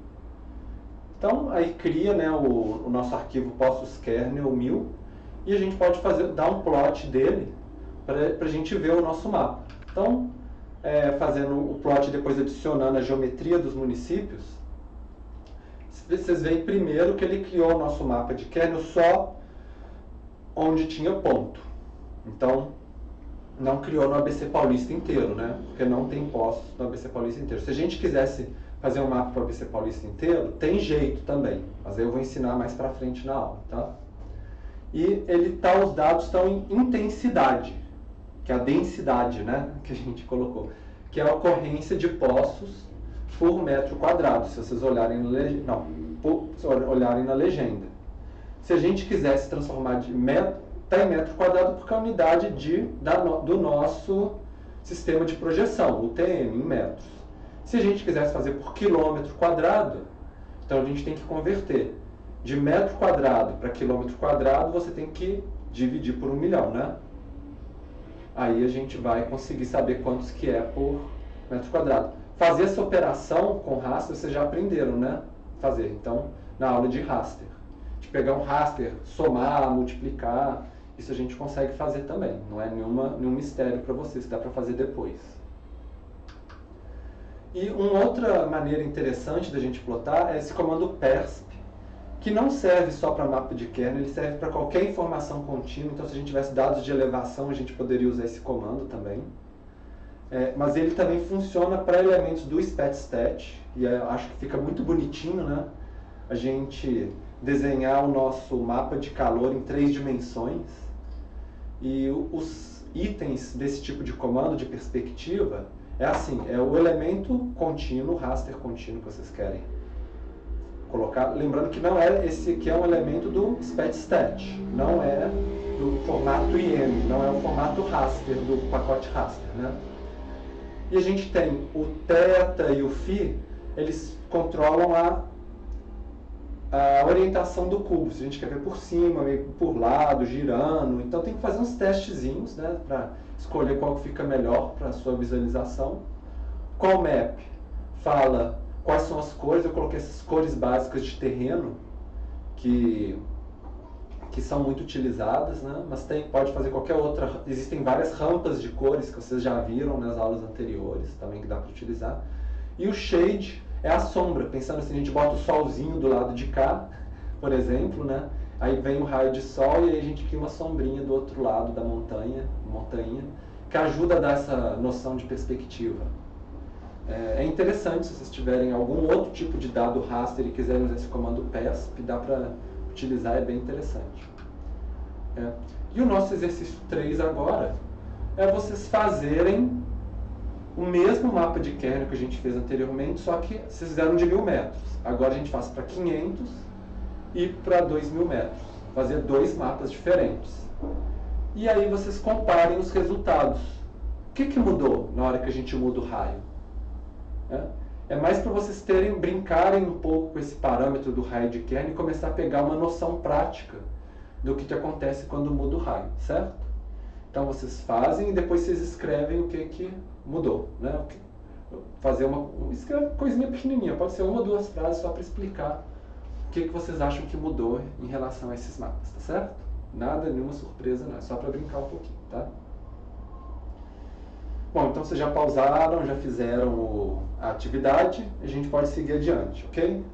Então aí cria, né, o nosso arquivo poços-kernel 1000 e a gente pode dar um plot dele para a gente ver o nosso mapa. Então, fazendo o plot e depois adicionando a geometria dos municípios, vocês veem primeiro que ele criou o nosso mapa de kernel só onde tinha ponto. Então, não criou no ABC Paulista inteiro, né? Porque não tem poços no ABC Paulista inteiro. Se a gente quisesse fazer um mapa para o ABC Paulista inteiro, tem jeito também. Mas eu vou ensinar mais para frente na aula, tá? E os dados estão em intensidade, que é a densidade, né? Que a gente colocou. Que é a ocorrência de poços por metro quadrado, se vocês olharem olharem na legenda. Se a gente quisesse transformar de metro, está em metro quadrado porque é a unidade do nosso sistema de projeção, UTM, em metros. Se a gente quisesse fazer por quilômetro quadrado, então a gente tem que converter. De metro quadrado para quilômetro quadrado, você tem que dividir por 1 milhão, né? Aí a gente vai conseguir saber quantos que é por metro quadrado. Fazer essa operação com raster, vocês já aprenderam, né? Fazer, então, na aula de raster. De pegar um raster, somar, multiplicar, isso a gente consegue fazer também. Não é nenhum mistério para vocês, dá para fazer depois. E uma outra maneira interessante da gente plotar é esse comando persp, que não serve só para mapa de kernel, ele serve para qualquer informação contínua. Então, se a gente tivesse dados de elevação, a gente poderia usar esse comando também. Mas ele também funciona para elementos do StatStat, e acho que fica muito bonitinho, né? A gente desenhar o nosso mapa de calor em 3 dimensões. E os itens desse tipo de comando de perspectiva é assim, é o elemento contínuo, raster contínuo que vocês querem colocar, lembrando que não é, esse aqui é um elemento do SPETStat, não é do formato IM, não é o formato raster, do pacote raster, né? E a gente tem o θ e o φ, eles controlam a orientação do cubo, se a gente quer ver por cima, meio por lado, girando, então tem que fazer uns testezinhos, né, para escolher qual que fica melhor para a sua visualização. CallMap fala quais são as cores, eu coloquei essas cores básicas de terreno, que são muito utilizadas, né? Mas pode fazer qualquer outra, existem várias rampas de cores que vocês já viram nas aulas anteriores, também que dá para utilizar. E o Shade é a sombra, pensando assim, a gente bota o solzinho do lado de cá, por exemplo, né? Aí vem o raio de sol e aí a gente cria uma sombrinha do outro lado da montanha, que ajuda a dar essa noção de perspectiva. É interessante, se vocês tiverem algum outro tipo de dado raster e quiserem usar esse comando PESP, dá para utilizar, é bem interessante. E o nosso exercício 3 agora é vocês fazerem o mesmo mapa de kernel que a gente fez anteriormente, só que vocês fizeram de 1000 metros. Agora a gente faz para 500 e para 2000 metros. Fazer 2 mapas diferentes. E aí vocês comparem os resultados. O que mudou na hora que a gente muda o raio? É mais para vocês brincarem um pouco com esse parâmetro do raio de kernel e começar a pegar uma noção prática do que acontece quando muda o raio, certo? Então vocês fazem e depois vocês escrevem o que mudou, né? Escreve coisinha pequenininha, pode ser 1 ou 2 frases só para explicar o que vocês acham que mudou em relação a esses mapas, tá certo? Nada, nenhuma surpresa, não, é só para brincar um pouquinho, tá? Bom, então vocês já pausaram, já fizeram a atividade, a gente pode seguir adiante, ok?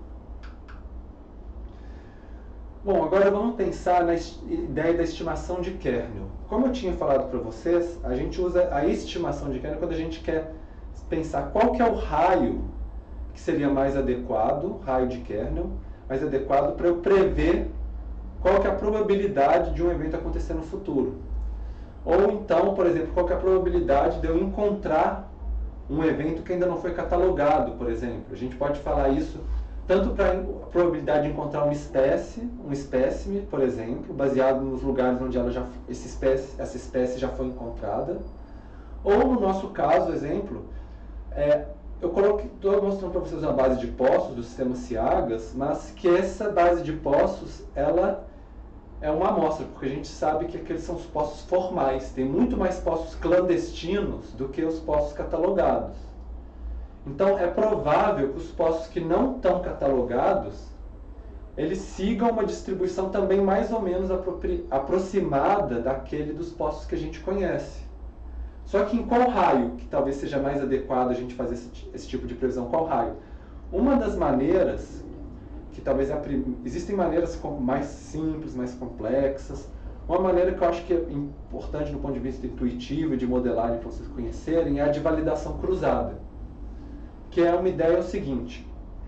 Bom, agora vamos pensar na ideia da estimação de kernel. Como eu tinha falado para vocês, a gente usa a estimação de kernel quando a gente quer pensar qual que é o raio que seria mais adequado, raio de kernel, mais adequado para eu prever qual que é a probabilidade de um evento acontecer no futuro. Ou então, por exemplo, qual que é a probabilidade de eu encontrar um evento que ainda não foi catalogado, por exemplo. A gente pode falar isso tanto para a probabilidade de encontrar uma espécie, um espécime, por exemplo, baseado nos lugares onde essa espécie já foi encontrada. Ou no nosso caso, exemplo, estou mostrando para vocês uma base de poços do sistema Ciagas, mas que essa base de poços, ela é uma amostra, porque a gente sabe que aqueles são os poços formais. Tem muito mais poços clandestinos do que os poços catalogados. Então, é provável que os poços que não estão catalogados, eles sigam uma distribuição também mais ou menos aproximada daquele dos poços que a gente conhece. Só que em qual raio que talvez seja mais adequado a gente fazer esse tipo de previsão? Qual raio? Uma das maneiras, que talvez existem maneiras mais simples, mais complexas. Uma maneira que eu acho que é importante do ponto de vista intuitivo e de modelagem para vocês conhecerem é a de validação cruzada. Que é uma ideia seguinte: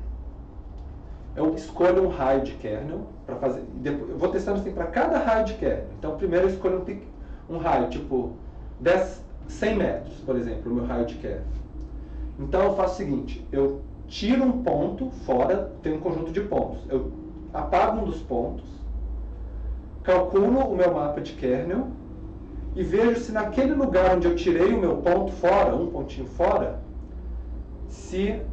eu escolho um raio de kernel para fazer, eu vou testando assim para cada raio de kernel. Então primeiro eu escolho um raio tipo 100 metros, por exemplo, o meu raio de kernel. Então eu faço o seguinte: eu tiro um ponto fora, tem um conjunto de pontos, eu apago um dos pontos, calculo o meu mapa de kernel e vejo se naquele lugar onde eu tirei o meu ponto fora, um pontinho fora, se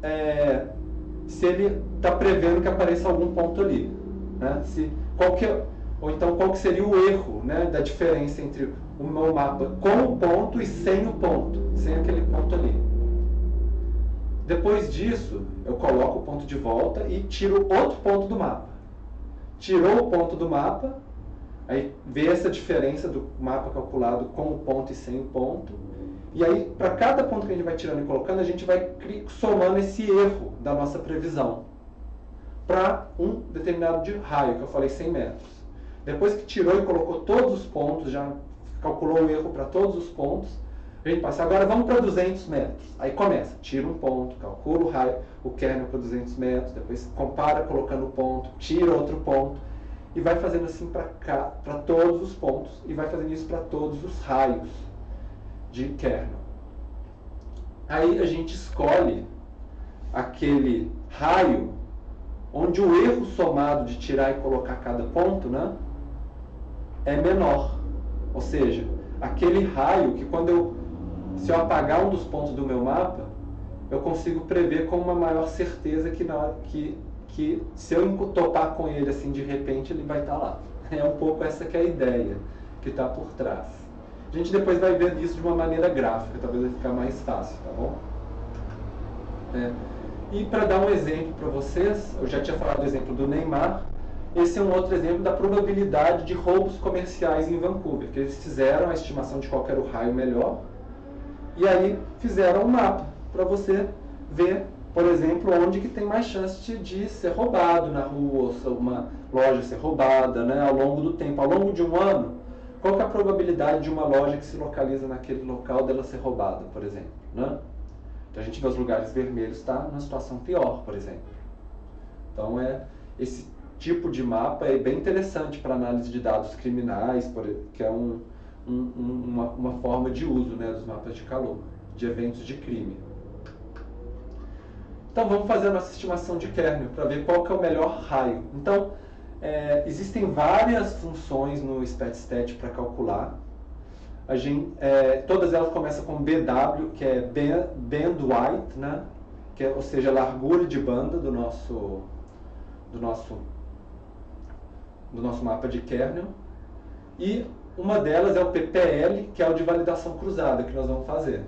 ele está prevendo que apareça algum ponto ali, né? Ou então qual que seria o erro, né, da diferença entre o meu mapa com o ponto e sem o ponto, sem aquele ponto ali. Depois disso, eu coloco o ponto de volta e tiro outro ponto do mapa. Tirou o ponto do mapa, aí vê essa diferença do mapa calculado com o ponto e sem o ponto. E aí, para cada ponto que a gente vai tirando e colocando, a gente vai somando esse erro da nossa previsão para um determinado raio, que eu falei 100 metros. Depois que tirou e colocou todos os pontos, já calculou o erro para todos os pontos, a gente passa, agora vamos para 200 metros. Aí começa, tira um ponto, calcula o raio, o kernel para 200 metros, depois compara colocando o ponto, tira outro ponto, e vai fazendo assim para todos os pontos, e vai fazendo isso para todos os raios de kernel. Aí a gente escolhe aquele raio onde o erro somado de tirar e colocar cada ponto, né, é menor. Ou seja, aquele raio que se eu apagar um dos pontos do meu mapa, eu consigo prever com uma maior certeza que se eu topar com ele assim de repente, ele vai estar lá. É um pouco essa que é a ideia que está por trás. A gente depois vai ver isso de uma maneira gráfica, talvez vai ficar mais fácil, tá bom? E para dar um exemplo para vocês, eu já tinha falado do exemplo do Neymar, esse é um outro exemplo da probabilidade de roubos comerciais em Vancouver, que eles fizeram a estimação de qual era o raio melhor, e aí fizeram um mapa para você ver, por exemplo, onde que tem mais chance de ser roubado na rua, ou uma loja ser roubada, né, ao longo do tempo. Ao longo de um ano, qual que é a probabilidade de uma loja que se localiza naquele local dela ser roubada, por exemplo, né? Então a gente vê os lugares vermelhos está numa situação pior, por exemplo. Então esse tipo de mapa é bem interessante para análise de dados criminais, que é uma forma de uso, né, dos mapas de calor, de eventos de crime. Então vamos fazer a nossa estimação de kernel para ver qual que é o melhor raio. Então existem várias funções no SpatStat para calcular. Todas elas começam com BW, que é bandwidth, né? Ou seja, a largura de banda do nosso mapa de kernel. E uma delas é o PPL, que é o de validação cruzada, que nós vamos fazer.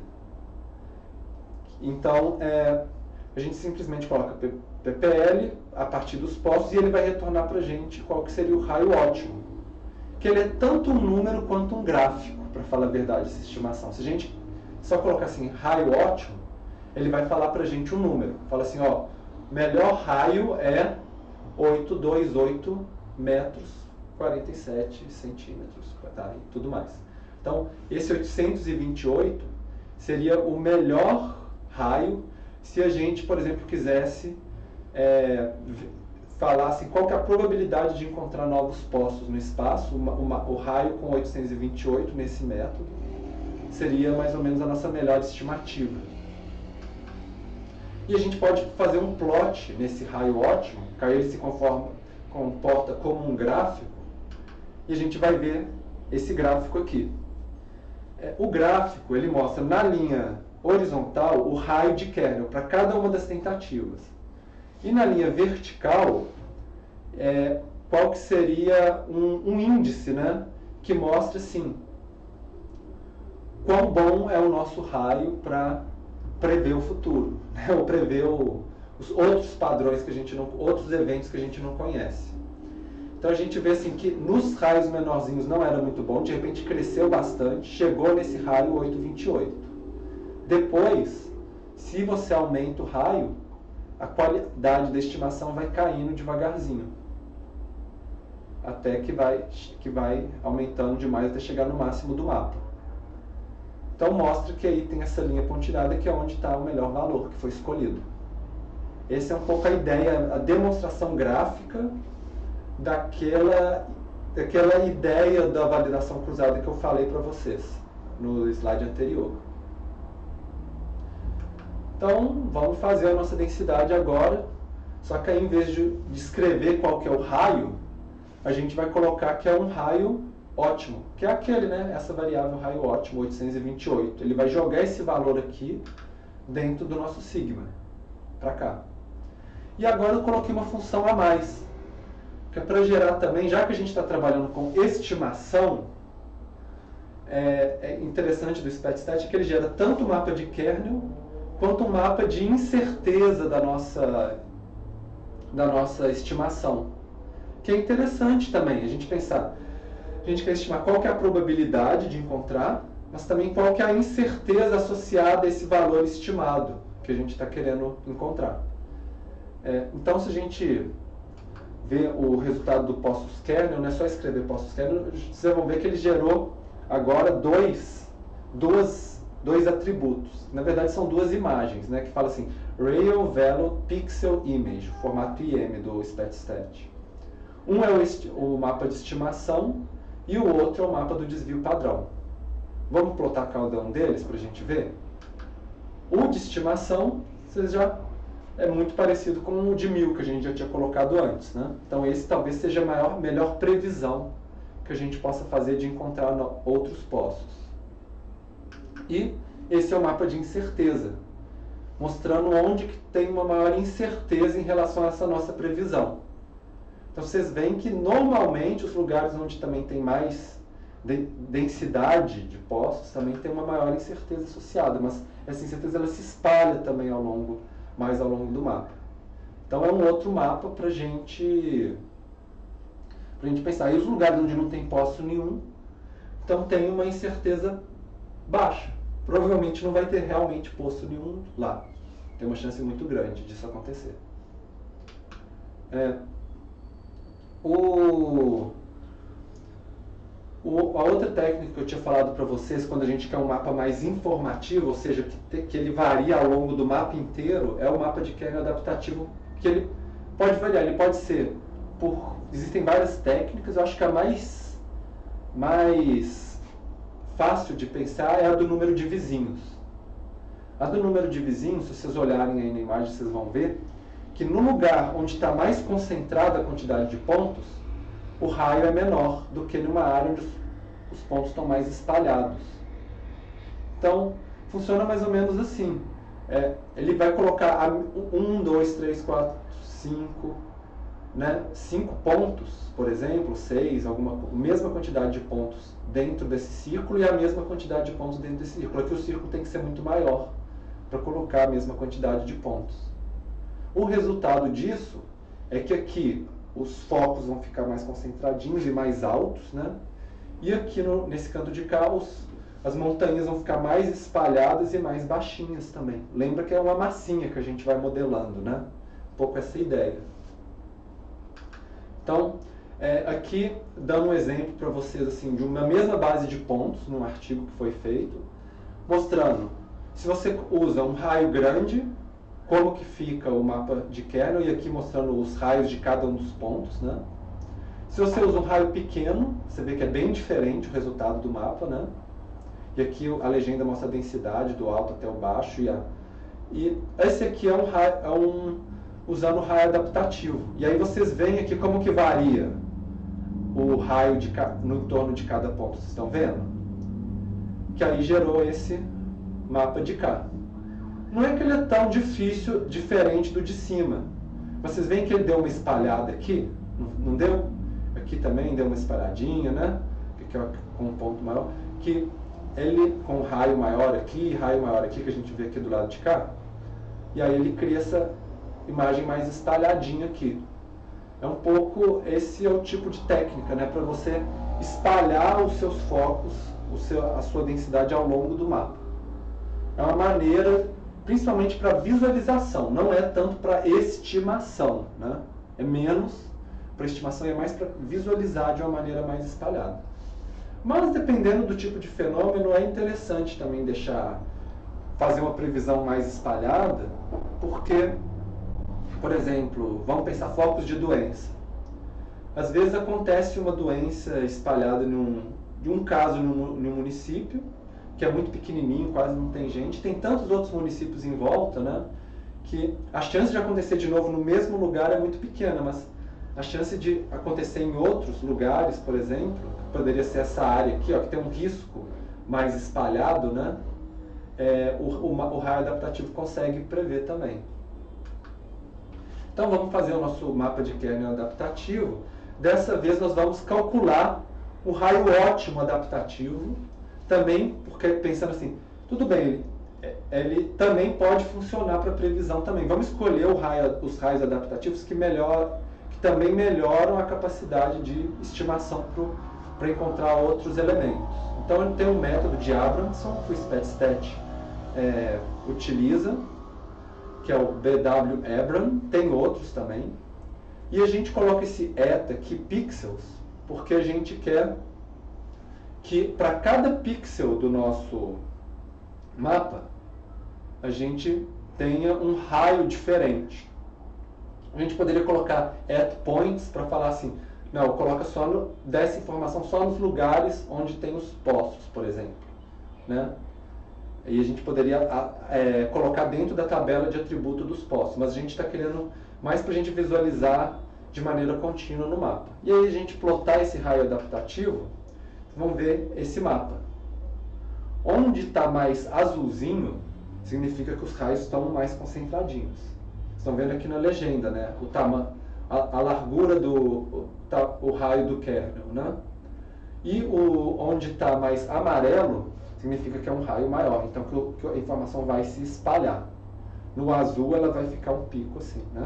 Então, a gente simplesmente coloca PPL a partir dos postos e ele vai retornar para a gente qual que seria o raio ótimo. Que ele é tanto um número quanto um gráfico, para falar a verdade, essa estimação. Se a gente só colocar assim, raio ótimo, ele vai falar para a gente um número. Fala assim, ó, melhor raio é 828 metros, 47 centímetros, tá? E tudo mais. Então, esse 828 seria o melhor raio se a gente, por exemplo, quisesse falar assim, qual que é a probabilidade de encontrar novos postos no espaço. O raio com 828 nesse método seria mais ou menos a nossa melhor estimativa. E a gente pode fazer um plot nesse raio ótimo, que aí ele se comporta como um gráfico, e a gente vai ver esse gráfico aqui. O gráfico, ele mostra na linha horizontal o raio de kernel para cada uma das tentativas. E na linha vertical, qual que seria um índice, né, que mostra assim, quão bom é o nosso raio para prever o futuro, né, ou prever os outros padrões outros eventos que a gente não conhece. Então a gente vê assim que nos raios menorzinhos não era muito bom, de repente cresceu bastante, chegou nesse raio 828. Depois, se você aumenta o raio, a qualidade da estimação vai caindo devagarzinho, até que vai aumentando demais até chegar no máximo do mapa. Então mostra que aí tem essa linha pontilhada que é onde está o melhor valor que foi escolhido. Essa é um pouco a ideia, a demonstração gráfica daquela ideia da validação cruzada que eu falei para vocês no slide anterior. Então, vamos fazer a nossa densidade agora, só que aí, em vez de escrever qual que é o raio, a gente vai colocar que é um raio ótimo, que é aquele, né? Essa variável raio ótimo, 828. Ele vai jogar esse valor aqui dentro do nosso sigma, para cá. E agora eu coloquei uma função a mais, que é para gerar também, já que a gente está trabalhando com estimação, é interessante do SpatStat que ele gera tanto o mapa de kernel, quanto um mapa de incerteza da nossa estimação. Que é interessante também a gente pensar. A gente quer estimar qual que é a probabilidade de encontrar, mas também qual que é a incerteza associada a esse valor estimado que a gente está querendo encontrar. Então, se a gente vê o resultado do postos kernel, não é só escrever postos kernel, vocês vão ver que ele gerou agora dois atributos. Na verdade, são duas imagens, né, que fala assim, Real Value Pixel Image, o formato IM do SpatStat. Um é o mapa de estimação e o outro é o mapa do desvio padrão. Vamos plotar cada um deles para a gente ver? O de estimação, vocês já é muito parecido com o de 1000 que a gente já tinha colocado antes, né? Então esse talvez seja a melhor previsão que a gente possa fazer de encontrar outros poços. E esse é o mapa de incerteza, mostrando onde que tem uma maior incerteza em relação a essa nossa previsão. Então vocês veem que normalmente os lugares onde também tem mais densidade de poços também tem uma maior incerteza associada, mas essa incerteza ela se espalha também mais ao longo do mapa. Então é um outro mapa para a gente pensar. E os lugares onde não tem poço nenhum, então tem uma incerteza baixa. Provavelmente não vai ter realmente poço nenhum lá. Tem uma chance muito grande disso acontecer. A outra técnica que eu tinha falado para vocês, quando a gente quer um mapa mais informativo, ou seja, que ele varia ao longo do mapa inteiro, é o mapa de kernel adaptativo, que ele pode variar, ele pode ser existem várias técnicas, eu acho que a mais fácil de pensar é a do número de vizinhos. A do número de vizinhos, se vocês olharem aí na imagem, vocês vão ver que no lugar onde está mais concentrada a quantidade de pontos, o raio é menor do que numa área onde os pontos estão mais espalhados. Então, funciona mais ou menos assim. Ele vai colocar 1, 2, 3, 4, 5, né? 5 pontos, por exemplo, 6, a mesma quantidade de pontos dentro desse círculo e a mesma quantidade de pontos dentro desse círculo. Aqui o círculo tem que ser muito maior para colocar a mesma quantidade de pontos. O resultado disso é que aqui os focos vão ficar mais concentradinhos e mais altos, né? E aqui nesse canto de cá as montanhas vão ficar mais espalhadas e mais baixinhas também. Lembra que é uma massinha que a gente vai modelando, né? Um pouco essa ideia. Então, aqui dando um exemplo para vocês assim, de uma mesma base de pontos, num artigo que foi feito, mostrando, se você usa um raio grande, como que fica o mapa de kernel, e aqui mostrando os raios de cada um dos pontos, né? Se você usa um raio pequeno, você vê que é bem diferente o resultado do mapa, né? E aqui a legenda mostra a densidade do alto até o baixo, e esse aqui é usando o raio adaptativo. E aí vocês veem aqui como que varia o raio no entorno de cada ponto, vocês estão vendo? Que aí gerou esse mapa de cá. Não é que ele é tão diferente do de cima. Vocês veem que ele deu uma espalhada aqui? Não deu? Aqui também deu uma espalhadinha, né? Aqui com um ponto maior. Que ele com um raio maior aqui, raio maior aqui, que a gente vê aqui do lado de cá. E aí ele cria essa imagem mais espalhadinha aqui. É um pouco, esse é o tipo de técnica, né? Para você espalhar os seus focos, a sua densidade ao longo do mapa. É uma maneira, principalmente para visualização, não é tanto para estimação, né? É menos para estimação e é mais para visualizar de uma maneira mais espalhada. Mas dependendo do tipo de fenômeno, é interessante também fazer uma previsão mais espalhada, porque, por exemplo, vamos pensar focos de doença. Às vezes acontece uma doença espalhada de um caso num município, que é muito pequenininho, quase não tem gente. Tem tantos outros municípios em volta, né, que a chance de acontecer de novo no mesmo lugar é muito pequena, mas a chance de acontecer em outros lugares, por exemplo, que poderia ser essa área aqui, ó, que tem um risco mais espalhado, né, o raio adaptativo consegue prever também. Então vamos fazer o nosso mapa de kernel adaptativo. Dessa vez nós vamos calcular o raio ótimo adaptativo, também, porque pensando assim, tudo bem, ele também pode funcionar para previsão também. Vamos escolher os raios adaptativos que também melhoram a capacidade de estimação para encontrar outros elementos. Então ele tem um método de Abramson que o SpatStat utiliza, que é o BW-Abram, tem outros também. E a gente coloca esse eta aqui, pixels, porque a gente quer que para cada pixel do nosso mapa, a gente tenha um raio diferente. A gente poderia colocar @points para falar assim, não, coloca dessa informação só nos lugares onde tem os poços, por exemplo, né? E a gente poderia colocar dentro da tabela de atributo dos postos, mas a gente está querendo mais para a gente visualizar de maneira contínua no mapa. E aí a gente plotar esse raio adaptativo, vamos ver esse mapa. Onde está mais azulzinho, significa que os raios estão mais concentradinhos. Estão vendo aqui na legenda, né? A largura o raio do kernel, né? E onde está mais amarelo, significa que é um raio maior, então que a informação vai se espalhar. No azul ela vai ficar um pico assim, né?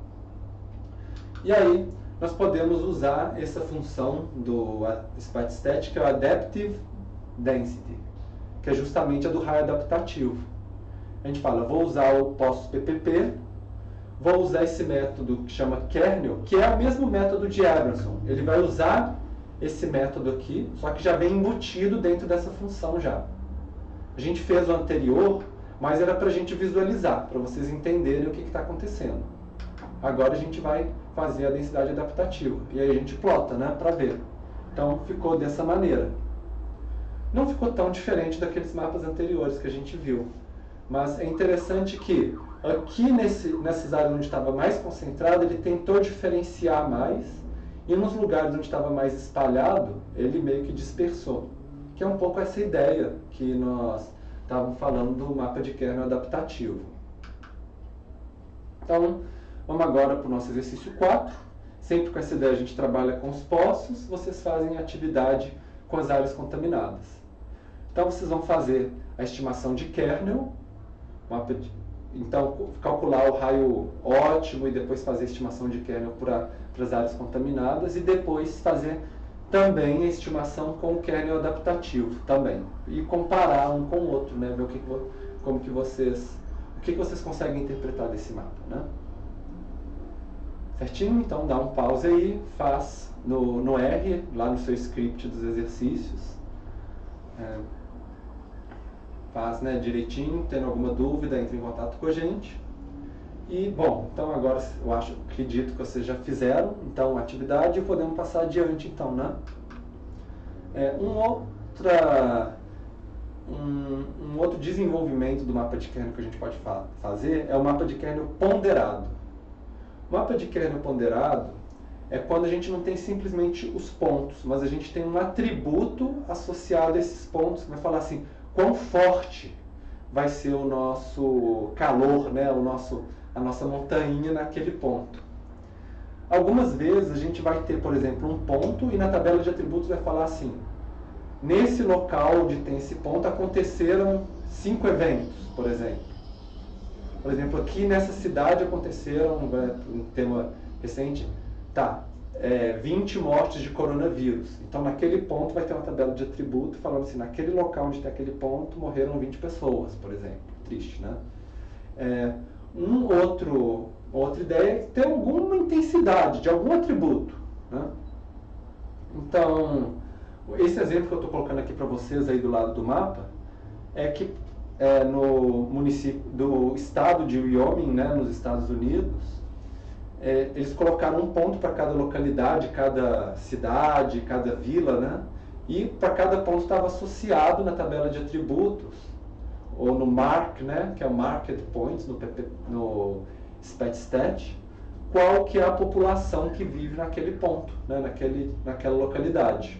E aí nós podemos usar essa função do SpatiStat, que é o Adaptive Density, que é justamente a do raio adaptativo. A gente fala, vou usar o postos PPP, vou usar esse método que chama kernel, que é o mesmo método de Abramson. Ele vai usar esse método aqui, só que já vem embutido dentro dessa função já. A gente fez o anterior, mas era para a gente visualizar, para vocês entenderem o que está acontecendo. Agora a gente vai fazer a densidade adaptativa. E aí a gente plota, né, para ver. Então ficou dessa maneira. Não ficou tão diferente daqueles mapas anteriores que a gente viu. Mas é interessante que aqui nessas áreas onde estava mais concentrado, ele tentou diferenciar mais. E nos lugares onde estava mais espalhado, ele meio que dispersou. Que é um pouco essa ideia que nós estávamos falando do mapa de kernel adaptativo. Então, vamos agora para o nosso exercício 4. Sempre com essa ideia a gente trabalha com os poços, vocês fazem atividade com as áreas contaminadas. Então, vocês vão fazer a estimação de kernel, então calcular o raio ótimo e depois fazer a estimação de kernel para as áreas contaminadas e depois fazer também a estimação com o kernel adaptativo também. E comparar um com o outro, né? Ver o que vocês conseguem interpretar desse mapa, né? Certinho? Então dá um pause aí, faz no R, lá no seu script dos exercícios. Faz, né, direitinho, tendo alguma dúvida, entre em contato com a gente. E, bom, então agora eu acredito que vocês já fizeram, então, a atividade e podemos passar adiante, então, né? Um outro desenvolvimento do mapa de kernel que a gente pode fazer é o mapa de kernel ponderado. O mapa de kernel ponderado é quando a gente não tem simplesmente os pontos, mas a gente tem um atributo associado a esses pontos, que vai falar assim, quão forte vai ser o nosso calor, né? A nossa montanha naquele ponto. Algumas vezes a gente vai ter, por exemplo, um ponto e na tabela de atributos vai falar assim, nesse local onde tem esse ponto aconteceram 5 eventos, por exemplo. Por exemplo, aqui nessa cidade aconteceram, um tema recente, 20 mortes de coronavírus. Então naquele ponto vai ter uma tabela de atributo falando assim, naquele local onde tem aquele ponto morreram 20 pessoas, por exemplo. Triste, né? Outra ideia é ter alguma intensidade de algum atributo, né? Então, esse exemplo que eu estou colocando aqui para vocês aí do lado do mapa é que no município do estado de Wyoming, né, nos Estados Unidos, eles colocaram um ponto para cada localidade, cada cidade, cada vila, né? E para cada ponto estava associado na tabela de atributos ou no MARC, né, que é o Market Points no SpatiStat, qual que é a população que vive naquele ponto, né, naquela localidade.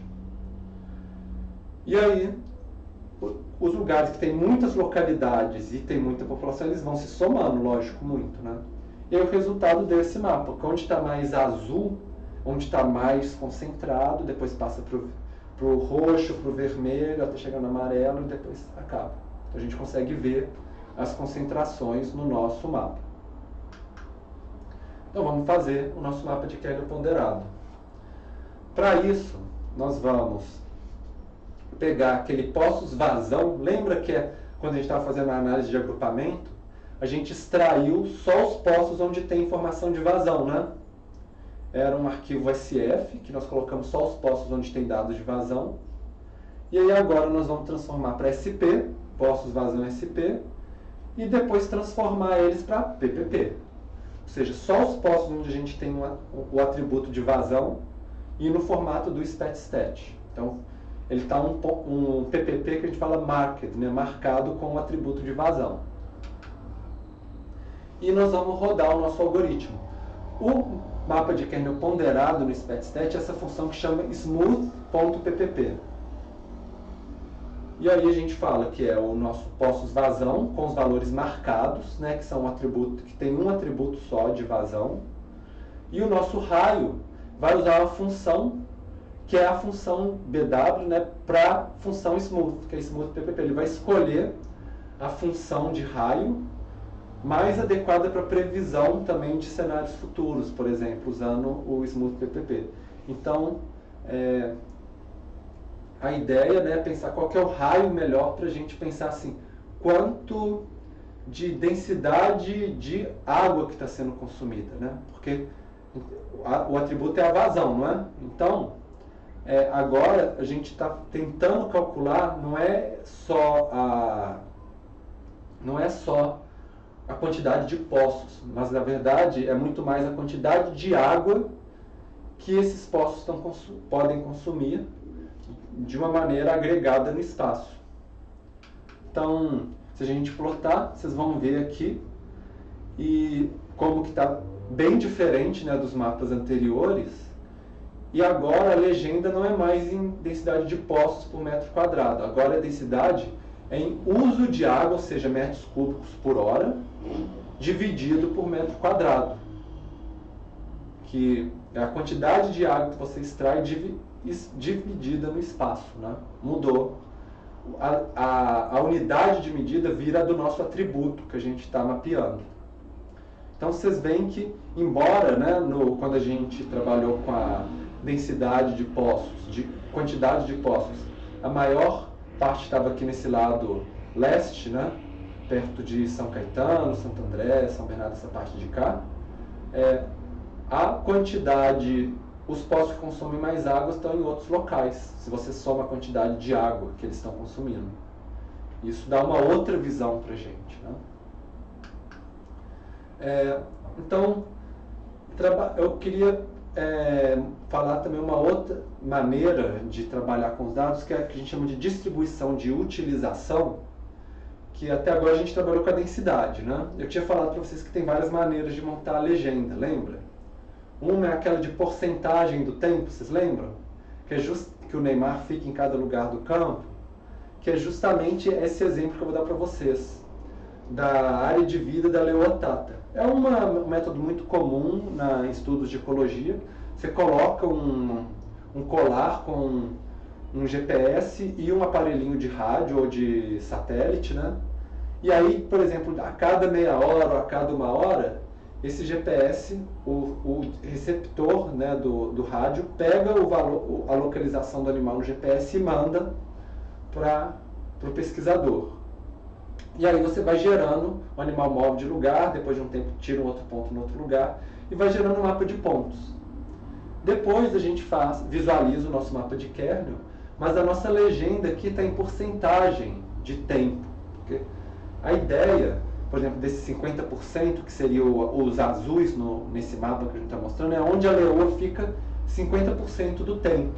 E aí, os lugares que tem muitas localidades e tem muita população, eles vão se somando, lógico, muito, né? E aí o resultado desse mapa, onde está mais azul, onde está mais concentrado, depois passa para o roxo, para o vermelho, até chegar no amarelo e depois acaba. Então a gente consegue ver as concentrações no nosso mapa. Então vamos fazer o nosso mapa de kernel ponderado. Para isso, nós vamos pegar aquele poços vazão. Lembra que quando a gente estava fazendo a análise de agrupamento, a gente extraiu só os poços onde tem informação de vazão, né? Era um arquivo SF, que nós colocamos só os poços onde tem dados de vazão. E aí agora nós vamos transformar para SP, poços vazão SP, e depois transformar eles para PPP. Ou seja, só os poços onde a gente tem o atributo de vazão e no formato do SpatiStat. Então, ele está um PPP que a gente fala marked, né? Marcado com o atributo de vazão. E nós vamos rodar o nosso algoritmo. O mapa de kernel ponderado no SpecStat é essa função que chama smooth.ppp. E aí a gente fala que é o nosso postos vazão com os valores marcados, né, que são um atributo que tem um atributo só de vazão. E o nosso raio vai usar uma função que é a função BW, né, para a função smooth, que é smooth.ppp. Ele vai escolher a função de raio mais adequada para previsão também de cenários futuros, por exemplo, usando o smooth.ppp. Então, a ideia, né, é pensar qual que é o raio melhor para a gente pensar assim, quanto de densidade de água que está sendo consumida, né? Porque o atributo é a vazão, não é? Então, agora a gente está tentando calcular, não é só a quantidade de poços, mas na verdade é muito mais a quantidade de água que esses poços podem consumir de uma maneira agregada no espaço. Então, se a gente plotar, vocês vão ver aqui e como que está bem diferente, né, dos mapas anteriores. E agora a legenda não é mais em densidade de poços por metro quadrado. Agora a densidade é em uso de água, ou seja, metros cúbicos por hora, dividido por metro quadrado. Que é a quantidade de água que você extrai dividida no espaço, né? Mudou. A unidade de medida vira do nosso atributo que a gente está mapeando. Então vocês veem que, embora, né, quando a gente trabalhou com a densidade de poços, de quantidade de poços, a maior parte estava aqui nesse lado leste, né, perto de São Caetano, Santo André, São Bernardo, essa parte de cá, a quantidade, os poços que consomem mais água estão em outros locais, se você soma a quantidade de água que eles estão consumindo. Isso dá uma outra visão para a gente, né? Então, eu queria falar também uma outra maneira de trabalhar com os dados, que é a que a gente chama de distribuição de utilização, que até agora a gente trabalhou com a densidade, né? Eu tinha falado para vocês que tem várias maneiras de montar a legenda, lembra? Uma é aquela de porcentagem do tempo, vocês lembram? Que é que o Neymar fica em cada lugar do campo, que é justamente esse exemplo que eu vou dar para vocês, da área de vida da leoa-tata. É um método muito comum em estudos de ecologia. Você coloca um colar com um GPS e um aparelhinho de rádio ou de satélite, né? E aí, por exemplo, a cada meia hora ou a cada uma hora, esse GPS, o receptor, né, do rádio, pega a localização do animal no GPS e manda para o pesquisador. E aí você vai gerando o animal móvel de lugar, depois de um tempo tira um outro ponto no outro lugar, e vai gerando um mapa de pontos. Depois a gente visualiza o nosso mapa de kernel, mas a nossa legenda aqui está em porcentagem de tempo. Porque a ideia, por exemplo, desses 50%, que seriam os azuis nesse mapa que a gente está mostrando, é onde a leoa fica 50% do tempo.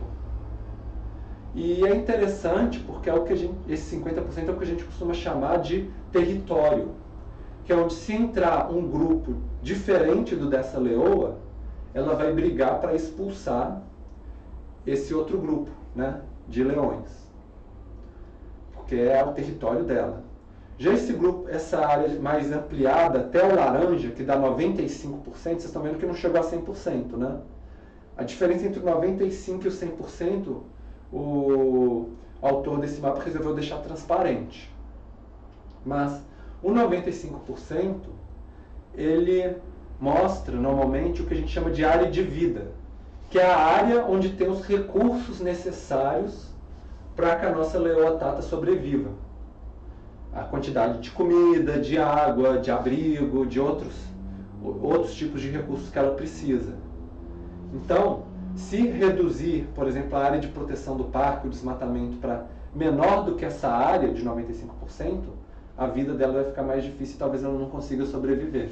E é interessante porque esse 50% é o que a gente costuma chamar de território, que é onde, se entrar um grupo diferente do dessa leoa, ela vai brigar para expulsar esse outro grupo, né, de leões, porque é o território dela. Já esse grupo, essa área mais ampliada até o laranja, que dá 95%, vocês estão vendo que não chegou a 100%, né? A diferença entre o 95% e o 100%, o autor desse mapa resolveu deixar transparente. Mas o 95%, ele mostra normalmente o que a gente chama de área de vida, que é a área onde tem os recursos necessários para que a nossa leoa-tata sobreviva. A quantidade de comida, de água, de abrigo, de outros tipos de recursos que ela precisa. Então, se reduzir, por exemplo, a área de proteção do parque, o desmatamento, para menor do que essa área de 95%, a vida dela vai ficar mais difícil e talvez ela não consiga sobreviver.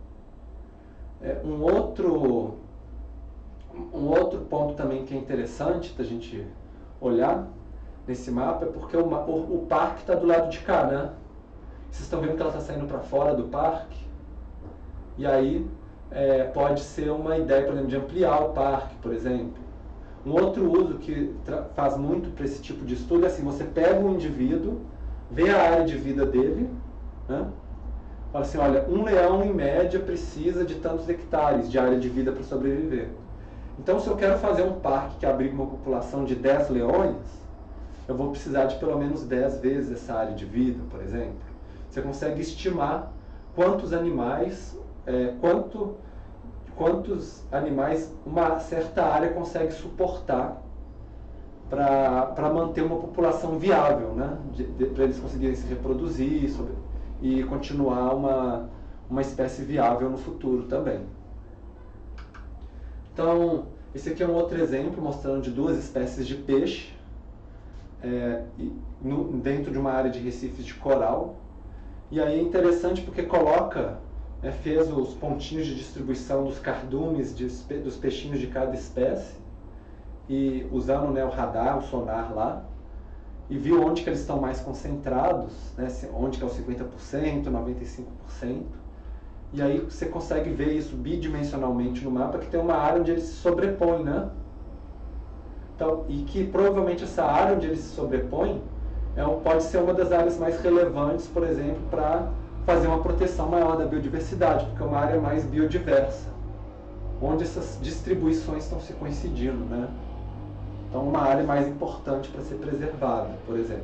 Um outro ponto também que é interessante da gente olhar nesse mapa é porque o parque está do lado de cá, né? Vocês estão vendo que ela está saindo para fora do parque? E aí pode ser uma ideia, por exemplo, de ampliar o parque, por exemplo. Um outro uso que faz muito para esse tipo de estudo é assim, você pega um indivíduo, vê a área de vida dele, né? Fala assim, olha, um leão em média precisa de tantos hectares de área de vida para sobreviver. Então, se eu quero fazer um parque que abrigue uma população de 10 leões, eu vou precisar de pelo menos 10 vezes essa área de vida, por exemplo. Você consegue estimar quantos animais, uma certa área consegue suportar para manter uma população viável, né? Para eles conseguirem se reproduzir e continuar uma espécie viável no futuro também. Então, esse aqui é um outro exemplo mostrando de duas espécies de peixe dentro de uma área de recifes de coral. E aí é interessante porque fez os pontinhos de distribuição dos cardumes dos peixinhos de cada espécie e usando, né, o radar, o sonar lá, e viu onde que eles estão mais concentrados, né, onde que é o 50%, 95%. E aí você consegue ver isso bidimensionalmente no mapa, que tem uma área onde eles se sobrepõem, né? Então, e que provavelmente essa área onde eles se sobrepõem pode ser uma das áreas mais relevantes, por exemplo, para fazer uma proteção maior da biodiversidade, porque é uma área mais biodiversa, onde essas distribuições estão se coincidindo, né? Então, uma área mais importante para ser preservada, por exemplo.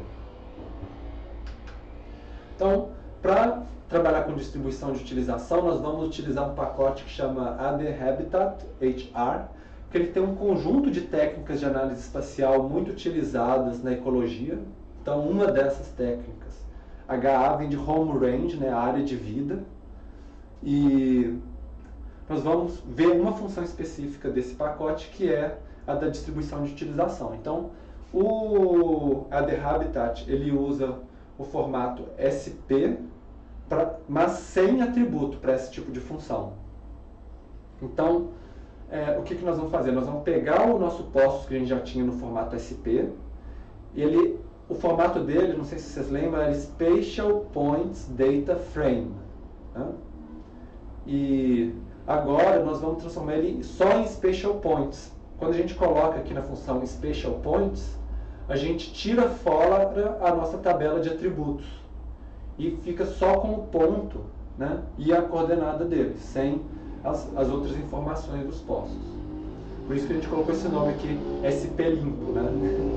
Então, para trabalhar com distribuição de utilização, nós vamos utilizar um pacote que chama AD Habitat HR, que ele tem um conjunto de técnicas de análise espacial muito utilizadas na ecologia. Então, uma dessas técnicas, HA, vem de Home Range, né, a área de vida, e nós vamos ver uma função específica desse pacote, que é a da distribuição de utilização. Então, o AD Habitat, ele usa o formato SP, mas sem atributo para esse tipo de função. Então, o que nós vamos fazer? Nós vamos pegar o nosso poço que a gente já tinha no formato SP, e o formato dele, não sei se vocês lembram, era Spatial Points Data Frame, né? E agora nós vamos transformar ele só em Spatial Points. Quando a gente coloca aqui na função Spatial Points, a gente tira fora a nossa tabela de atributos e fica só com o ponto, né, e a coordenada dele, sem as outras informações dos poços. Por isso que a gente colocou esse nome aqui, SP limpo, né?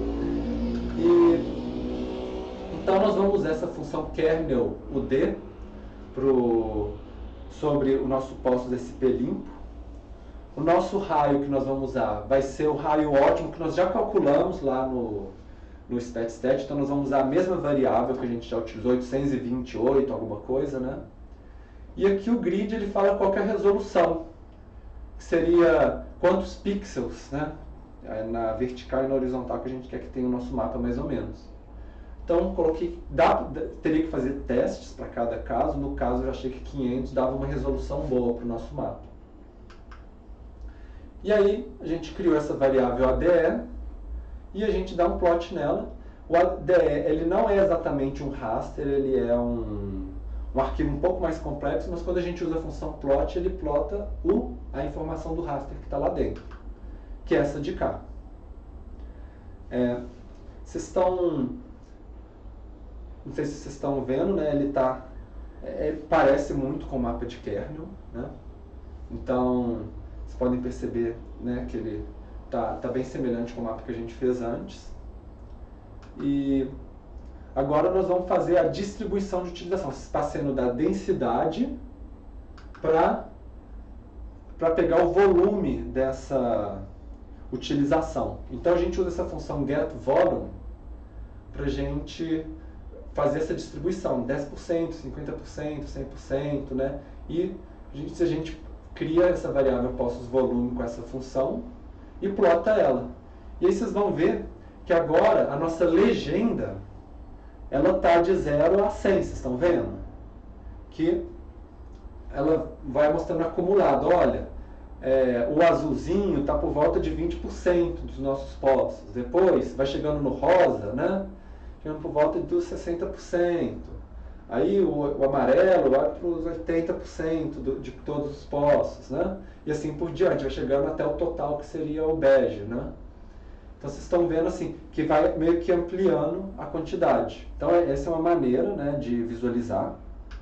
Então nós vamos usar essa função kernel UD sobre o nosso poço SP limpo. O nosso raio que nós vamos usar vai ser o raio ótimo que nós já calculamos lá no StatStat, então nós vamos usar a mesma variável que a gente já utilizou, 828, alguma coisa, né? E aqui o grid ele fala qual que é a resolução, que seria quantos pixels, né? Na vertical e na horizontal que a gente quer que tenha o nosso mapa mais ou menos. Então coloquei, teria que fazer testes para cada caso, no caso eu achei que 500 dava uma resolução boa para o nosso mapa. E aí a gente criou essa variável ADE e a gente dá um plot nela. O ADE ele não é exatamente um raster, ele é um arquivo um pouco mais complexo, mas quando a gente usa a função plot, ele plota a informação do raster que está lá dentro, que é essa de cá. Vocês estão... Não sei se vocês estão vendo, né? Ele parece muito com o mapa de kernel, né? Então, vocês podem perceber, né, que ele tá bem semelhante com o mapa que a gente fez antes. E agora nós vamos fazer a distribuição de utilização. Você está sendo da densidade para pegar o volume dessa utilização. Então a gente usa essa função getVolume para a gente fazer essa distribuição, 10%, 50%, 100%, né? E se a gente cria essa variável postos-volume com essa função e plota ela. E aí vocês vão ver que agora a nossa legenda ela está de 0 a 100, vocês estão vendo? Que ela vai mostrando acumulado. Olha, o azulzinho está por volta de 20% dos nossos poços. Depois vai chegando no rosa, né? Chegando por volta dos 60%. Aí o amarelo vai para os 80% de todos os poços, né? E assim por diante, vai chegando até o total que seria o bege, né? Então vocês estão vendo assim que vai meio que ampliando a quantidade. Então essa é uma maneira, né, de visualizar.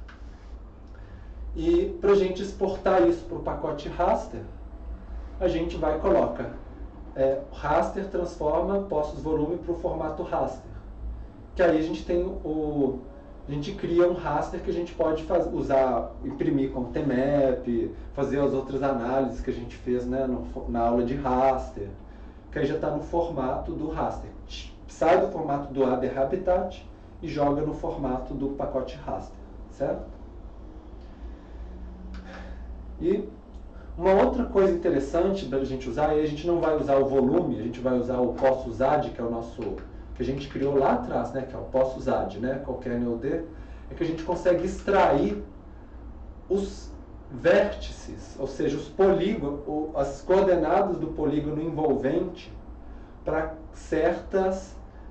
E para a gente exportar isso para o pacote raster, a gente vai e coloca raster transforma poços volume para o formato raster. Que aí a gente tem a gente cria um raster que a gente pode usar, imprimir com TMAP, fazer as outras análises que a gente fez, né, na aula de raster, que aí já está no formato do raster. Sai do formato do Other Habitat e joga no formato do pacote raster, certo? E uma outra coisa interessante para a gente usar, aí a gente não vai usar o volume, a gente vai usar o posso-usad, que é o nosso, que a gente criou lá atrás, né, que é o posso-usad, né, qualquer NOD, é que a gente consegue extrair os vértices, ou seja, os polígonos, as coordenadas do polígono envolvente para certas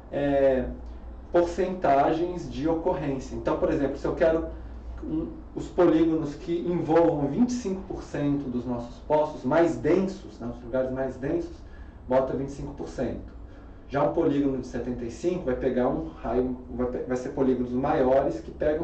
porcentagens de ocorrência. Então, por exemplo, se eu quero os polígonos que envolvam 25% dos nossos poços mais densos, né, os lugares mais densos, bota 25%. Já um polígono de 75 vai pegar um raio, vai ser polígonos maiores que pegam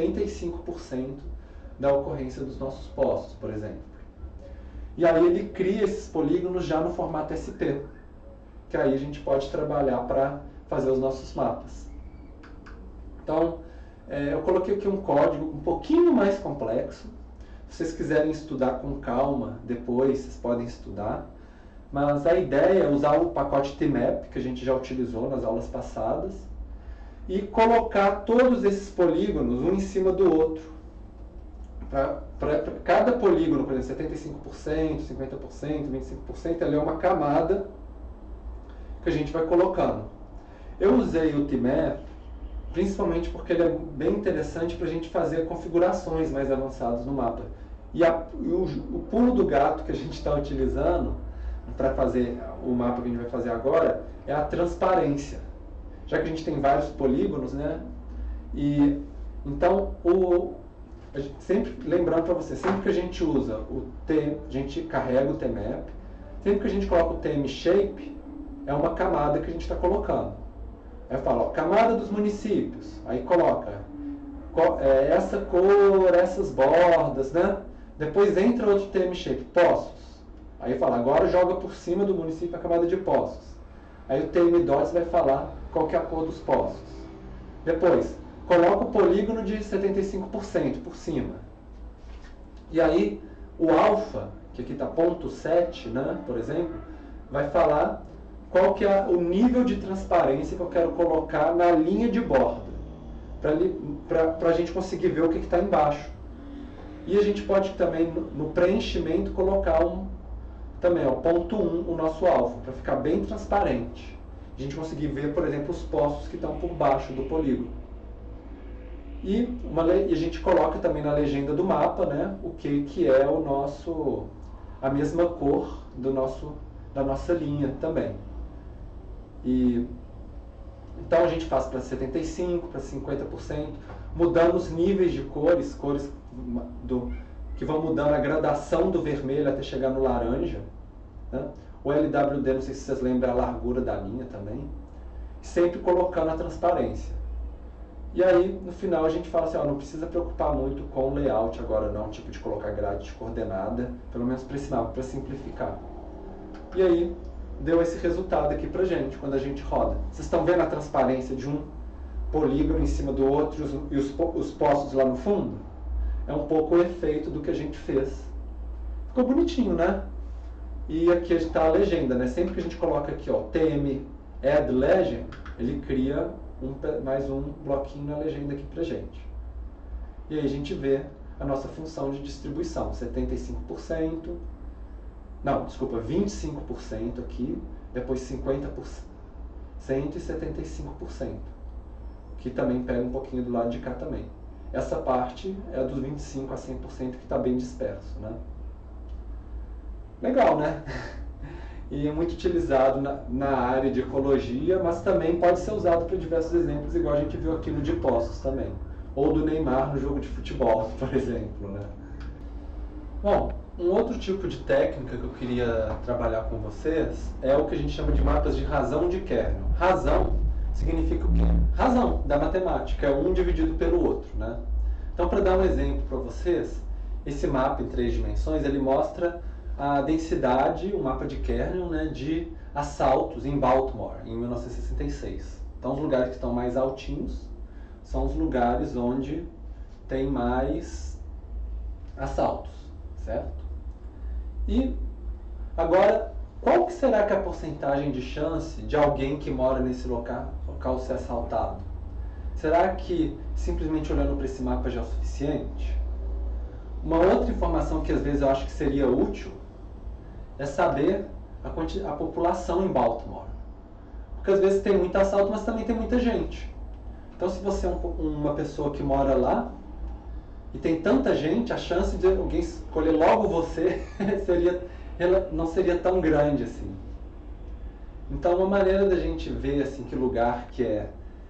75% da ocorrência dos nossos poços, por exemplo. E aí ele cria esses polígonos já no formato SP, que aí a gente pode trabalhar para fazer os nossos mapas. Então, eu coloquei aqui um código um pouquinho mais complexo. Se vocês quiserem estudar com calma depois, vocês podem estudar. Mas a ideia é usar o pacote TMAP, que a gente já utilizou nas aulas passadas, e colocar todos esses polígonos um em cima do outro. Para cada polígono, por exemplo, 75%, 50%, 25%, ali é uma camada que a gente vai colocando. Eu usei o TMAP principalmente porque ele é bem interessante para a gente fazer configurações mais avançadas no mapa. E o pulo do gato que a gente está utilizando para fazer o mapa que a gente vai fazer agora é a transparência. Já que a gente tem vários polígonos, né? E então sempre lembrando para você, sempre que a gente usa a gente carrega o TMAP, sempre que a gente coloca o TM Shape, é uma camada que a gente está colocando. Aí fala, ó, camada dos municípios, aí coloca essa cor, essas bordas, né? Depois entra outro TM Shape, poços. Aí fala, agora joga por cima do município a camada de poços. Aí o TM Dots vai falar qual que é a cor dos poços. Depois, coloca o polígono de 75% por cima. E aí, o alfa, que aqui está ponto 7, né, por exemplo, vai falar qual que é o nível de transparência que eu quero colocar na linha de borda, para a gente conseguir ver o que está embaixo. E a gente pode também, no preenchimento, colocar também, ó, ponto 1, o nosso alfa, para ficar bem transparente. A gente conseguir ver, por exemplo, os poços que estão por baixo do polígono. E a gente coloca também na legenda do mapa, né, o que é a mesma cor da nossa linha também. Então a gente faz para 75%, para 50%, mudando os níveis de cores que vão mudando a gradação do vermelho até chegar no laranja. Né? O LWD, não sei se vocês lembram, a largura da linha também. Sempre colocando a transparência. E aí, no final, a gente fala assim, ó, não precisa preocupar muito com o layout agora não, tipo de colocar grade de coordenada, pelo menos para esse mapa, para simplificar. E aí, deu esse resultado aqui pra gente, quando a gente roda. Vocês estão vendo a transparência de um polígono em cima do outro e os poços lá no fundo? É um pouco o efeito do que a gente fez. Ficou bonitinho, né? E aqui está a legenda, né? Sempre que a gente coloca aqui, ó, TM Add Legend, ele cria mais um bloquinho na legenda aqui pra gente. E aí a gente vê a nossa função de distribuição, 75%, não, desculpa, 25% aqui, depois 50% e 75%, que também pega um pouquinho do lado de cá também. Essa parte é dos 25% a 100% que está bem disperso, né? Legal, né? E é muito utilizado na área de ecologia, mas também pode ser usado para diversos exemplos, igual a gente viu aqui no de Poços também. Ou do Neymar no jogo de futebol, por exemplo, né? Bom, um outro tipo de técnica que eu queria trabalhar com vocês é o que a gente chama de mapas de razão de kernel. Razão significa o quê? Razão da matemática, é um dividido pelo outro, né? Então, para dar um exemplo para vocês, esse mapa em 3 dimensões, ele mostra a densidade, o mapa de kernel, né, de assaltos em Baltimore, em 1966. Então, os lugares que estão mais altinhos são os lugares onde tem mais assaltos, certo? E agora, qual que será que é a porcentagem de chance de alguém que mora nesse local ser assaltado? Será que simplesmente olhando para esse mapa já é o suficiente? Uma outra informação que às vezes eu acho que seria útil é saber a população em Baltimore. Porque às vezes tem muito assalto, mas também tem muita gente. Então, se você é uma pessoa que mora lá e tem tanta gente, a chance de alguém escolher logo você não seria tão grande assim. Então, uma maneira da gente ver assim, que lugar que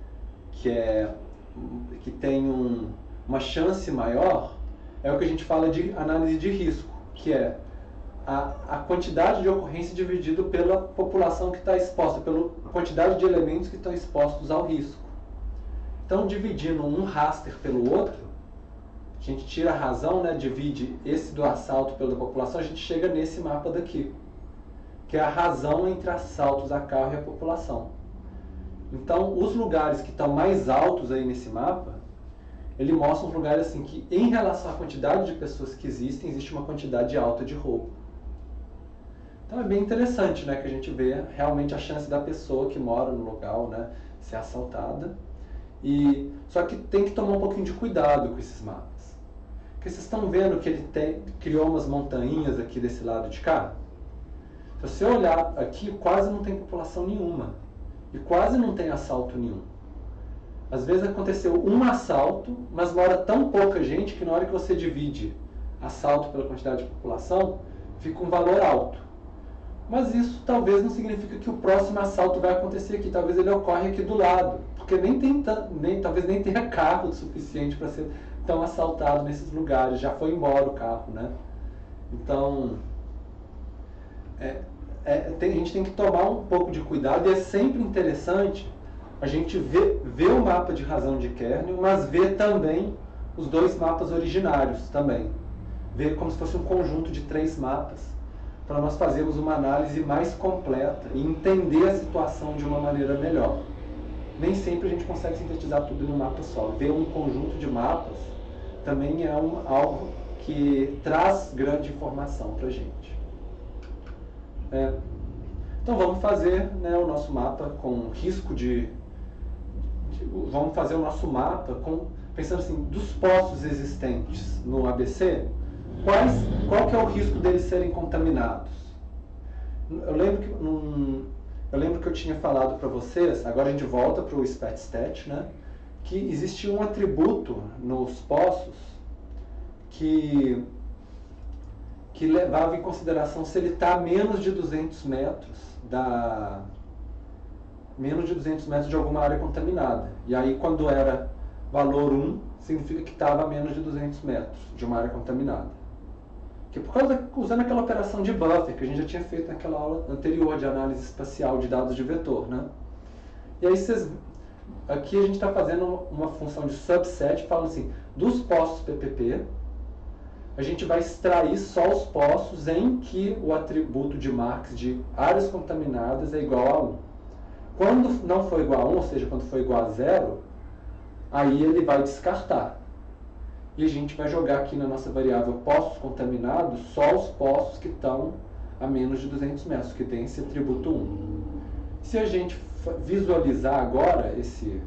tem uma chance maior é o que a gente fala de análise de risco, que é a quantidade de ocorrência dividido pela população que está exposta, pela quantidade de elementos que estão expostos ao risco. Então, dividindo um raster pelo outro, a gente tira a razão, né, divide esse do assalto pela população, a gente chega nesse mapa daqui, que é a razão entre assaltos a carro e a população. Então, os lugares que estão mais altos aí nesse mapa, ele mostra uns lugares assim que, em relação à quantidade de pessoas que existem, existe uma quantidade alta de roubo. Então é bem interessante, né, que a gente vê realmente a chance da pessoa que mora no local, né, ser assaltada. Só que tem que tomar um pouquinho de cuidado com esses mapas. Porque vocês estão vendo que ele criou umas montanhas aqui desse lado de cá? Se você olhar aqui, quase não tem população nenhuma. E quase não tem assalto nenhum. Às vezes aconteceu um assalto, mas mora tão pouca gente que na hora que você divide assalto pela quantidade de população, fica um valor alto. Mas isso talvez não significa que o próximo assalto vai acontecer aqui. Talvez ele ocorre aqui do lado. Porque talvez nem tenha carro suficiente para ser tão assaltado nesses lugares. Já foi embora o carro, né? Então, a gente tem que tomar um pouco de cuidado. E é sempre interessante a gente ver o mapa de razão de kernel, mas ver também os 2 mapas originários também. Ver como se fosse um conjunto de 3 mapas, para nós fazermos uma análise mais completa e entender a situação de uma maneira melhor. Nem sempre a gente consegue sintetizar tudo num mapa só. Ver um conjunto de mapas também é algo que traz grande informação para a gente. Então vamos fazer, né, o nosso mapa com risco vamos fazer o nosso mapa pensando assim, dos poços existentes no ABC, qual que é o risco deles serem contaminados? Eu lembro que eu tinha falado para vocês, agora a gente volta para o SPAT-STAT, né, que existia um atributo nos poços que levava em consideração se ele está a menos de 200 metros de alguma área contaminada. E aí, quando era valor 1, significa que estava a menos de 200 metros de uma área contaminada. Que por causa usando aquela operação de buffer que a gente já tinha feito naquela aula anterior de análise espacial de dados de vetor, né? E aí aqui a gente está fazendo uma função de subset, falando assim, dos poços PPP, a gente vai extrair só os poços em que o atributo de Marx de áreas contaminadas é igual a 1. Quando não for igual a 1, ou seja, quando for igual a 0, aí ele vai descartar. E a gente vai jogar aqui na nossa variável poços contaminados só os poços que estão a menos de 200 metros, que tem esse atributo 1. Se a gente visualizar agora esse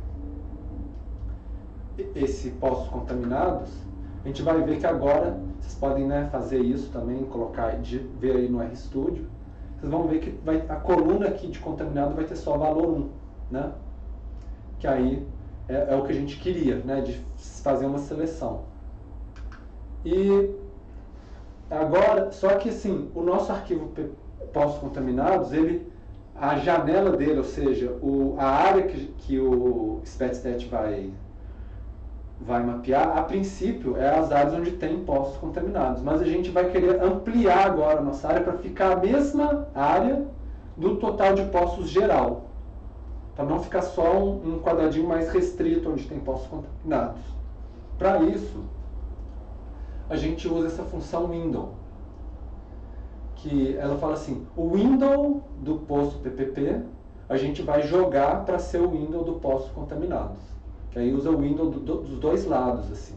poços contaminados, a gente vai ver que agora, vocês podem, né, fazer isso também, ver aí no RStudio, vocês vão ver que a coluna aqui de contaminado vai ter só valor 1, né? Que aí é o que a gente queria, né, de fazer uma seleção. E Agora, só que assim, o nosso arquivo Poços Contaminados, a janela dele, ou seja, a área que o SpetStat vai mapear, a princípio, é as áreas onde tem poços contaminados. Mas a gente vai querer ampliar agora a nossa área para ficar a mesma área do total de poços geral. Para não ficar só um quadradinho mais restrito onde tem poços contaminados. Para isso, a gente usa essa função window, que ela fala assim, o window do poço PPP, a gente vai jogar para ser o window do poços contaminados. Que aí usa o window dos dois lados, assim.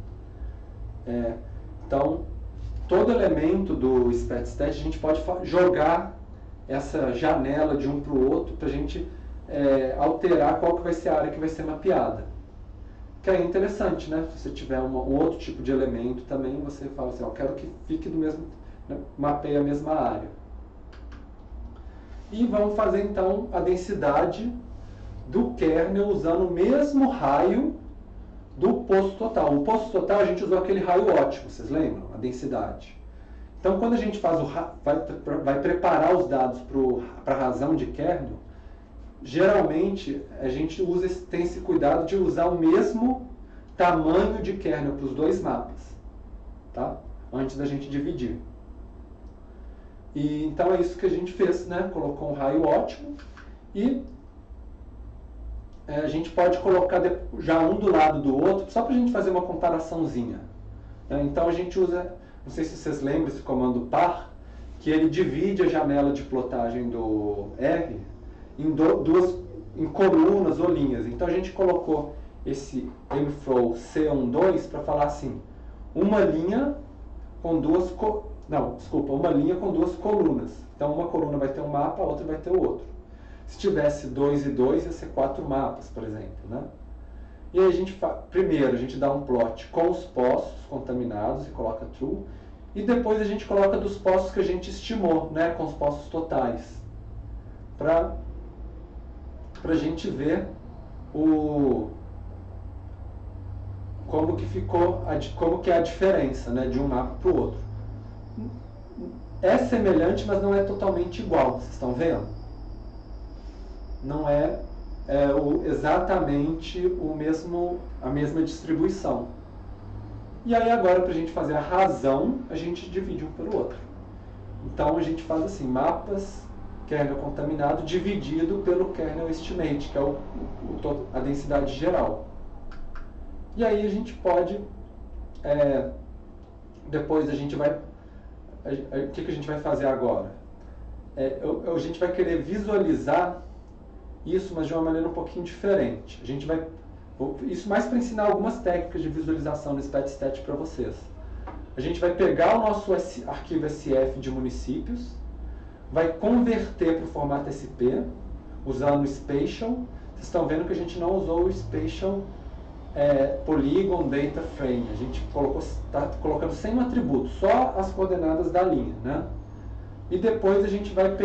Então, todo elemento do SpetStat, a gente pode jogar essa janela de um para o outro para a gente alterar qual que vai ser a área que vai ser mapeada. Que é interessante, né? Se você tiver um outro tipo de elemento também, você fala assim, eu quero que fique do mesmo, né? Mapeie a mesma área. E vamos fazer então a densidade do kernel usando o mesmo raio do poço total. O poço total a gente usou aquele raio ótimo, vocês lembram? A densidade. Então quando a gente vai preparar os dados para a razão de kernel, geralmente a gente tem esse cuidado de usar o mesmo tamanho de kernel para os dois mapas, tá? Antes da gente dividir. E então é isso que a gente fez, né? Colocou um raio ótimo e a gente pode colocar já um do lado do outro, só para a gente fazer uma comparaçãozinha. Então a gente usa, não sei se vocês lembram esse comando par, que ele divide a janela de plotagem do R em colunas ou linhas. Então a gente colocou esse mflow C12 para falar assim, uma linha com duas colunas. Então uma coluna vai ter um mapa, a outra vai ter o outro. Se tivesse 2 e 2, ia ser 4 mapas, por exemplo, né? E aí primeiro a gente dá um plot com os poços contaminados e coloca true, e depois a gente coloca dos poços que a gente estimou, né, com os poços totais, para a gente ver como que é a diferença, né, de um mapa para o outro. É semelhante, mas não é totalmente igual, vocês estão vendo? Não é exatamente a mesma distribuição. E aí agora, para a gente fazer a razão, a gente divide um pelo outro. Então a gente faz assim, mapas kernel contaminado dividido pelo kernel estimate, que é a densidade geral. E aí a gente pode, depois a gente vai, o que a gente vai fazer agora? A gente vai querer visualizar isso, mas de uma maneira um pouquinho diferente. Isso mais para ensinar algumas técnicas de visualização no SpetStat para vocês. A gente vai pegar o nosso arquivo SF de municípios, vai converter para o formato SP, usando o Spatial. Vocês estão vendo que a gente não usou o Spatial Polygon Data Frame. A gente está colocando sem um atributo, só as coordenadas da linha, né? E depois a gente vai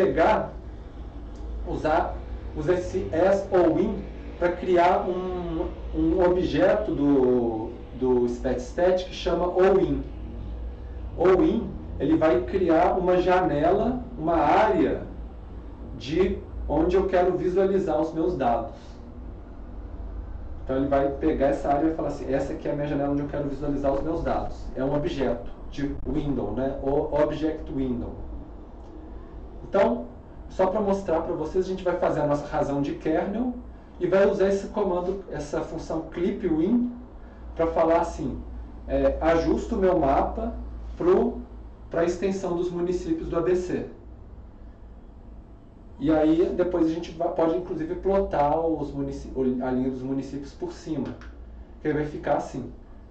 usar esse as ou in para criar um objeto do SpetStat que chama OIN. OIN, ele vai criar uma janela, uma área de onde eu quero visualizar os meus dados. Então ele vai pegar essa área e vai falar assim, essa aqui é a minha janela onde eu quero visualizar os meus dados. É um objeto de window, né? O object window. Então, só para mostrar para vocês, a gente vai fazer a nossa razão de kernel e vai usar esse comando, essa função clipWin, para falar assim, ajusta o meu mapa para a extensão dos municípios do ABC. E aí depois a gente pode inclusive plotar a linha dos municípios por cima, que aí vai ficar assim.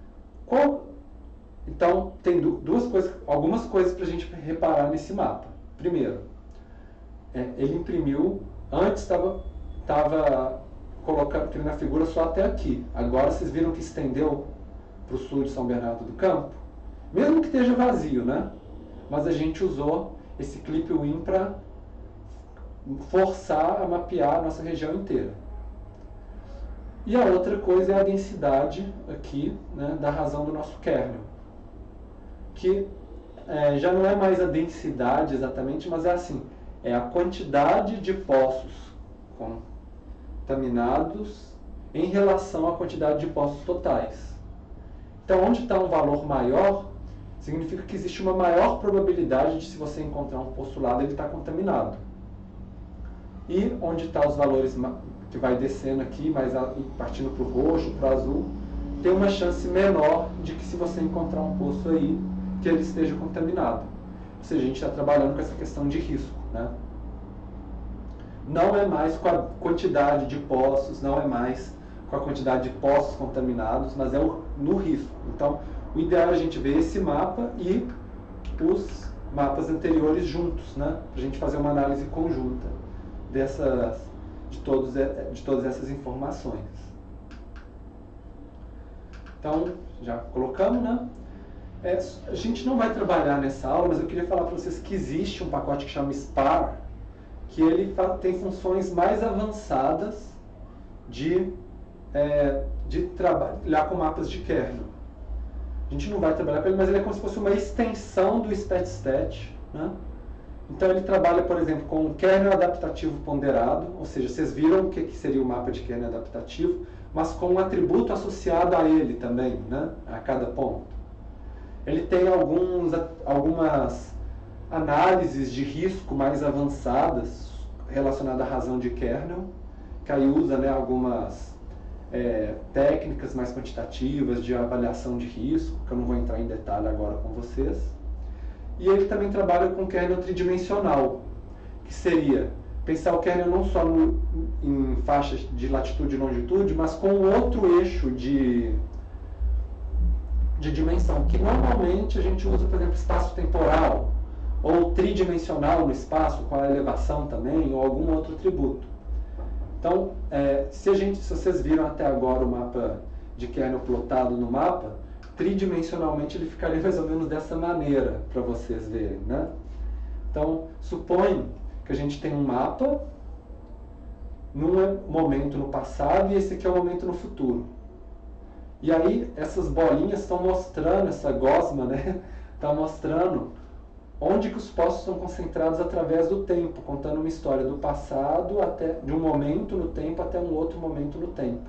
Então tem algumas coisas para a gente reparar nesse mapa. Primeiro, ele imprimiu, antes estava colocando na figura só até aqui. Agora vocês viram que estendeu para o sul de São Bernardo do Campo, mesmo que esteja vazio, né? Mas a gente usou esse clipWin para forçar a mapear a nossa região inteira. E a outra coisa é a densidade aqui, né, da razão do nosso kernel, que já não é mais a densidade exatamente, mas é assim, é a quantidade de poços contaminados em relação à quantidade de poços totais. Então, onde está um valor maior, significa que existe uma maior probabilidade de, se você encontrar um postulado, ele está contaminado. E onde está os valores que vai descendo aqui, mas partindo para o roxo, para o azul, tem uma chance menor de que, se você encontrar um poço aí, que ele esteja contaminado. Ou seja, a gente está trabalhando com essa questão de risco, né? Não é mais com a quantidade de poços, não é mais com a quantidade de poços contaminados, mas é no risco. Então, o ideal é a gente ver esse mapa e os mapas anteriores juntos, né? Para a gente fazer uma análise conjunta de todas essas informações. Então, já colocamos, né? A gente não vai trabalhar nessa aula, mas eu queria falar para vocês que existe um pacote que chama SPAR, que ele tem funções mais avançadas de trabalhar com mapas de kernel. A gente não vai trabalhar com ele, mas ele é como se fosse uma extensão do StatStat, né? Então ele trabalha, por exemplo, com o kernel adaptativo ponderado, ou seja, vocês viram o que seria o mapa de kernel adaptativo, mas com um atributo associado a ele também, né? A cada ponto. Ele tem algumas análises de risco mais avançadas relacionadas à razão de kernel, que aí usa, né, algumas técnicas mais quantitativas de avaliação de risco, que eu não vou entrar em detalhe agora com vocês. E ele também trabalha com kernel tridimensional, que seria pensar o kernel não só em faixas de latitude e longitude, mas com outro eixo de dimensão, que normalmente a gente usa, por exemplo, espaço temporal, ou tridimensional no espaço, com a elevação também, ou algum outro atributo. Então, se vocês viram até agora o mapa de kernel plotado no mapa, tridimensionalmente ele ficaria mais ou menos dessa maneira, para vocês verem, né? Então, supõe que a gente tem um mapa num momento no passado e esse aqui é o momento no futuro. E aí, essas bolinhas estão mostrando, essa gosma, né? Está mostrando onde que os poços estão concentrados através do tempo, contando uma história do passado, de um momento no tempo até um outro momento no tempo.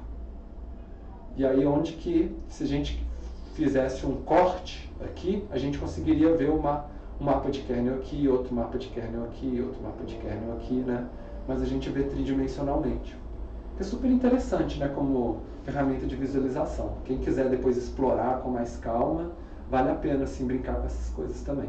E aí, onde que, se a gente fizesse um corte aqui, a gente conseguiria ver um mapa de kernel aqui, outro mapa de kernel aqui, outro mapa de kernel aqui, né? Mas a gente vê tridimensionalmente. É super interessante, né, como ferramenta de visualização. Quem quiser depois explorar com mais calma, vale a pena assim, brincar com essas coisas também.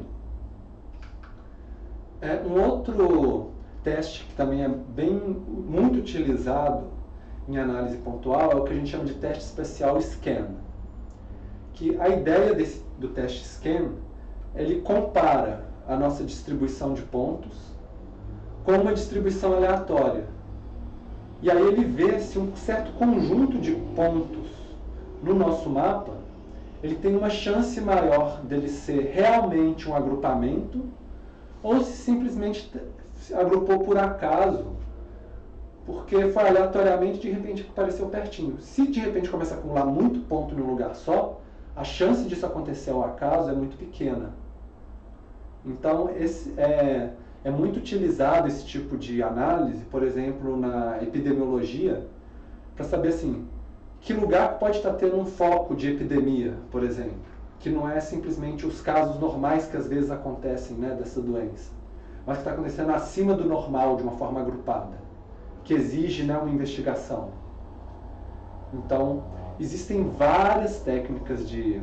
Um outro teste que também é muito utilizado em análise pontual é o que a gente chama de teste especial SCAN. Que a ideia do teste SCAN, ele compara a nossa distribuição de pontos com uma distribuição aleatória. E aí ele vê se um certo conjunto de pontos no nosso mapa, ele tem uma chance maior dele ser realmente um agrupamento, ou se simplesmente agrupou por acaso, porque foi aleatoriamente, de repente apareceu pertinho. Se de repente começa a acumular muito ponto num lugar só, a chance disso acontecer ao acaso é muito pequena. Então, é muito utilizado esse tipo de análise, por exemplo, na epidemiologia, para saber assim, que lugar pode estar tendo um foco de epidemia, por exemplo, que não é simplesmente os casos normais que às vezes acontecem, né, dessa doença, mas que está acontecendo acima do normal, de uma forma agrupada, que exige, né, uma investigação. Então, existem várias técnicas de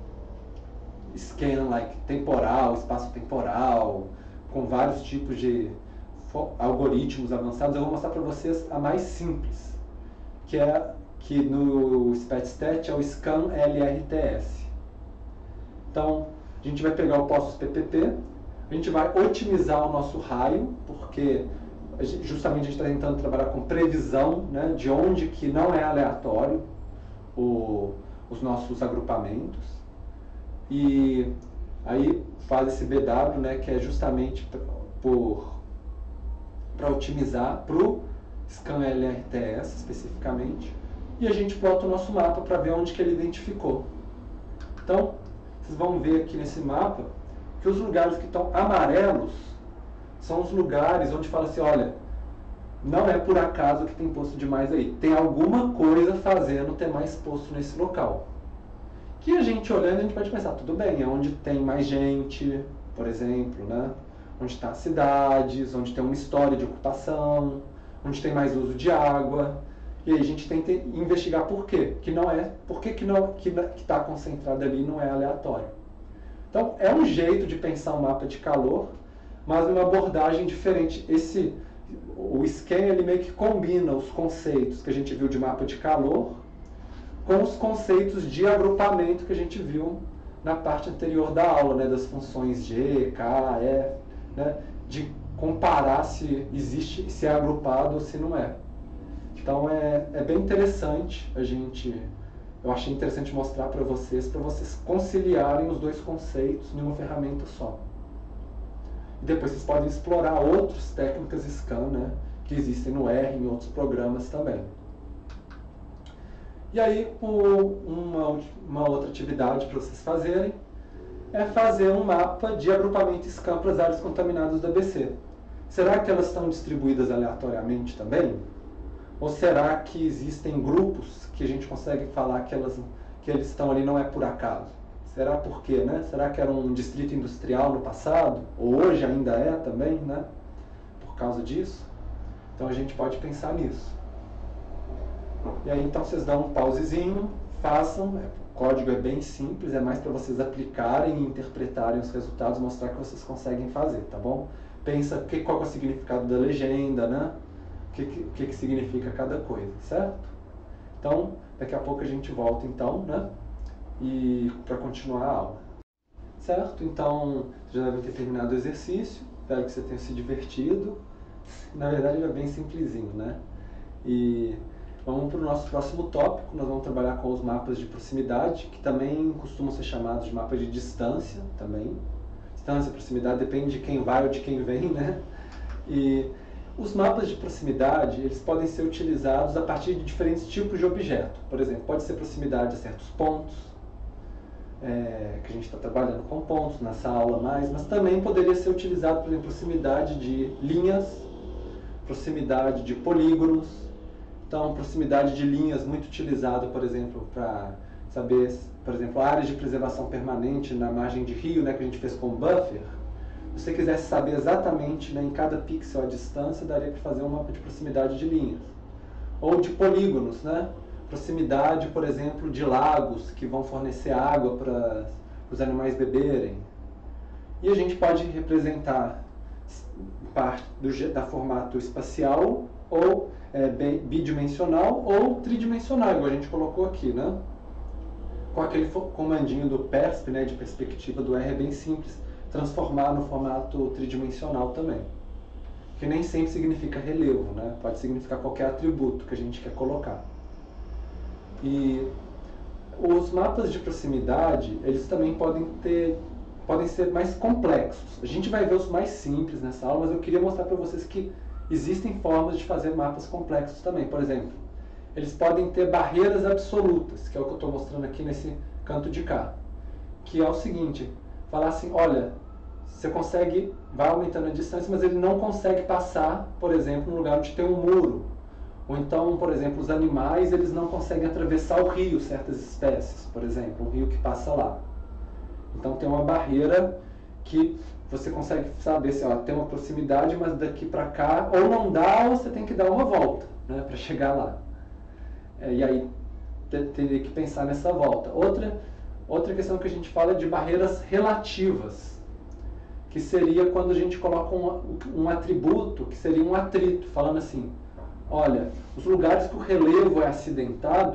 scan, like temporal, espaço-temporal, com vários tipos de algoritmos avançados. Eu vou mostrar para vocês a mais simples, que no StatStat é o Scan LRTS. Então, a gente vai pegar o poços PPP, a gente vai otimizar o nosso raio, porque justamente a gente está tentando trabalhar com previsão, né, de onde que não é aleatório os nossos agrupamentos. E aí faz esse BW, né, que é justamente para otimizar para o Scan LRTS especificamente. E a gente bota o nosso mapa para ver onde que ele identificou. Então, vocês vão ver aqui nesse mapa que os lugares que estão amarelos são os lugares onde fala assim, olha, não é por acaso que tem posto demais aí. Tem alguma coisa fazendo ter mais posto nesse local. Que a gente olhando, a gente pode pensar, tudo bem, é onde tem mais gente, por exemplo, né? Onde está cidades, onde tem uma história de ocupação, onde tem mais uso de água. E aí a gente tem que investigar por quê. Por que está concentrado ali não é aleatório. Então, é um jeito de pensar um mapa de calor, mas uma abordagem diferente. O Scan ele meio que combina os conceitos que a gente viu de mapa de calor com os conceitos de agrupamento que a gente viu na parte anterior da aula, né, das funções G, K, F, né, de comparar se existe, se é agrupado ou se não é. Então é bem interessante eu achei interessante mostrar para vocês conciliarem os dois conceitos em uma ferramenta só. E depois vocês podem explorar outras técnicas Scan, né, que existem no R e em outros programas também. E aí, uma outra atividade para vocês fazerem é fazer um mapa de agrupamento Scan para as áreas contaminadas do ABC. Será que elas estão distribuídas aleatoriamente também? Ou será que existem grupos que a gente consegue falar que eles estão ali não é por acaso? Será por quê, né? Será que era um distrito industrial no passado? Ou hoje ainda é também, né? Por causa disso? Então a gente pode pensar nisso. E aí então vocês dão um pausezinho, façam, o código é bem simples, é mais para vocês aplicarem e interpretarem os resultados, mostrar que vocês conseguem fazer, tá bom? Pensa qual é o significado da legenda, né? O que significa cada coisa, certo? Então, daqui a pouco a gente volta então, né? E para continuar a aula. Certo? Então, já devem ter terminado o exercício, espero que você tenha se divertido. Na verdade, ele é bem simplesinho, né? E vamos para o nosso próximo tópico, nós vamos trabalhar com os mapas de proximidade, que também costumam ser chamados de mapas de distância, também. Distância, proximidade, depende de quem vai ou de quem vem, né? E os mapas de proximidade, eles podem ser utilizados a partir de diferentes tipos de objeto. Por exemplo, pode ser proximidade a certos pontos, que a gente está trabalhando com pontos nessa aula mas também poderia ser utilizado, por exemplo, proximidade de linhas, proximidade de polígonos. Então, proximidade de linhas muito utilizado, por exemplo, para saber, por exemplo, áreas de preservação permanente na margem de rio, né, que a gente fez com o buffer. Se você quisesse saber exatamente, né, em cada pixel a distância, daria para fazer um mapa de proximidade de linhas. Ou de polígonos, né? Proximidade, por exemplo, de lagos que vão fornecer água para os animais beberem. E a gente pode representar parte da formato espacial, ou bidimensional, ou tridimensional, igual a gente colocou aqui, né? Com aquele comandinho do PERSP, né, de perspectiva do R, é bem simples transformar no formato tridimensional também. Que nem sempre significa relevo, né? Pode significar qualquer atributo que a gente quer colocar. E os mapas de proximidade, eles também podem ser mais complexos. A gente vai ver os mais simples nessa aula, mas eu queria mostrar para vocês que existem formas de fazer mapas complexos também. Por exemplo, eles podem ter barreiras absolutas, que é o que eu estou mostrando aqui nesse canto de cá. Que é o seguinte, falar assim, olha, você vai aumentando a distância, mas ele não consegue passar, por exemplo, no lugar onde tem um muro. Ou então, por exemplo, os animais, eles não conseguem atravessar o rio, certas espécies, por exemplo, um rio que passa lá. Então tem uma barreira que você consegue saber se tem uma proximidade, mas daqui para cá, ou não dá, ou você tem que dar uma volta, né, para chegar lá. E aí teria que pensar nessa volta. Outra questão que a gente fala é de barreiras relativas, que seria quando a gente coloca um atributo, que seria um atrito, falando assim, olha, os lugares que o relevo é acidentado,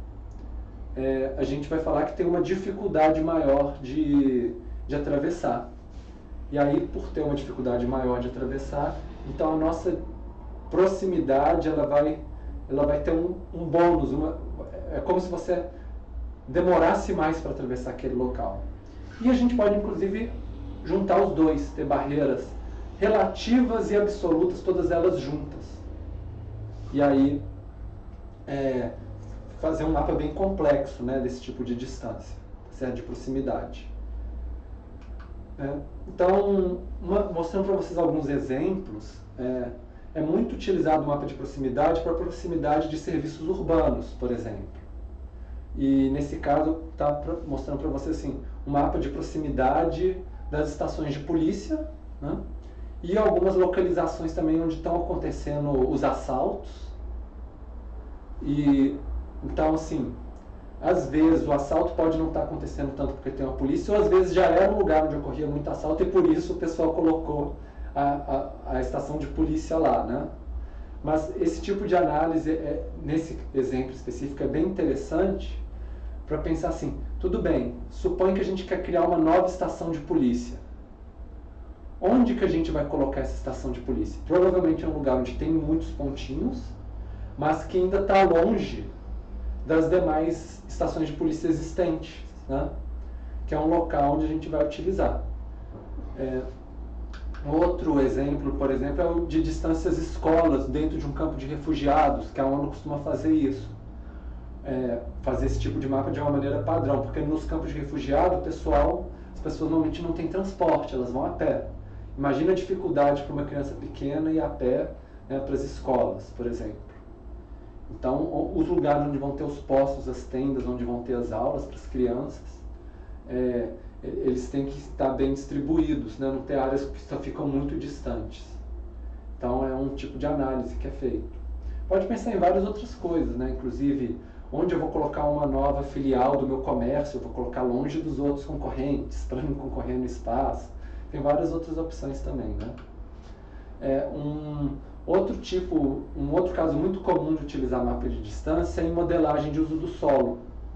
a gente vai falar que tem uma dificuldade maior de atravessar. E aí, por ter uma dificuldade maior de atravessar, então a nossa proximidade ela vai ter um bônus, é como se você demorasse mais para atravessar aquele local. E a gente pode, inclusive, juntar os dois, ter barreiras relativas e absolutas, todas elas juntas. E aí, fazer um mapa bem complexo, né, desse tipo de distância, certo? De proximidade. Então, mostrando para vocês alguns exemplos, é muito utilizado o mapa de proximidade para proximidade de serviços urbanos, por exemplo. E nesse caso, está mostrando para vocês assim, um mapa de proximidade das estações de polícia, né? E algumas localizações também onde estão acontecendo os assaltos. E então, assim, às vezes o assalto pode não estar acontecendo tanto porque tem uma polícia, ou às vezes já era um lugar onde ocorria muito assalto e por isso o pessoal colocou a estação de polícia lá, né? Mas esse tipo de análise, nesse exemplo específico, é bem interessante para pensar assim, tudo bem, suponha que a gente quer criar uma nova estação de polícia. Onde que a gente vai colocar essa estação de polícia? Provavelmente é um lugar onde tem muitos pontinhos, mas que ainda está longe das demais estações de polícia existentes, né? Que é um local onde a gente vai utilizar. Outro exemplo, por exemplo, é o de distâncias escolas dentro de um campo de refugiados, que a ONU costuma fazer isso. Fazer esse tipo de mapa de uma maneira padrão, porque nos campos de refugiado, as pessoas normalmente não têm transporte, elas vão a pé. Imagina a dificuldade para uma criança pequena ir a pé, né, para as escolas, por exemplo. Então, os lugares onde vão ter os postos, as tendas, onde vão ter as aulas para as crianças, eles têm que estar bem distribuídos, né? Não ter áreas que só ficam muito distantes. Então, é um tipo de análise que é feito. Pode pensar em várias outras coisas, né? Inclusive, onde eu vou colocar uma nova filial do meu comércio, eu vou colocar longe dos outros concorrentes, para não concorrer no espaço. Tem várias outras opções também, né? Um outro caso muito comum de utilizar mapa de distância é em modelagem de uso do solo.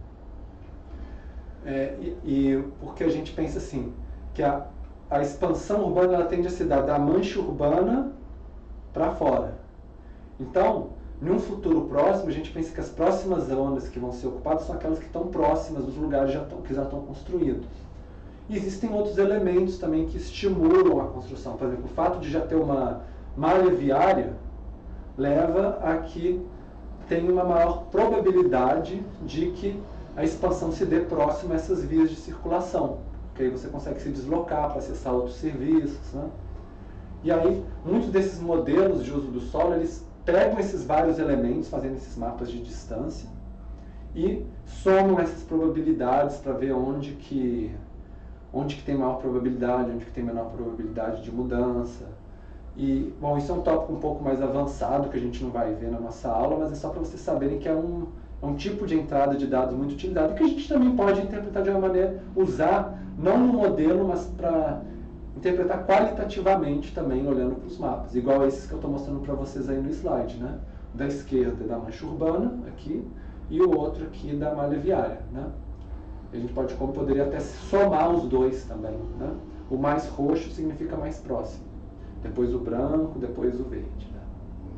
Porque a gente pensa assim, que a expansão urbana ela tende a se dar da mancha urbana para fora. Então, em um futuro próximo, a gente pensa que as próximas zonas que vão ser ocupadas são aquelas que estão próximas dos lugares que já estão construídos. E existem outros elementos também que estimulam a construção. Por exemplo, o fato de já ter uma malha viária leva a que tenha uma maior probabilidade de que a expansão se dê próximo a essas vias de circulação, porque aí você consegue se deslocar para acessar outros serviços, né? E aí, muitos desses modelos de uso do solo, eles pegam esses vários elementos, fazendo esses mapas de distância, e somam essas probabilidades para ver onde que tem maior probabilidade, onde que tem menor probabilidade de mudança. E, bom, isso é um tópico um pouco mais avançado, que a gente não vai ver na nossa aula, mas é só para vocês saberem que é um tipo de entrada de dados muito utilizado, que a gente também pode interpretar de uma maneira, usar, não no modelo, mas para interpretar qualitativamente também, olhando para os mapas, igual esses que eu estou mostrando para vocês aí no slide, né? O da esquerda é da mancha urbana, aqui, e o outro aqui da malha viária, né? A gente poderia até somar os dois também, né? O mais roxo significa mais próximo, depois o branco, depois o verde, né?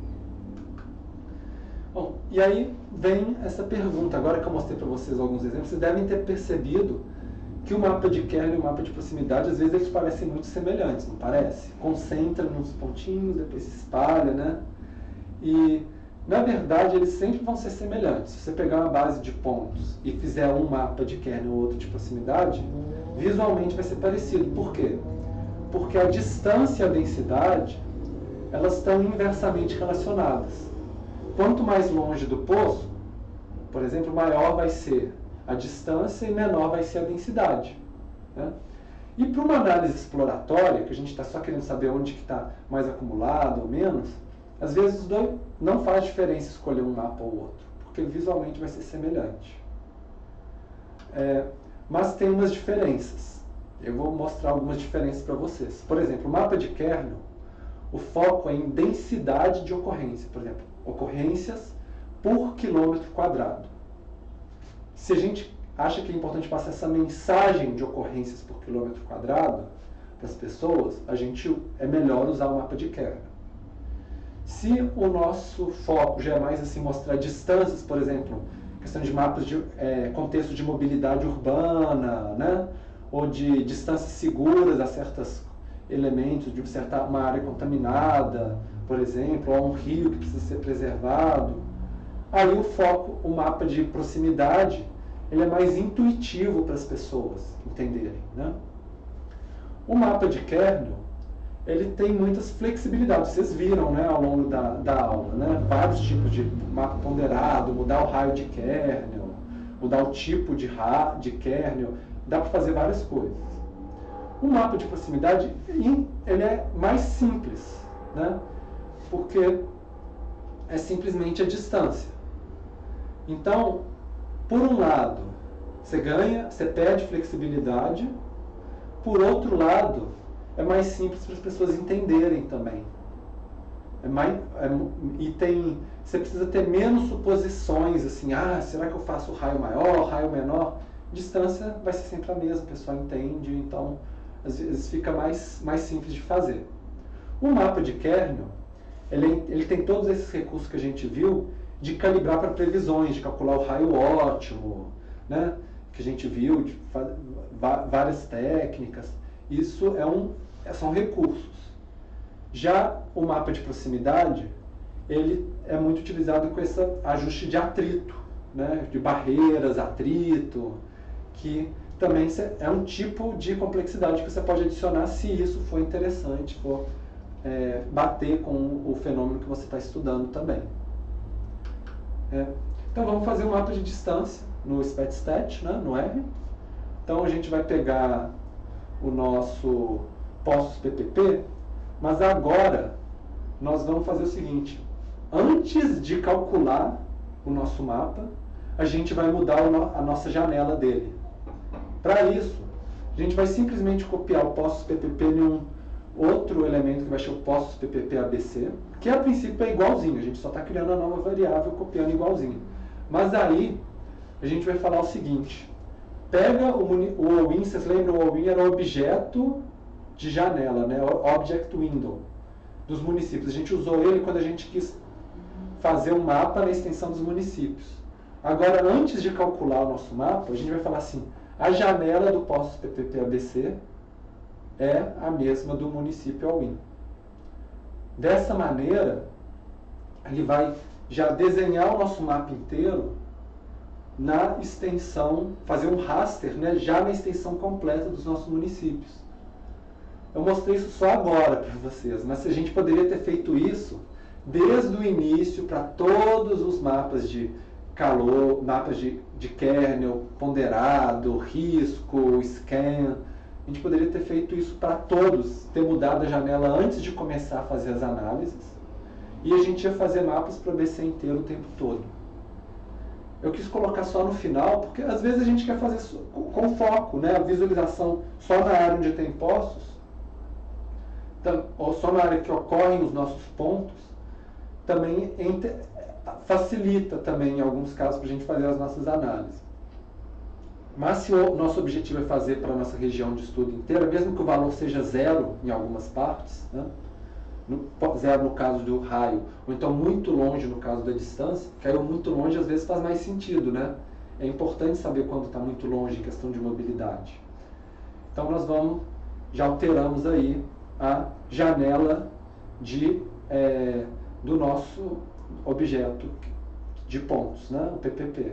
Bom, e aí vem essa pergunta, agora que eu mostrei para vocês alguns exemplos, vocês devem ter percebido que o mapa de kernel e o mapa de proximidade, às vezes eles parecem muito semelhantes, não parece? Concentra nos pontinhos, depois se espalha, né? E, na verdade, eles sempre vão ser semelhantes. Se você pegar uma base de pontos e fizer um mapa de kernel e outro de proximidade, visualmente vai ser parecido. Por quê? Porque a distância e a densidade, elas estão inversamente relacionadas. Quanto mais longe do poço, por exemplo, maior vai ser a distância e menor vai ser a densidade, né? E para uma análise exploratória, que a gente está só querendo saber onde que está mais acumulado ou menos, às vezes não faz diferença escolher um mapa ou outro, porque visualmente vai ser semelhante. Mas tem umas diferenças. Eu vou mostrar algumas diferenças para vocês. Por exemplo, o mapa de kernel, o foco é em densidade de ocorrência. Por exemplo, ocorrências por quilômetro quadrado. Se a gente acha que é importante passar essa mensagem de ocorrências por quilômetro quadrado para as pessoas, é melhor usar o mapa de kernel. Se o nosso foco já é mais assim, mostrar distâncias, por exemplo, questão de mapas de contexto de mobilidade urbana, né? Ou de distâncias seguras a certos elementos, de uma área contaminada, por exemplo, ou um rio que precisa ser preservado. Aí o mapa de proximidade, ele é mais intuitivo para as pessoas entenderem, né? O mapa de kernel, ele tem muitas flexibilidades. Vocês viram, né, ao longo da aula, né? Vários tipos de mapa ponderado, mudar o raio de kernel, mudar o tipo de kernel, dá para fazer várias coisas. O mapa de proximidade, ele é mais simples, né? Porque é simplesmente a distância. Então, por um lado, você perde flexibilidade, por outro lado, é mais simples para as pessoas entenderem também. Você precisa ter menos suposições, assim, será que eu faço raio maior, raio menor? Distância vai ser sempre a mesma, o pessoal entende, então às vezes fica mais simples de fazer. O mapa de kernel, ele tem todos esses recursos que a gente viu de calibrar para previsões, de calcular o raio ótimo, né? Que a gente viu, de várias técnicas. Isso são recursos. Já o mapa de proximidade, ele é muito utilizado com esse ajuste de atrito, né? De barreiras, atrito, que também é um tipo de complexidade que você pode adicionar se isso for interessante, for bater com o fenômeno que você está estudando também. Então vamos fazer um mapa de distância no SPETSTAT, né, no R. Então a gente vai pegar o nosso postos PPP, mas agora nós vamos fazer o seguinte: antes de calcular o nosso mapa, a gente vai mudar a nossa janela dele. Para isso, a gente vai simplesmente copiar o postos PPP em um outro elemento que vai ser o postos PPP ABC, que a princípio é igualzinho, a gente só está criando a nova variável copiando igualzinho. Mas aí a gente vai falar o seguinte: pega o all-in, vocês lembram, o all-in era o objeto de janela, né? Object Window dos municípios. A gente usou ele quando a gente quis fazer um mapa na extensão dos municípios. Agora, antes de calcular o nosso mapa, a gente vai falar assim: a janela do postos PPP ABC é a mesma do município all-in. Dessa maneira, ele vai já desenhar o nosso mapa inteiro na extensão, fazer um raster, né, já na extensão completa dos nossos municípios. Eu mostrei isso só agora para vocês, mas a gente poderia ter feito isso desde o início para todos os mapas de calor, mapas de kernel, ponderado, risco, scan. A gente poderia ter feito isso para todos, ter mudado a janela antes de começar a fazer as análises, e a gente ia fazer mapas para o ABC inteiro o tempo todo. Eu quis colocar só no final, porque às vezes a gente quer fazer com foco, né? A visualização só na área onde tem postos, ou só na área que ocorrem os nossos pontos, também facilita também, em alguns casos, para a gente fazer as nossas análises. Mas se o nosso objetivo é fazer para a nossa região de estudo inteira, mesmo que o valor seja zero em algumas partes, né? Zero no caso do raio, ou então muito longe no caso da distância, caiu muito longe às vezes faz mais sentido, né? É importante saber quando está muito longe em questão de mobilidade. Então nós já alteramos aí a janela do nosso objeto de pontos, né? O PPP.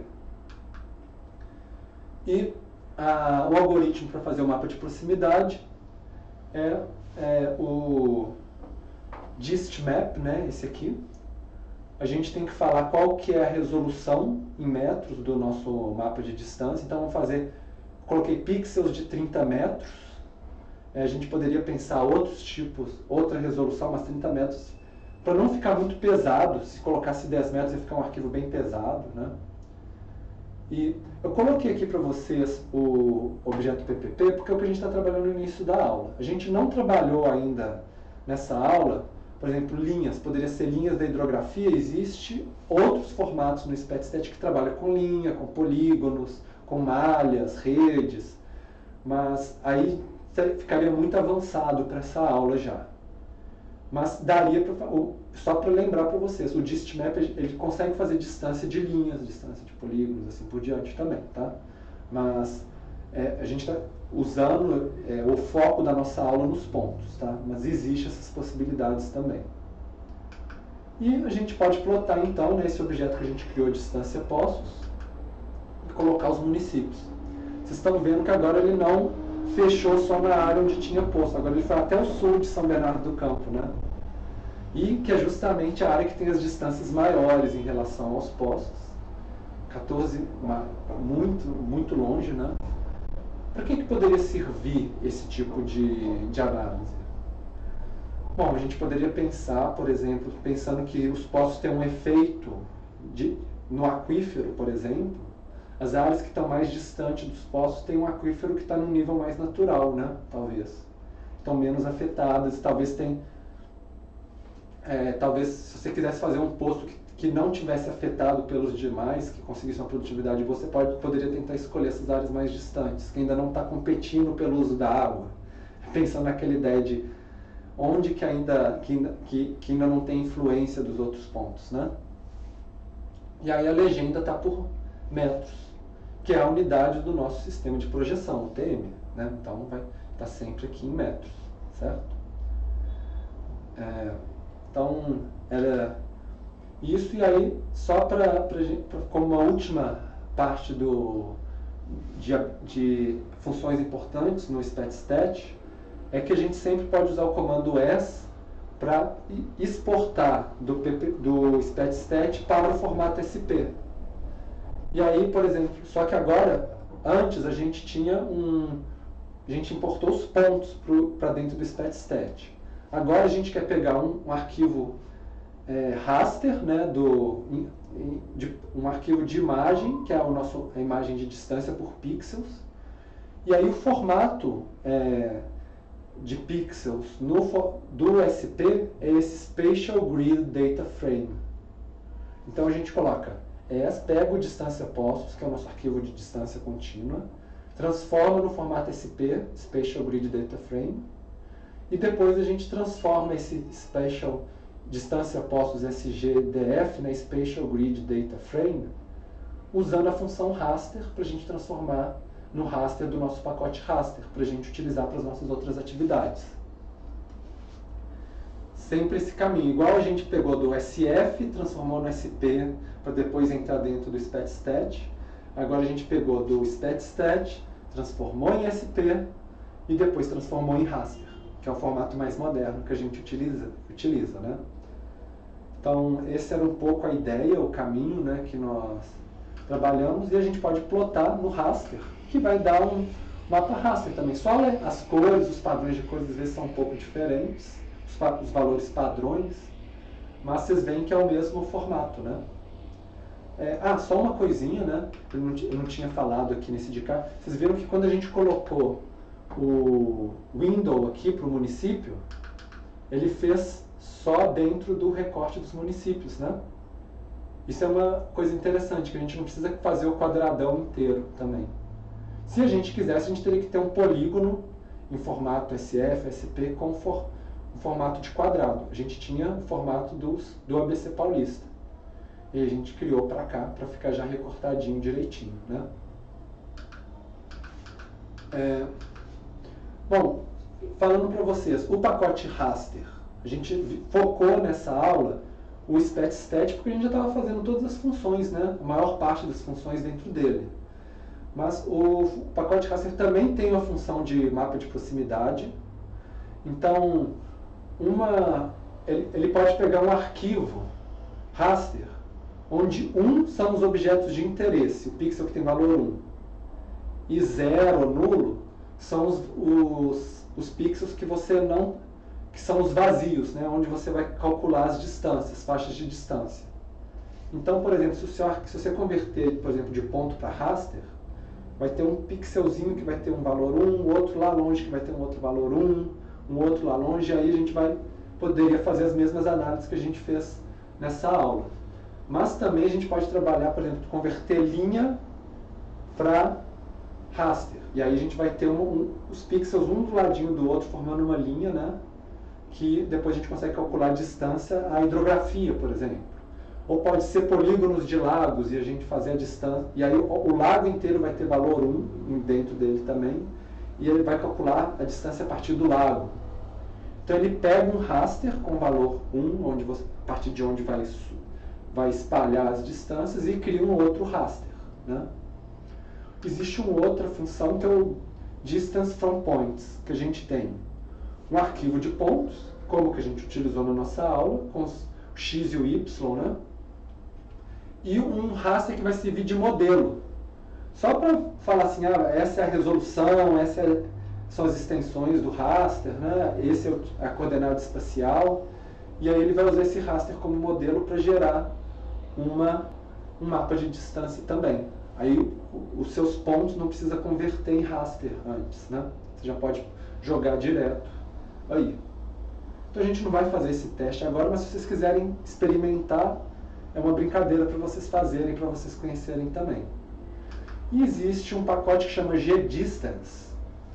E o algoritmo para fazer o mapa de proximidade é o distmap, né, esse aqui. A gente tem que falar qual que é a resolução em metros do nosso mapa de distância. Então coloquei pixels de 30 metros. A gente poderia pensar outros tipos, outra resolução, mas 30 metros, para não ficar muito pesado. Se colocasse 10 metros ia ficar um arquivo bem pesado, né? E eu coloquei aqui para vocês o objeto PPP porque é o que a gente está trabalhando no início da aula. A gente não trabalhou ainda nessa aula, por exemplo, linhas. Poderia ser linhas da hidrografia. Existe outros formatos no SPETSTAT que trabalham com linha, com polígonos, com malhas, redes. Mas aí ficaria muito avançado para essa aula já. Mas daria só para lembrar para vocês, o distmap ele consegue fazer distância de linhas, distância de polígonos, assim por diante também, tá? Mas a gente está usando o foco da nossa aula nos pontos, tá? Mas existem essas possibilidades também. E a gente pode plotar então nesse objeto que a gente criou, distância postos, e colocar os municípios. Vocês estão vendo que agora ele não fechou só na área onde tinha poço. Agora ele foi até o sul de São Bernardo do Campo, né? E que é justamente a área que tem as distâncias maiores em relação aos poços. 14, muito longe, né? Para que poderia servir esse tipo de análise? Bom, a gente poderia pensar, por exemplo, pensando que os poços têm um efeito no aquífero, por exemplo, as áreas que estão mais distantes dos poços têm um aquífero que está num nível mais natural, né? Talvez. Estão menos afetadas, talvez se você quisesse fazer um poço que não tivesse afetado pelos demais, que conseguisse uma produtividade, você poderia tentar escolher essas áreas mais distantes, que ainda não está competindo pelo uso da água. Pensando naquela ideia de onde que ainda não tem influência dos outros pontos, né? E aí a legenda está por metros, que é a unidade do nosso sistema de projeção, o TM, né? Então vai estar sempre aqui em metros, certo? Então, era isso, e aí, só como uma última parte de funções importantes no SPETStat, é que a gente sempre pode usar o comando ES para exportar do SPETStat para o formato SP. E aí, por exemplo, só que agora, antes a gente importou os pontos para dentro do SPETStat. Agora a gente quer pegar um arquivo raster, né, um arquivo de imagem, que é a imagem de distância por pixels, e aí o formato de pixels do SP é esse Spatial Grid Data Frame. Então a gente coloca pega o distância poços, que é o nosso arquivo de distância contínua, transforma no formato SP, Spatial Grid Data Frame, e depois a gente transforma esse Spatial Distância Poços SGDF na Spatial Grid Data Frame, usando a função raster para a gente transformar no raster do nosso pacote raster, para a gente utilizar para as nossas outras atividades. Sempre esse caminho, igual a gente pegou do SF, transformou no SP, para depois entrar dentro do SPETStat, agora a gente pegou do SPETStat, transformou em SP, e depois transformou em raster, que é o formato mais moderno que a gente utiliza, né? Então, essa era um pouco a ideia, o caminho, né, que nós trabalhamos, e a gente pode plotar no raster, que vai dar um mapa raster também. Só as cores, os padrões de cores, às vezes são um pouco diferentes, os valores padrões, mas vocês veem que é o mesmo formato, né? Só uma coisinha, né? Eu não tinha falado aqui nesse de cá. Vocês viram que quando a gente colocou o window aqui para o município, ele fez só dentro do recorte dos municípios, né? Isso é uma coisa interessante, que a gente não precisa fazer o quadradão inteiro também. Se a gente quisesse, a gente teria que ter um polígono em formato SF, SP, com um formato de quadrado. A gente tinha o formato do ABC Paulista. E a gente criou para cá, para ficar já recortadinho direitinho, né? Bom, falando para vocês, o pacote raster, a gente focou nessa aula o SPETStat porque a gente já estava fazendo todas as funções, né? A maior parte das funções dentro dele. Mas o pacote raster também tem uma função de mapa de proximidade. Então, ele pode pegar um arquivo raster, onde 1 são os objetos de interesse, o pixel que tem valor 1, e 0 ou nulo são os pixels que são os vazios, né, onde você vai calcular as distâncias, faixas de distância. Então, por exemplo, se você converter, por exemplo, de ponto para raster, vai ter um pixelzinho que vai ter um valor 1, outro lá longe que vai ter um outro valor 1, um outro lá longe, e aí a gente poderia fazer as mesmas análises que a gente fez nessa aula. Mas também a gente pode trabalhar, por exemplo, converter linha para raster. E aí a gente vai ter os pixels um do ladinho do outro, formando uma linha, né? Que depois a gente consegue calcular a distância à hidrografia, por exemplo. Ou pode ser polígonos de lagos e a gente fazer a distância. E aí o lago inteiro vai ter valor 1 dentro dele também. E ele vai calcular a distância a partir do lago. Então ele pega um raster com valor 1, a partir de onde vai espalhar as distâncias, e cria um outro raster, né? Existe uma outra função que eu distance from points, que a gente tem um arquivo de pontos, como que a gente utilizou na nossa aula, com o x e o y, né? E um raster que vai servir de modelo. Só para falar assim, essa é a resolução, são as extensões do raster, né? Esse é a coordenada espacial. E aí ele vai usar esse raster como modelo para gerar um mapa de distância também. Aí os seus pontos não precisa converter em raster antes, né? Você já pode jogar direto aí. Então a gente não vai fazer esse teste agora, mas se vocês quiserem experimentar, é uma brincadeira para vocês fazerem, para vocês conhecerem também. E existe um pacote que chama GDistance,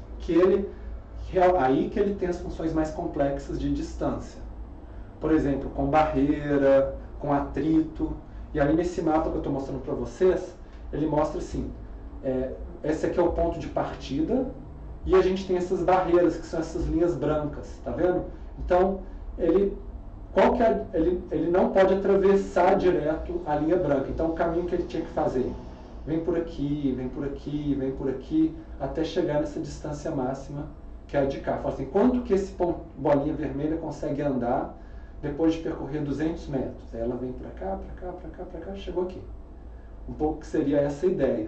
aí que ele tem as funções mais complexas de distância. Por exemplo, com barreira, com atrito. E aí nesse mapa que eu estou mostrando para vocês, ele mostra assim, esse aqui é o ponto de partida, e a gente tem essas barreiras, que são essas linhas brancas, tá vendo? Então, ele não pode atravessar direto a linha branca. Então, o caminho que ele tinha que fazer, vem por aqui, vem por aqui, vem por aqui, até chegar nessa distância máxima, que é a de cá. Fala assim, quanto que esse bolinha vermelha consegue andar depois de percorrer 200 metros? Aí ela vem para cá, para cá, para cá, para cá, chegou aqui. Um pouco que seria essa ideia.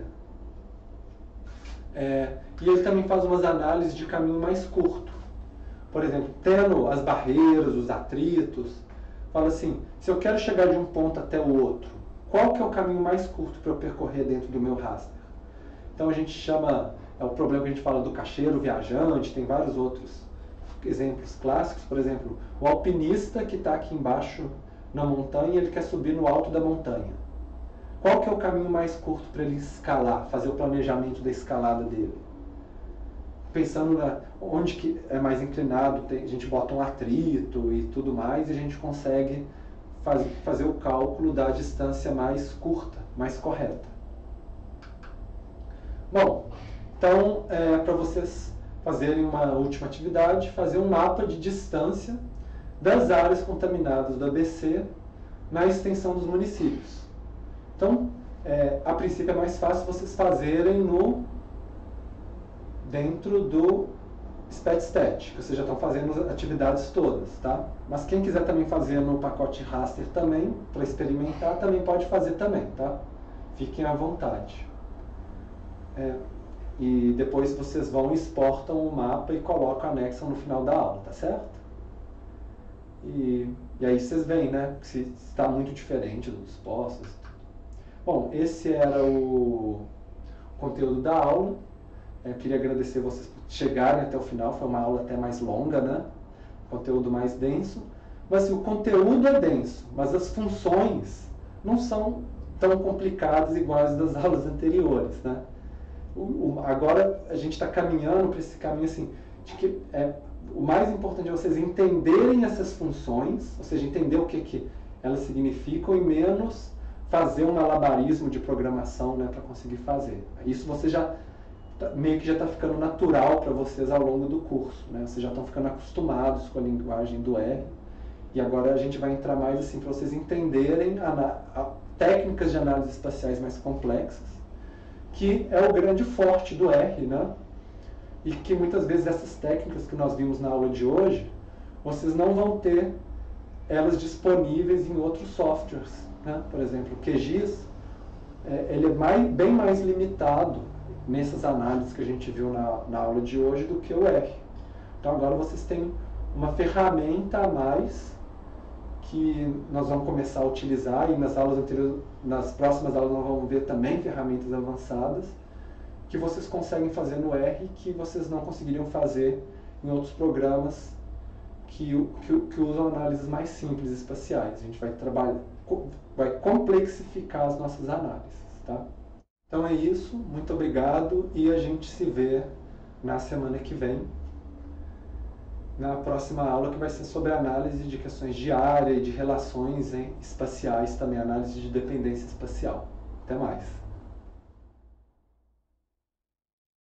E ele também faz umas análises de caminho mais curto. Por exemplo, tendo as barreiras, os atritos, fala assim, se eu quero chegar de um ponto até o outro, qual que é o caminho mais curto para eu percorrer dentro do meu raster? Então a gente chama, é o problema que a gente fala do cacheiro viajante, tem vários outros exemplos clássicos. Por exemplo, o alpinista que está aqui embaixo na montanha, ele quer subir no alto da montanha. Qual que é o caminho mais curto para ele escalar, fazer o planejamento da escalada dele? Pensando onde que é mais inclinado, a gente bota um atrito e tudo mais, e a gente consegue fazer o cálculo da distância mais curta, mais correta. Bom, então, para vocês fazerem uma última atividade, fazer um mapa de distância das áreas contaminadas do ABC na extensão dos municípios. Então, a princípio é mais fácil vocês fazerem dentro do SpetStat, que vocês já estão fazendo as atividades todas, tá? Mas quem quiser também fazer no pacote raster também, para experimentar, também pode fazer também, tá? Fiquem à vontade. E depois vocês vão e exportam o mapa e colocam, anexam no final da aula, tá certo? E aí vocês veem, né, se está muito diferente dos postos. Bom, esse era o conteúdo da aula. Eu queria agradecer vocês por chegarem até o final, foi uma aula até mais longa, né? Conteúdo mais denso. Mas assim, o conteúdo é denso, mas as funções não são tão complicadas iguais das aulas anteriores, né? Agora a gente está caminhando para esse caminho assim, de que o mais importante é vocês entenderem essas funções, ou seja, entender o que elas significam e menos fazer um malabarismo de programação, né, para conseguir fazer. Isso você meio que já está ficando natural para vocês ao longo do curso, né? Vocês já estão ficando acostumados com a linguagem do R, e agora a gente vai entrar mais assim para vocês entenderem técnicas de análise espaciais mais complexas, que é o grande forte do R, né? E que muitas vezes essas técnicas que nós vimos na aula de hoje, vocês não vão ter elas disponíveis em outros softwares, né? Por exemplo, o QGIS, ele é bem mais limitado nessas análises que a gente viu na aula de hoje do que o R. Então agora vocês têm uma ferramenta a mais que nós vamos começar a utilizar, e nas próximas aulas nós vamos ver também ferramentas avançadas que vocês conseguem fazer no R que vocês não conseguiriam fazer em outros programas que usam análises mais simples espaciais. A gente vai complexificar as nossas análises, tá? Então é isso, muito obrigado, e a gente se vê na semana que vem, na próxima aula, que vai ser sobre análise de questões de área e de relações espaciais, também análise de dependência espacial. Até mais!